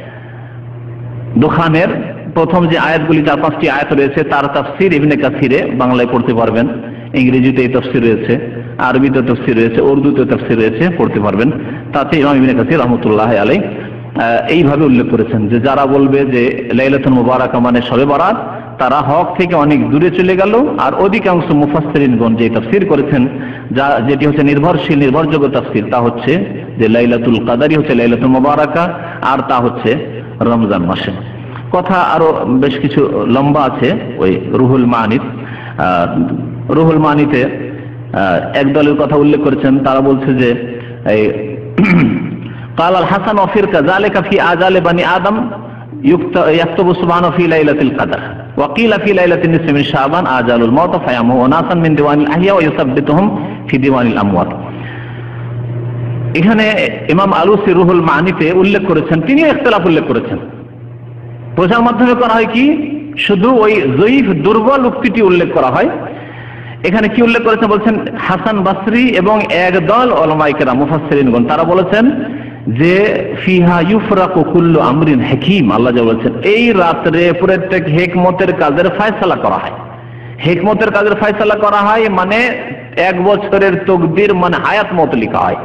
দুখানের প্রথম যে আয়াতগুলি, চার পাঁচটি আয়াত রয়েছে, তার তাফসীর ইবনে কাসিরে বাংলায় পড়তে পারবেন, ইংরেজিতে এই তাফসীর রয়েছে, আরবিতে তাফসীর রয়েছে, উর্দুতে তাফসীর রয়েছে, পড়তে পারবেন। তাতে ইমাম ইবনে কাসির রাহমাতুল্লাহি আলাইহি এইভাবে উল্লেখ করেছেন যে যারা বলবে যে লাইলাতুল মুবারাকা মানে শবে বরাত, তারা হক থেকে অনেক দূরে চলে গেল। আর অধিকাংশ মুফাসসিরিনগণ যে তাফসীর করেছেন, যা যেটি হচ্ছে নির্ভরশীল নির্ভরযোগ্য তাফসীর, তা হচ্ছে যে লাইলাতুল কদরই হচ্ছে লাইলাতুল মুবারাকা, আর তা হচ্ছে রমজান মাসে। কথা আরো বেশ কিছু লম্বা আছে ওই রুহুল মানিত। রুহুল মানিতে এক দলের কথা উল্লেখ করেছেন, তারা বলছে যে এই قال الحسن وفرقة ذلك في آجال بني آدم يكتب سبحانه في ليلة القدر وقيل في ليلة النصف من شعبان آجال الموت فيامه أناسا من ديوان الأحياء ويثبتهم في ديوان الأموات। এখানে ইমাম আলুসি রুহুল মানিতে উল্লেখ করেছেন, তিনি ইখতিলাফ উল্লেখ করেছেন। প্রচার মাধ্যমে করা হয় কি, শুধু ওই যঈফ দুর্বল উক্তিটি উল্লেখ করা হয়। এখানে কি উল্লেখ করেছেন বলছেন, হাসান বাসরি এবং একদল উলামায়ে কেরাম মুফাসসিরিনগণ তারা বলেছেন যে ফিহা ইউফরাকু কুল্লু আমরিন হাকীম, আল্লাহ যা বলেছেন এই রাত্রে প্রত্যেক হিকমতের কাজের ফয়সালা করা হয়। হিকমতের কাজের ফয়সালা করা হয় মানে এক বছরের তাকদীর মানে হায়াত মত লেখা হয়।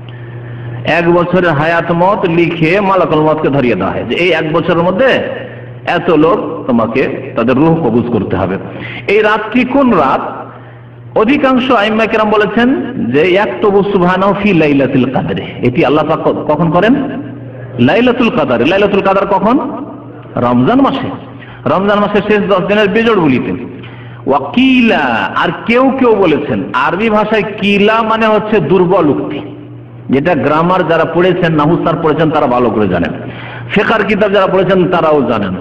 এক বছরের হায়াত মত লিখে মালাকুল মউতকে ধরিয়ে দেওয়া হয় যে এই এক বছরের মধ্যে এত লোক তোমাকে তাদের রূহ কবজ করতে হবে। এই রাতটি কোন রাত? অধিকাংশ আইম্মা কেরাম বলেছেন যে ইয়াকতুবু সুবহানাহু ফি লাইলাতুল কদর, এটি আল্লাহ পাক কখন করেন? লাইলাতুল কদর। লাইলাতুল কদর কখন? রমজান মাসে, রমজান মাসের শেষ দশ দিনের বেজোড় বলিতে। ওয়াকিলা, আর কেউ কেউ বলেছেন, আরবি ভাষায় কিলা মানে হচ্ছে দুর্বল উক্তি, যেটা গ্রামার যারা পড়েছেন, নাহু স্যার পড়েছেন তারা ভালো করে জানেন, ফিকহের কিতাব যারা পড়েছেন তারাও জানেন,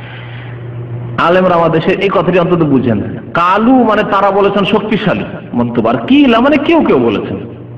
আলেমরা আমাদের এই কথাটি অন্তত বুঝেন। কালু মানে তারা বলেছেন শক্তিশালী মন্তব্য, আর কিলা মানে কেউ কেউ বলেছেন।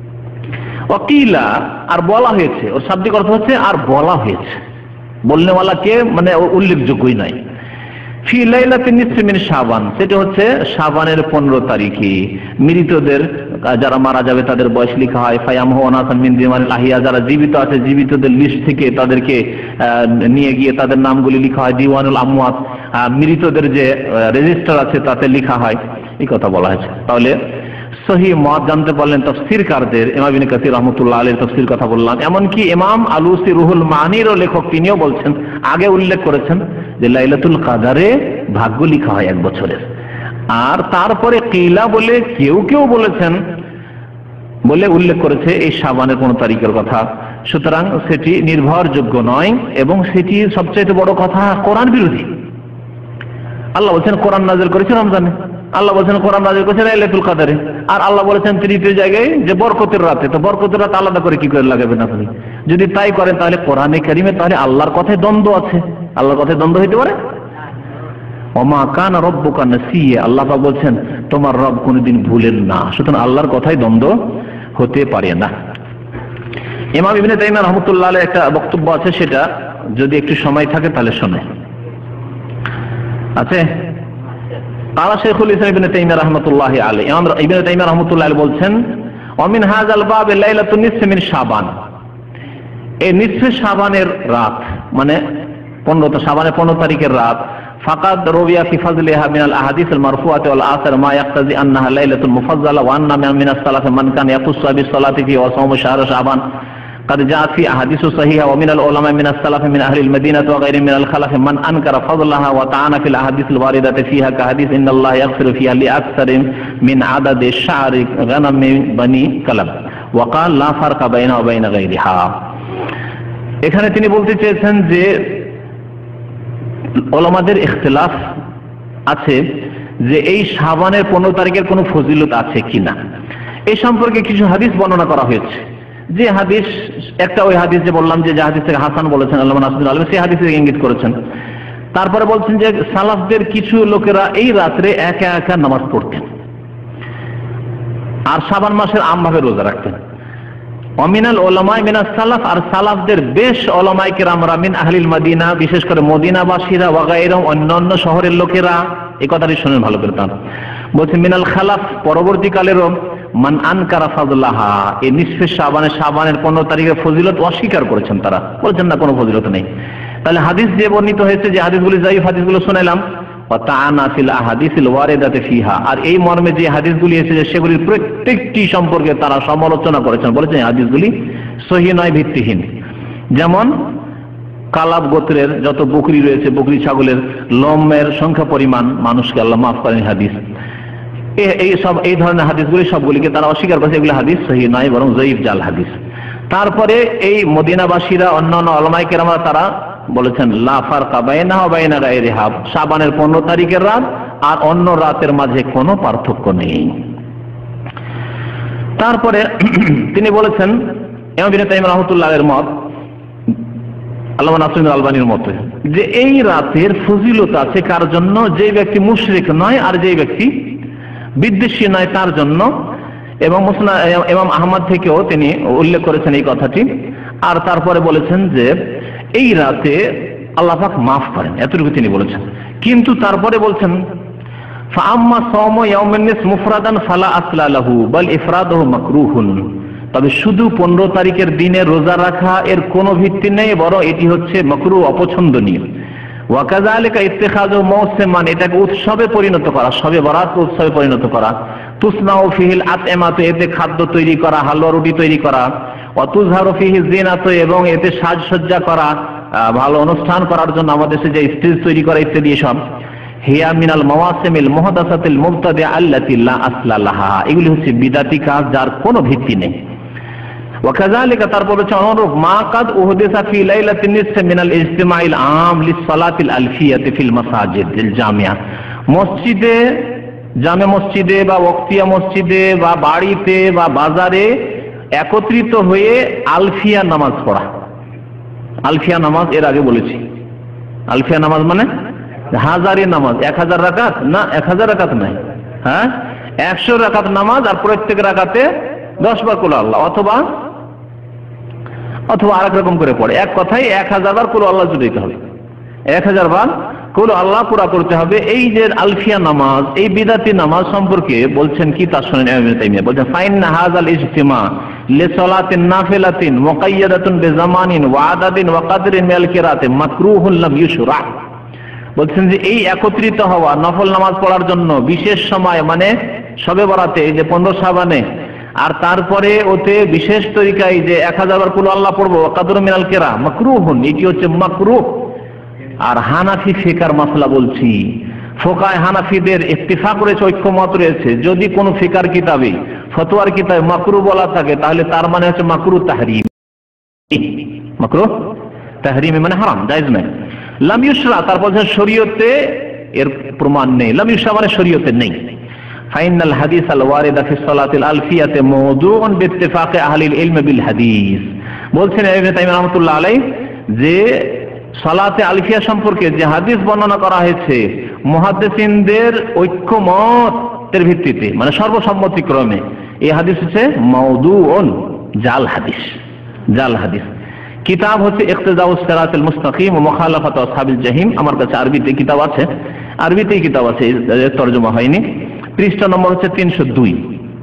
অকিলা আর বলা হয়েছে, ওর শাব্দিক অর্থ হচ্ছে আর বলা হয়েছে, বলনেওয়ালা কে মানে উল্লেখযোগ্যই নাই। ফি লাইলাতিন নিসফি মিন শাবান, সেটা হচ্ছে শাবানের পনেরো তারিখে মৃতদের যারা মারা যাবে তাদের বয়স লেখা হয়। ফায়ামহু আনাসান মিন দিমারিল আহিয়া, যারা জীবিত আছে জীবিতদের লিস্ট থেকে তাদেরকে নিয়ে গিয়ে তাদের নামগুলি লেখা হয়। দিওয়ানুল আমওয়াত, মৃতদের যে রেজিস্টার আছে তাতে লেখা হয়, এই কথা বলা হয়েছে। তাহলে সহিহ মত জানতে পারলেন তাফসীরকারদের, ইমাম ইবনে কাসির রাহমাতুল্লাহ আলাইহির তাফসীর কথা বললাম, এমনকি ইমাম আলুসি রুহুল মানিরও লেখক তিনিও বলছেন, আগে উল্লেখ করেছেন যে লাইলাতুল কাদারে ভাগ্য লেখা হয় এক বছরের। আর তারপরে কিলা বলে কেউ কেউ বলেছেন বলে উল্লেখ করেছে এই শাবানের কোন তারিখের কথা। সুতরাং সেটি নির্ভরযোগ্য নয় এবং সেটি সবচেয়ে বড় কথা কোরআন বিরোধী। আল্লাহ বলছেন কোরআন নাযিল করেছে রমজানে, আল্লাহ বলছেন কোরআন নাযিল করেছে লাইলাতুল কাদরে, আর আল্লাহ বলেছেন তৃতীয় জায়গায় যে বরকতের রাতে। তো বরকতের রাত আলাদা করে কি করে লাগাবেন আপনি? যদি তাই করেন তাহলে কোরআনে কারিমে তাহলে আল্লাহর কথায় দ্বন্দ্ব আছে। আল্লাহর কথায় দ্বন্দ্ব হইতে পারে? ওমা কানা রব্বুকা নাসিয়া, আল্লাহ পাক বলছেন তোমার রব কোনদিন ভুলেন না। সুতরাং আল্লাহর কথায় দ্বন্দ্ব হতে পারে না। ইমাম ইবনে তাইমিয়া রাহমাতুল্লাহ আলাইহি একটা বক্তব্য আছে, সেটা যদি একটু সময় থাকে তাহলে শোনে। আছে قال شيخ الاسلام ابن تيميه رحمه الله عليه, ইমাম ইবনে তাইমিয়া রাহমাতুল্লাহ আলাইহি বলছেন ওমিন হাযাল বাব লাইলাতুন নিসফি মিন শাবান, এই নিসফে শাবানের রাত মানে পনেরো শাবানের পনেরো তারিখের রাত। ফাকাদ রুবিয়া ফি ফাযলিহা মিন আল আহাদিস আল মারফুআতি ওয়াল আসার মা ইয়াকতাজি আন্নাহা লাইলাতুল মুফাজ্জালা ওয়া আন্না মিন আস সালাফ মান কান ইয়াকুসু বিস সালাতি ফি ওয়া সাওম শাহর শাবান قد جاءت في احاديث صحيحه ومن العلماء من السلف من اهل المدينه وغيرهم من الخلف من انكر فضلها وطعن في الاحاديث الوارده فيها كحديث ان الله يغفر فيها لاكثر من عدد الشعر غنم بني كلب وقال لا فرق بينها وبين غيرها। এখানে তিনি বলতে চেয়েছেন যে উলামাদের ইখতিলাফ আছে যে এই শাবানের পনেরো তারিখের কোনো ফজিলত আছে কিনা, এই সম্পর্কে কিছু হাদিস বর্ণনা করা হয়েছে। যে হাদিস একটা ওই হাদিস যে বললাম যে হাদিস থেকে হাসান বলেছেন আল্লামা নাসিরুদ্দিন আলবনী, সেই হাদিসে ইঙ্গিত করেছেন। তারপরে বলছেন যে সালাফদের কিছু লোকেরা এই রাত্রে একা একা নামাজ পড়তেন আর শাবান মাসের আমভাবে রোজা রাখতেন। অমিনাল ওলামায়ে মিনাস সালাফ, আর সালাফদের বেশ ওলামায়ে কেরামরা মিন আহলিল মদিনা, বিশেষ করে মদিনাবাসীরা, ওয়া গায়রুহুম অন্যান্য শহরের লোকেরা, এই কথাটি শুনেন ভালো করে। তার বলছেন মিনাল খালাফ পরবর্তীকালেরও মান আনকারা ফাযলাহা, এই নিসফে শাবানের শাবানের পনেরো তারিখের ফজিলত অস্বীকার করেছেন। তারা বলছেন না কোনো ফজিলত নেই। তাহলে হাদিস যে বর্ণিত হয়েছে যে হাদিসগুলি যায়িফ হাদিসগুলো শুনাইলাম, ওয়া তাআনা ফিল আহাদিসিল ওয়ারিদাতি ফিহা, আর এই মর্মে যে হাদিসগুলি এসেছে সেগুলির প্রত্যেকটি সম্পর্কে তারা সমালোচনা করেছেন, বলেছেন হাদিসগুলি সহিহ নয়, ভিত্তিহীন। যেমন কালাব গোত্রের যত বকরি রয়েছে, বকরি ছাগলের লোমের সংখ্যা পরিমাণ মানুষকে আল্লাহ মাফ করেন হাদিস, এই সব এই ধরনের হাদিসগুলি সবগুলিকে তারা অস্বীকার করেছে, এগুলো হাদিস সহিহ নয় বরং যঈফ জাল হাদিস। তারপরে এই মদিনাবাসীরা অন্যান্য উলামায়ে কেরামরা তারা বলেছেন লা ফারকা বাইনাহা ওয়া বাইনা গায়রিহা, শাবানের পনেরো তারিখের রাত আর অন্য রাতের মাঝে কোনো পার্থক্য নেই। তারপরে তিনি বলেছেন ইমাম ইবনে তাইমিয়া রাহমাতুল্লাহ এর মত, আল্লামা নাসিরুদ্দিন আলবানীর মতে, যে এই রাতের ফজিলত আছে কার জন্য? যে ব্যক্তি মুশরিক নয় আর যে ব্যক্তি বিদ্বেষী নয় তার জন্য। এবং মুসনাদ ইমাম আহমদ থেকেও তিনি উল্লেখ করেছেন এই কথাটি। আর তারপরে বলেছেন যে এই রাতে আল্লাহ পাক মাফ করেন, এতটুকু তিনি বলেছেন। কিন্তু তারপরে বলছেন ফাআম্মা সাওমু ইয়াউমিন নিস মুফরাদান ফালা আসলা লাহু বাল ইফরাদুহু মাকরুহুন, তবে শুধু পনেরো তারিখের দিনে রোজা রাখা এর কোনো ভিত্তি নেই, বরং এটি হচ্ছে মাকরুহ, অপছন্দনীয়। ওয়া কাযালিকা ইত্তিখাযু মাওসিমান, এটাকে উৎসবে পরিণত করা, শবে বরাত উৎসবে পরিণত করা। তুসনাউ ফিহিল আতইমাতু, এতে খাদ্য তৈরি করা, হালুয়া রুটি তৈরি করা। ওয়া তুযহারু ফিহি যিনাতু, এবং এতে সাজসজ্জা করা, ভালো অনুষ্ঠান করার জন্য আমাদের দেশে যে স্টেজ তৈরি করা ইত্যাদি সব। হিয়া মিনাল মাওয়াসিমিল মুহদাসাতিল মুবতাদিআ আল্লাতী লা আসলা লাহা, এগুলি হচ্ছে বিদআতি কাজ যার কোনো ভিত্তি নেই। ওয়া কাযালিকা, তারপর হচ্ছে অনুরূপ মা কাদ উহদিসা ফি লাইলাতিন নিসফি মিনাল ইজতিমাইল আম লিসসালাতিল আলফিয়াতি ফিল মাসাজিদিল জামিয়া, মসজিদে জামে মসজিদে বা ওয়াক্তিয়া মসজিদে বা বাড়িতে বা বাজারে একত্রিত হয়ে আলফিয়া নামাজ পড়া। আলফিয়া নামাজ এর আগে বলেছি, আলফিয়া নামাজ মানে হাজারি নামাজ, এক হাজার রাকাত না, এক হাজার রাকাত নাই, হ্যাঁ একশো রাকাত নামাজ, আর প্রত্যেক রাকাতে দশ বার কুল আল্লাহ, অথবা অথবা আরেক রকম করে পড়ে। এক কথায় এক হাজার বার কুল আল্লাহ জুড়ে দিতে হবে, এক হাজার বার কুল আল্লাহ পুরা করতে হবে। এই যে আলফিয়া নামাজ, এই বিদাতি নামাজ সম্পর্কে বলছেন কি তা শুনেন ইমাম তাইমিয়া বলছেন, ফাইন হাযাল ইজতিমা লিসালাতিন নাফিলাতিন মুকাইয়াদাতুন বিজামানিন ওয়া আদাদিন ওয়া কদরিন মিনাল কিরাতি মাকরুহুন লাম ইউশরা। বলছেন যে এই একত্রিত হওয়া নফল নামাজ পড়ার জন্য বিশেষ সময়, মানে শবে বরাতে, এই যে পনেরো শাবানে, আর তারপরে ওতে বিশেষ তরিকায় যে এক হাজার বার কুল আল্লাহ পড়বো কাদর মিনাল কেরা মাকরুহুন, এটি হচ্ছে মাকরুহ। আর হানাফি ফিকার মাসলা বলছি, ফোকায় হানাফিদের ইত্তিফাক রয়েছে, ঐক্যমত রয়েছে, যদি কোন ফিকার কিতাবে ফতোয়ার কিতাবে মাকরুহ বলা থাকে তাহলে তার মানে হচ্ছে মাকরুহ তাহরিম, মাকরুহ তাহরিম মানে হারাম, জায়েজ নয়। লাম ইউশরা, তারপর শরীয়তে এর প্রমাণ নেই, লাম ইউশরা মানে শরীয়তে নেই। ফাইনাল হাদিস আল ওয়ারিদা ফি সালাতিল আলফিয়াতে মাওদুউন বিইত্তিফাকি আহলিল ইলম বিল হাদিস। বলছেন ইবনে তাইমিয়া রাহমাতুল্লাহ আলাইহি যে সালাতে আলফিয়া সম্পর্কে যে হাদিস বর্ণনা করা হয়েছে মুহাদ্দিসিনদের ঐক্যমতের ভিত্তিতে, মানে সর্বসম্মতিক্রমে, এই হাদিস হচ্ছে মাওদুউন, জাল হাদিস, জাল হাদিস। কিতাব হচ্ছে ইক্তিদাউস সিরাতুল মুস্তাকিম ওয়া মুখালাফাতু আসহাবিল জাহিম। আমার কাছে আরবিতে কিতাব আছে, আরবিতেই কিতাব আছে, তরজমা হয়নি। পৃষ্ঠা নম্বর হচ্ছে তিনশো দুই।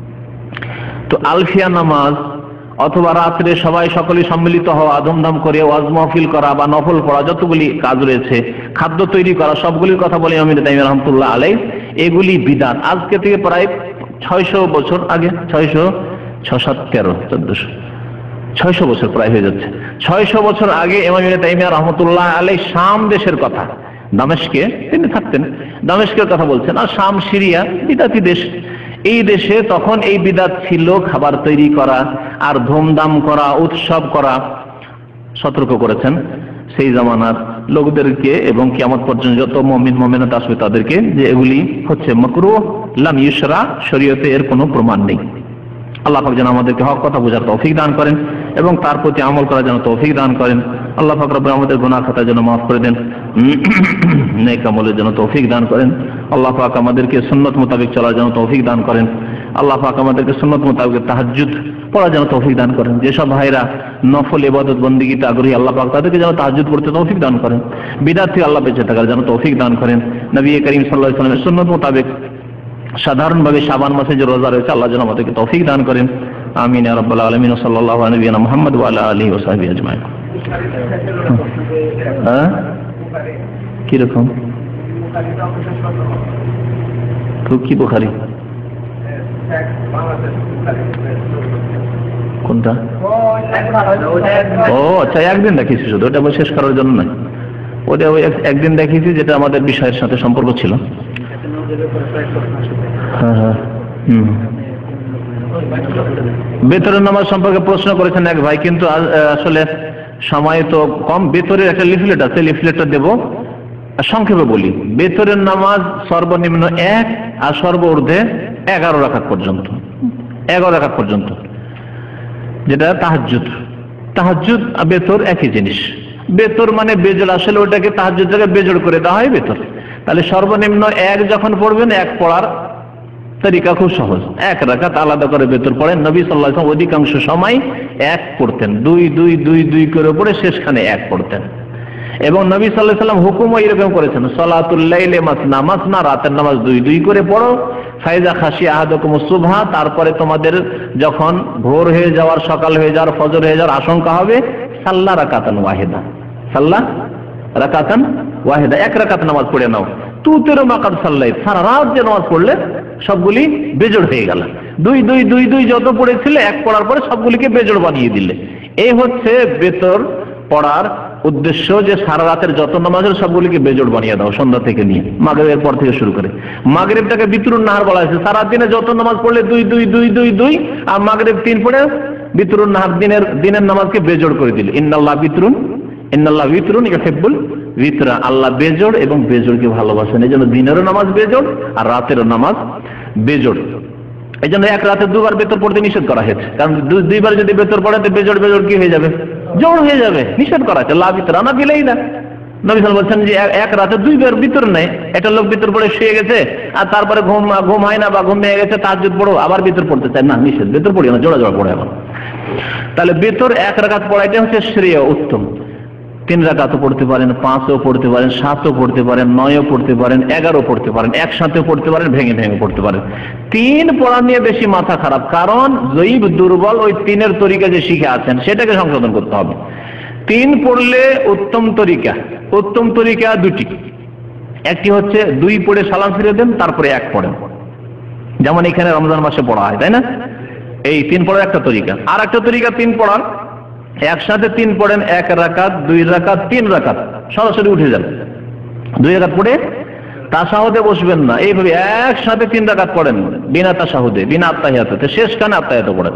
তো আলফিয়া নামাজ অথবা রাত্রে সবাই সকলে সম্মিলিত হওয়া, ধুমধাম করে ওয়াজ মাহফিল করা বা নফল পড়া, যতগুলি কাজ রয়েছে, খাদ্য তৈরি করা, সবগুলির কথা বলে ইমাম তাইমিয়া রাহমাতুল্লাহ আলাইহি, এগুলি বিদআত। আজকে থেকে প্রায় ছয়শো বছর আগে, ছয়শো ছয় সাত তেরো চোদ্দশো ছয়শো বছর প্রায় হয়ে যাচ্ছে, ছয়শো বছর আগে ইমাম তাইমিয়া রাহমাতুল্লাহ আলাইহি শাম দেশের কথা, দামেস্কে তিনি থাকতেন, দামেস্কের কথা বলছেন। আর শাম সিরিয়া বিদাতি দেশ, এই দেশে তখন এই বিদাত ছিল, খাবার তৈরি করা আর ধুমধাম করা, উৎসব করা। সতর্ক করেছেন সেই জামানার লোকদেরকে এবং কিয়ামত পর্যন্ত যত মুমিন মুমিনাত আসবে তাদেরকে, যে এগুলি হচ্ছে মাকরুহ, লাম ইউশরা, শরীয়তে এর কোনো প্রমাণ নেই। আল্লাহ পাক যেন আমাদেরকে হক কথা বোঝার তৌফিক দান করেন এবং তার প্রতি আমল করার জন্য তৌফিক দান করেন। আল্লাহ পাক রব্বুল আমাদের গুনাহ খাতা যেন মাফ করে দেন, নেক আমলের জন্য তৌফিক দান করেন। আল্লাহ পাক আমাদেরকে সুন্নাত মোতাবেক চলার জন্য তৌফিক দান করেন। আল্লাহ পাক আমাদেরকে সুন্নাত মোতাবেক তাহাজ্জুদ পড়ার জন্য তৌফিক দান করেন। যেসব ভাইরা নফল ইবাদত বন্দেগীতে আগ্রহী, আল্লাহ পাক তাদেরকে যেন তাহাজ্জুদ পড়তে তৌফিক দান করেন। বিদআত থেকে আল্লাহ বেঁচে থাকার জন্য তৌফিক দান করেন। নবী করিম সাল্লাল্লাহু আলাইহি ওয়াসাল্লামের সুন্নাত মোতাবেক সাধারণভাবে শাবান মাসে যে রোজা রয়েছে, আল্লাহ যেন আমাদেরকে তৌফিক দান করেন। আমিন ইয়া রাব্বাল আলামিন। সাল্লাল্লাহু আলা নবিয়িনা মুহাম্মদ ওয়া আলা আলিহি ওয়া সাহবিহি আজমাইন। হ্যাঁ, কি রকম? কি বুখারী? কোনটা? ও আচ্ছা, একদিন দেখিয়েছি শুধু, ওটা শেষ করার জন্য নয়, ওটা ওই একদিন দেখিয়েছি যেটা আমাদের বিষয়ের সাথে সম্পর্ক ছিল। হ্যাঁ হ্যাঁ হুম বেতরের নামাজ সম্পর্কে প্রশ্ন করেছেন এক ভাই, কিন্তু আসলে সময় তো কম। বেতরের একটা লিফলেট আছে, লিফলেটটা দেব, সংক্ষেপে বলি। বেতরের নামাজ সর্বনিম্ন এক আর সর্ব ঊর্ধ্বে এগারো রাকাত পর্যন্ত, এগারো রাকাত পর্যন্ত, যেটা তাহাজ্জুদ। তাহাজ্জুদ আর বেতর একই জিনিস। বেতর মানে বেজড়, আসলে ওটাকে তাহাজ্জুদ জায়গায় বেজড় করে দেওয়া হয় বেতর। তাহলে সর্বনিম্ন এক যখন পড়বেন, এক পড়ার তরিকা খুব সহজ, এক রাকাত আলাদা করে বেতর পড়েন। নবী সাল্লাল্লাহু আলাইহি ওয়াসাল্লাম অধিকাংশ সময় এক পড়তেন, দুই দুই দুই দুই করে পড়ে শেষখানে এক পড়তেন। এবং নবী সাল্লাল্লাহু আলাইহি ওয়াসাল্লাম হুকুমও এরকম করেছেন, সালাতুল লাইলি মাসনা মাসনা, রাতের নামাজ দুই দুই করে পড়ো। ফাইজা খাশিয়া আহাদুকুমুস সুবহা, তারপরে তোমাদের যখন ভোর হয়ে যাওয়ার, সকাল হয়ে যাওয়ার, ফজর হয়ে যাওয়ার আশঙ্কা হবে, সাল্লা রাকাতান ওয়াহিদা, সাল্লা রাকাতান ওয়াহিদা, এক রাকাত নামাজ পড়ে নাও। তুতেরো মাকাদ সাল্লাই, সারা রাত যে নামাজ পড়লে সবগুলি বেজড় হয়ে গেল। দুই দুই দুই দুই যত পড়েছিলে, এক পড়ার পরে সবগুলিকে বেজড় বানিয়ে দিলে। এই হচ্ছে বেতর পড়ার উদ্দেশ্য, যে সারা রাতের যত নামাজ সবগুলিকে বেজড় বানিয়ে দাও, সন্ধ্যা থেকে নিয়ে মাগরিবের পর থেকে শুরু করে। মাগরিবটাকে বিতরুন নাহার বলা হয়েছে, সারা দিনে যত নামাজ পড়লে দুই দুই দুই দুই দুই, আর মাগরিব তিন পড়ে বিতরুন নাহার, দিনের দিনের নামাজকে বেজড় করে দিল। ইন্নাল্লাহ বিতরুন, ইন্নাল্লাহ বিতরুন ইউহিব্বুল বিতরা, আল্লাহ বেজড় এবং বেজড়কে ভালোবাসেন। এই জন্য দিনেরও নামাজ বেজড় আর রাতেরও নামাজ বেজড়। এই জন্য এক রাতে দুবার বেতর পড়তে নিষেধ করা হয়েছে, কারণ দুইবার যদি বেতর পড়ে তো বেজড় বেজড় কি হয়ে যাবে, জোড় হয়ে যাবে, নিষেধ করা হয়েছে। লা বিতরা না বিলেই না। নবী সাল্লাল্লাহু আলাইহি ওয়াসাল্লাম বলছেন যে এক রাতে দুইবার বিতর নেই, একটা লোক বিতর পড়ে শুয়ে গেছে আর তারপরে ঘুম ঘুম হয় না বা ঘুম ভেঙে গেছে, তাহাজ্জুদ পড়ো, আবার বিতর পড়তে চায় না, নিষেধ, বেতর পড়িও না, জোড়া জোড়া পড়ে। আবার তাহলে বেতর এক রাকাত পড়াইতে হচ্ছে শ্রেয়, উত্তম। তিন রাকাতও পড়তে পারেন, পাঁচও পড়তে পারেন, সাতও পড়তে পারেন, নয়ও পড়তে পারেন, এগারো পড়তে পারেন, একসাথে পড়তে পারেন, ভেঙে ভেঙে পড়তে পারেন। তিন পড়া নিয়ে বেশি মাথা খারাপ, কারণ জয়ীব দুর্বল ওই তিনের তরিকা যে শিখে আছেন সেটাকে সংশোধন করতে হবে। তিন পড়লে উত্তম তরিকা, উত্তম তরিকা দুটি। একটি হচ্ছে দুই পড়ে সালাম ফিরে দেন, তারপরে এক পড়েন, যেমন এখানে রমজান মাসে পড়া হয়, তাই না? এই তিন পড়ার একটা তরিকা। আর একটা তরিকা তিন পড়ার, একসাথে তিন পড়েন, এক রাকাত, দুই রাকাত, তিন রাকাত, সরাসরি উঠে যান। দুই রাকাত পড়ে তাশাহুদে বসবেন না, এইভাবে একসাথে তিন রাকাত পড়েন বিনা তাশাহুদে, বিনা আত্তাহিয়াতে, শেষ কানে আত্তাহিয়াত পড়েন।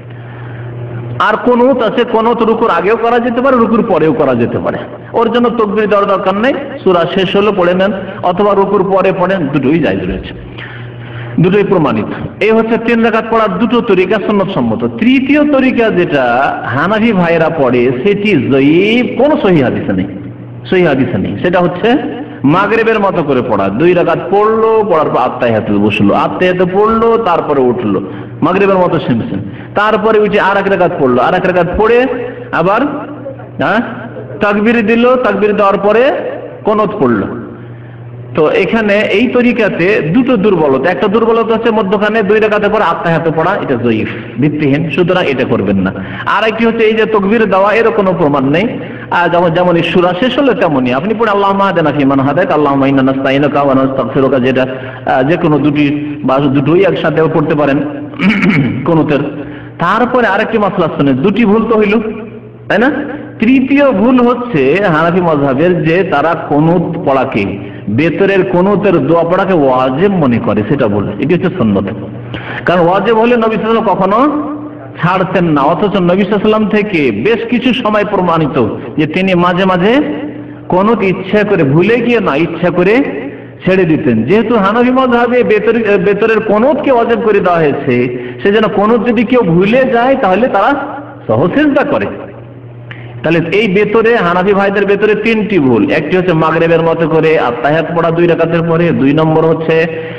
আর কুনুত আছে, কুনুত রুকুর আগেও করা যেতে পারে, রুকুর পরেও করা যেতে পারে। ওর জন্য তাকবীর দেওয়ার দরকার নেই, সূরা শেষ হলো পড়ে নেন, অথবা রুকুর পরে পড়েন, দুটোই জায়েজ রয়েছে, দুটোই প্রমাণিত। এই হচ্ছে তিন রাকাত পড়ার দুটো তরিকা সুন্নত সম্মত। তৃতীয় তরিকা যেটা হানাফি ভাইরা পড়ে সেটি যঈফ, কোন সহিহ হাদিসে নেই, সহিহ হাদিসে নেই। সেটা হচ্ছে মাগরিবের মতো করে পড়া, দুই রাকাত পড়লো, পড়ার পর আত্তাহিয়াতে বসলো, আত্তাহিয়াতে পড়লো, তারপরে উঠলো, মাগরিবের মতো শুনছেন, তারপরে উঠে আর এক রাকাত পড়লো, আর এক রাকাত পড়ে আবার হ্যাঁ তাকবীর দিল, তাকবীর দেওয়ার পরে কুনুত পড়লো। তো এখানে এই তরিকাতে দুটো দুর্বলতা, একটা দুর্বলতা হচ্ছে মধ্যখানে দুই রাকাতে পরে আত্তাহিয়াতে পড়া, এটা যঈফ, ভিত্তিহীন, সুতরাং এটা করবেন না। আর একটি হচ্ছে এই যে তাকবীর দেওয়া, এর কোনো প্রমাণ নেই। আর যেমন যেমন সূরা শেষ হলে তেমনই আপনি পড়ে আল্লাহুম্মা হাদিনা ফিমান হাদাইত, আল্লাহুম্মা ইন্না নাস্তাইনুকা ওয়া নাস্তাগফিরুকা, যেটা যে কোনো দুটি বা দুটোই একসাথে পড়তে পারেন কুনুতের। তারপরে আরেকটি মাসলা শুনে, দুটি ভুল তো হইল, তাই না? তৃতীয় ভুল হচ্ছে হানাফি মাযহাবের, যে তারা কুনুত পড়াকে, বেতরের কুনুতের দোয়া পড়াকে ওয়াজিব মনে করে, সেটা ভুল। এটি হচ্ছে সুন্নত, কারণ ওয়াজিব হলে নবী সাল্লাল্লাহু আলাইহি ওয়াসাল্লাম কখনো ছাড়তেন না, অথচ নবী সাল্লাল্লাহু আলাইহি ওয়াসাল্লাম থেকে বেশ কিছু সময় প্রমাণিত যে তিনি মাঝে মাঝে কুনুত ইচ্ছা করে, ভুলে গিয়ে না, ইচ্ছা করে ছেড়ে দিতেন। যেহেতু হানাফি মাযহাবে বেতর বেতরের কুনুতকে ওয়াজিব করে দেওয়া হয়েছে, সেজন্য কুনুত যদি কেউ ভুলে যায় তাহলে তারা সহজসিজদা করে। তাহলে এই বেতরে হানাফি ভাইদের বেতরে তিনটি ভুল। একটি হচ্ছে মাগরিবের মতো করে আত্তাহিয়াত পড়া দুই রাকাতের পরে, দুই নম্বর হচ্ছে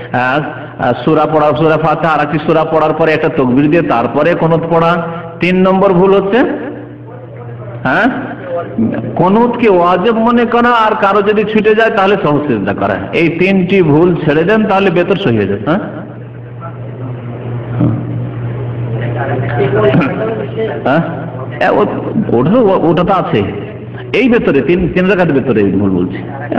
সূরা পড়া, সূরা ফাতিহা আর একটি সূরা পড়ার পরে একটা তাকবীর দিয়ে তারপরে কুনুত পড়া। তিন নম্বর ভুল হচ্ছে হ্যাঁ কুনুতকে ওয়াজিব মনে করা, আর কারো যদি ছুটে যায় তাহলে সহজসিজদা করা। এই তিনটি ভুল ছেড়ে দেন, তাহলে বেতর সহি হয়ে যাবে। হ্যাঁ হ্যাঁ ওটা ওটা তো আছে, এই ভেতরে তিন তিন রাকাত ভেতরে ভুল বলছি।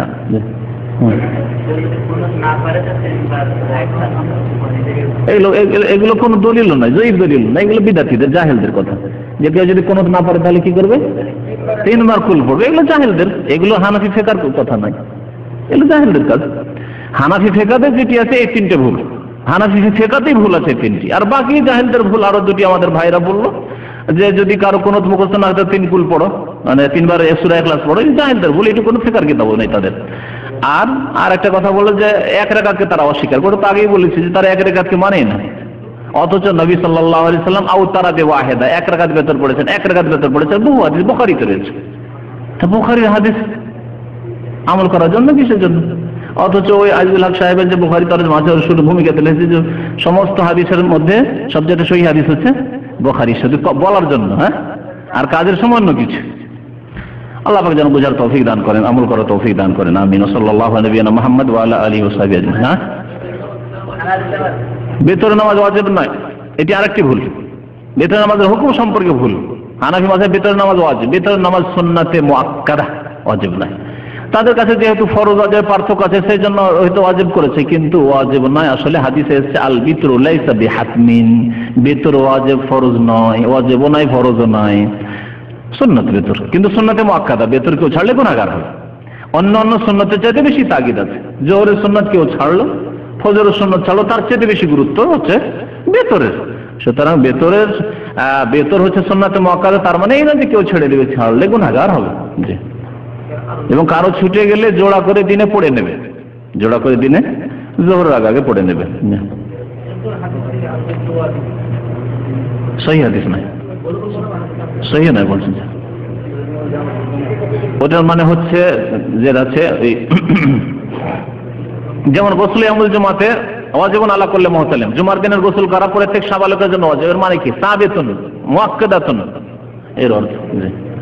এগুলো এগুলো কোনো দলিল নয়, জয়ীফ দলিল না, এগুলো বিদাতীদের, জাহেলদের কথা। যে কেউ যদি কুনুত না পারে তাহলে কি করবে? তিনবার কুল পড়বে। এগুলো জাহেলদের, এগুলো হানাফি ফিকহের কথা নয়, এগুলো জাহেলদের কাজ। হানাফি ফিকহে যেটি আছে এই তিনটে ভুল, হানাফি ফিকহেতেই ভুল আছে তিনটি, আর বাকি জাহেলদের ভুল আরো দুটি আমাদের ভাইরা বললো, যে যদি কারো কোনো মুখস্থ না হতে তিন কুল পড়ো, মানে তিনবার সূরা ইখলাস পড়ো, জাহেলদের ভুল, এটা কোনো ফিকহের কিতাব নেই তাদের। আর আর একটা কথা বললো যে এক রাকাতকে তারা অস্বীকার করে, তো আগেই বলেছি যে তারা এক রাকাতকে মানে না, অথচ নবী সাল্লাল্লাহু আলাইহি সাল্লাম আওতারা বে ওয়াহিদা, এক রাকাত বেতর পড়েছেন, এক রাকাত বেতর পড়েছেন, বহু হাদিস বুখারীতে রয়েছে। তা বুখারীর হাদিস আমল করার জন্য, কিসের জন্য? অথচ ওই আজিজুল হক সাহেবের যে বুখারী তরজমা আছে, শুধু ভূমিকাতে লিখেছে যে সমস্ত হাদিসের মধ্যে সবচেয়ে সহি হাদিস হচ্ছে বুখারী, শুধু বলার জন্য, হ্যাঁ, আর কাজের সামান্য কিছু। আল্লাহ পাক যেন বোঝার তৌফিক দান করেন, আমল করার তৌফিক দান করেন, আমিন। সাল্লাল্লাহু আলাইহি ওয়া মুহাম্মদ ওয়া আলা আলিহি ওয়া সাহবিহি আজমাইন। হ্যাঁ, বেতরে নামাজ ওয়াজিব নয়, এটি আরেকটি ভুল। বেতরে নামাজের হুকুম সম্পর্কে ভুল। হানাফি মাযহাবে বেতরে নামাজ ওয়াজিব, বেতরে নামাজ সুন্নাতে মুআক্কাদা, ওয়াজিব নয়। তাদের কাছে যেহেতু ফরজ ওয়াজিব পার্থক্য আছে, সেই জন্য হয়তো ওয়াজিব করেছে, কিন্তু ওয়াজিব নয়। আসলে হাদিসে এসেছে আল বিতরু লাইসা বিহাতমিন, বেতর ওয়াজিব ফরজ নয়, ওয়াজিবও নয়, ফরজও নয়, সুন্নাত বেতর, কিন্তু সুন্নাতে মুআক্কাদা, বেতর কেউ ছাড়লে গুনাহগার হবে। অন্য অন্য সুন্নতের চাইতে বেশি তাগিদ আছে। জোহরের সুন্নাত কেউ ছাড়লো, ফজরের সুন্নাত ছাড়লো, তার চাইতে বেশি গুরুত্ব হচ্ছে বেতরের। সুতরাং বেতরের বেতর হচ্ছে সুন্নাতে মুআক্কাদা, তার মানে এই না যে কেউ ছেড়ে দেবে, ছাড়লে গুনাহগার হবে। জি, এবং কারো ছুটে গেলে জোড়া করে দিনে পড়ে নেবে, জোড়া করে দিনে জোহরের আগে আগে পড়ে নেবে। সহি হাদিস নয়, সহি নয় বলছেন। ওটার মানে হচ্ছে যেটা আছে যেমন গোসল ইয়ামুল জুমাতে ওয়াজিবুন আলা কুল্লি মুহতালিম, জুমার দিনের গোসল করা প্রত্যেক সাবালকের জন্য ওয়াজিব। এর মানে কি? সাবিতুন মুআক্কাদাতুন, এর অর্থ।